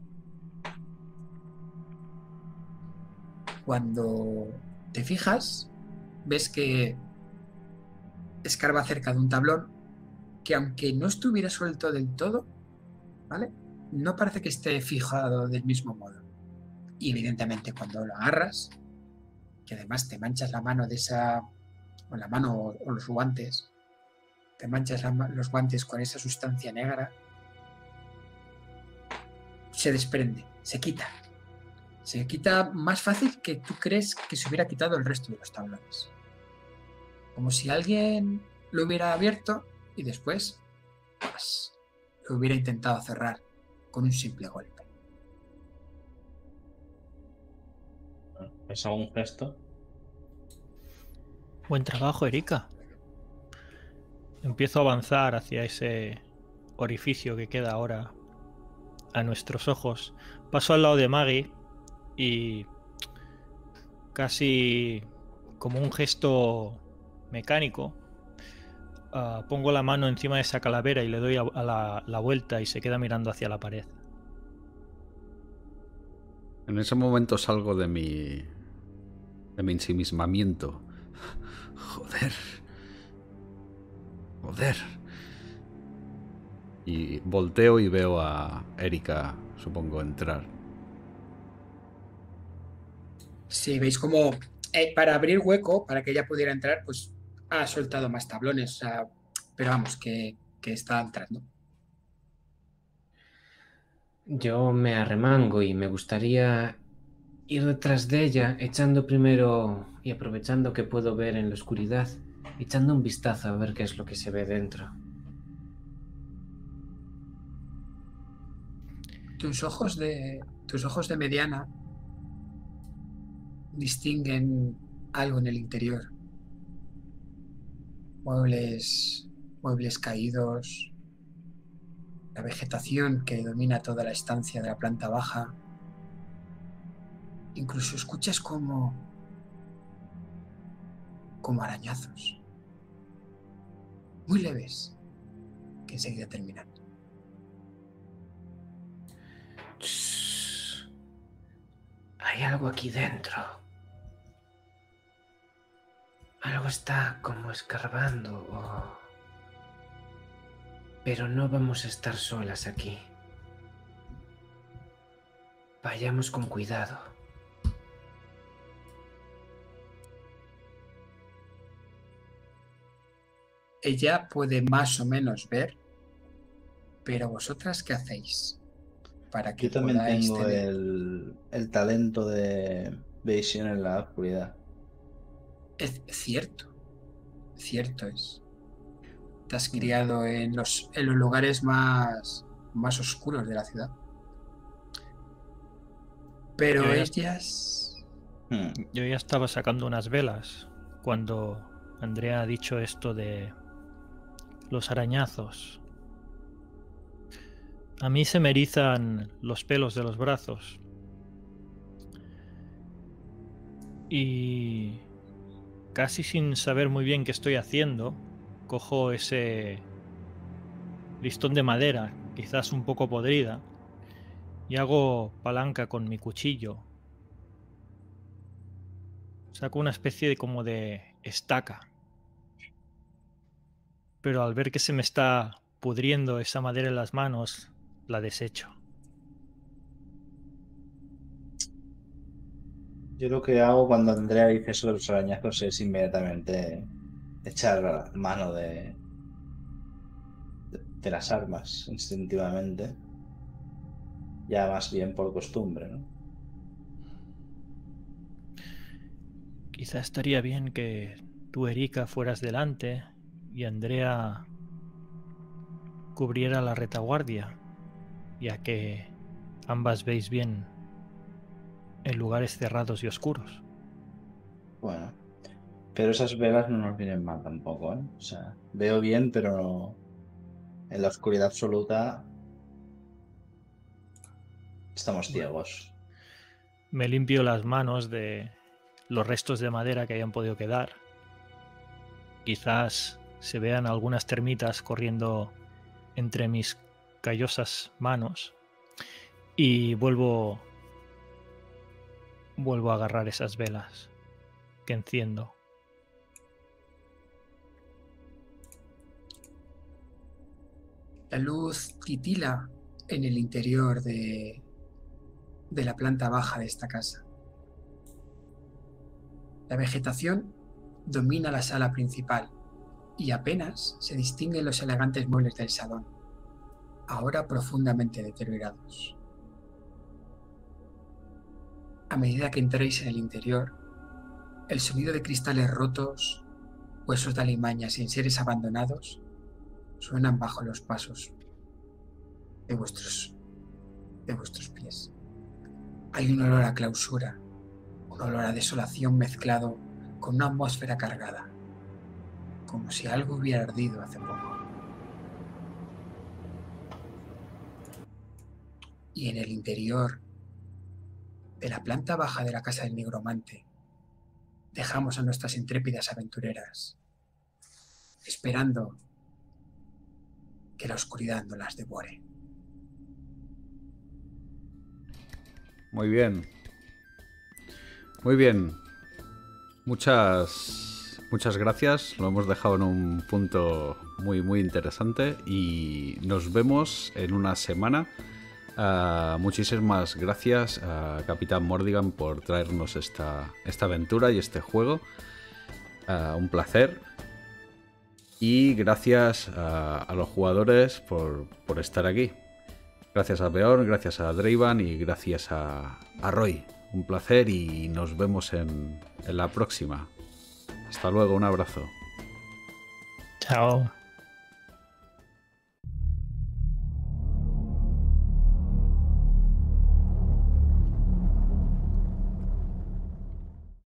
Speaker 2: Cuando te fijas, ves que escarba cerca de un tablón que, aunque no estuviera suelto del todo, ¿vale?, no parece que esté fijado del mismo modo. Y evidentemente cuando lo agarras, que además te manchas la mano de esa, o la mano o, o los guantes, te manchas la, los guantes con esa sustancia negra, se desprende, se quita. Se quita más fácil que tú crees que se hubiera quitado el resto de los tablones. Como si alguien lo hubiera abierto y después pues, lo hubiera intentado cerrar con un simple golpe.
Speaker 4: Es un gesto.
Speaker 3: Buen trabajo, Erika. Empiezo a avanzar hacia ese orificio que queda ahora a nuestros ojos. Paso al lado de Maggie y casi como un gesto mecánico uh, pongo la mano encima de esa calavera y le doy a, a la, la vuelta y se queda mirando hacia la pared.
Speaker 1: En ese momento salgo de mi... de mi ensimismamiento. Joder. Joder. Y volteo y veo a Erika, supongo, entrar.
Speaker 2: Sí, veis como eh, para abrir hueco, para que ella pudiera entrar, pues ha soltado más tablones. O sea, pero vamos, que, que está entrando.
Speaker 5: Yo me arremango y me gustaría ir detrás de ella, echando primero y aprovechando que puedo ver en la oscuridad, echando un vistazo a ver qué es lo que se ve dentro.
Speaker 2: Tus ojos de, tus ojos de mediana distinguen algo en el interior. Muebles, muebles caídos, la vegetación que domina toda la estancia de la planta baja. Incluso escuchas como, como arañazos, muy leves, que enseguida terminan.
Speaker 5: Shh. Hay algo aquí dentro. Algo está como escarbando o... Pero no vamos a estar solas aquí. Vayamos con cuidado.
Speaker 2: Ella puede más o menos ver, pero vosotras, ¿qué hacéis? Para que
Speaker 4: Yo también
Speaker 2: podáis
Speaker 4: tengo
Speaker 2: tener...
Speaker 4: el, el talento de visión en la oscuridad.
Speaker 2: Es cierto, cierto es. Te has criado en los, en los lugares más, más oscuros de la ciudad. Pero
Speaker 3: Yo ya-
Speaker 2: ellas...
Speaker 4: Hmm.
Speaker 3: Yo ya estaba sacando unas velas cuando Andrea ha dicho esto de los arañazos. A mí se me erizan los pelos de los brazos. Y casi sin saber muy bien qué estoy haciendo, cojo ese listón de madera, quizás un poco podrida, y hago palanca con mi cuchillo. Saco una especie de como de estaca. Pero al ver que se me está pudriendo esa madera en las manos, la desecho.
Speaker 4: Yo lo que hago cuando Andrea dice eso de los arañazos es inmediatamente echar mano de, de, de las armas instintivamente. Ya más bien por costumbre, ¿no?
Speaker 3: Quizá estaría bien que tú, Erika, fueras delante y Andrea cubriera la retaguardia, ya que ambas veis bien en lugares cerrados y oscuros.
Speaker 4: Bueno, pero esas velas no nos vienen mal tampoco, ¿eh? O sea, veo bien, pero no... en la oscuridad absoluta estamos ciegos.
Speaker 3: Me limpio las manos de los restos de madera que hayan podido quedar. Quizás se vean algunas termitas corriendo entre mis callosas manos y vuelvo vuelvo a agarrar esas velas que enciendo.
Speaker 2: La luz titila en el interior de, de la planta baja de esta casa. La vegetación domina la sala principal y apenas se distinguen los elegantes muebles del salón, ahora profundamente deteriorados. A medida que entréis en el interior, el sonido de cristales rotos, huesos de alimañas y enseres abandonados suenan bajo los pasos de vuestros, de vuestros pies. Hay un olor a clausura, un olor a desolación mezclado con una atmósfera cargada, como si algo hubiera ardido hace poco. Y en el interior de la planta baja de la casa del nigromante, dejamos a nuestras intrépidas aventureras, esperando que la oscuridad no las devore.
Speaker 1: Muy bien. Muy bien. Muchas, muchas gracias. Lo hemos dejado en un punto muy, muy interesante y nos vemos en una semana. Uh, muchísimas gracias a Capitán Mordigan por traernos esta, esta aventura y este juego. Uh, un placer. Y gracias a, a los jugadores por, por estar aquí. Gracias a Bjorn, gracias a Dreivan y gracias a, a Roy. Un placer y nos vemos en, en la próxima. Hasta luego, un abrazo.
Speaker 3: Chao.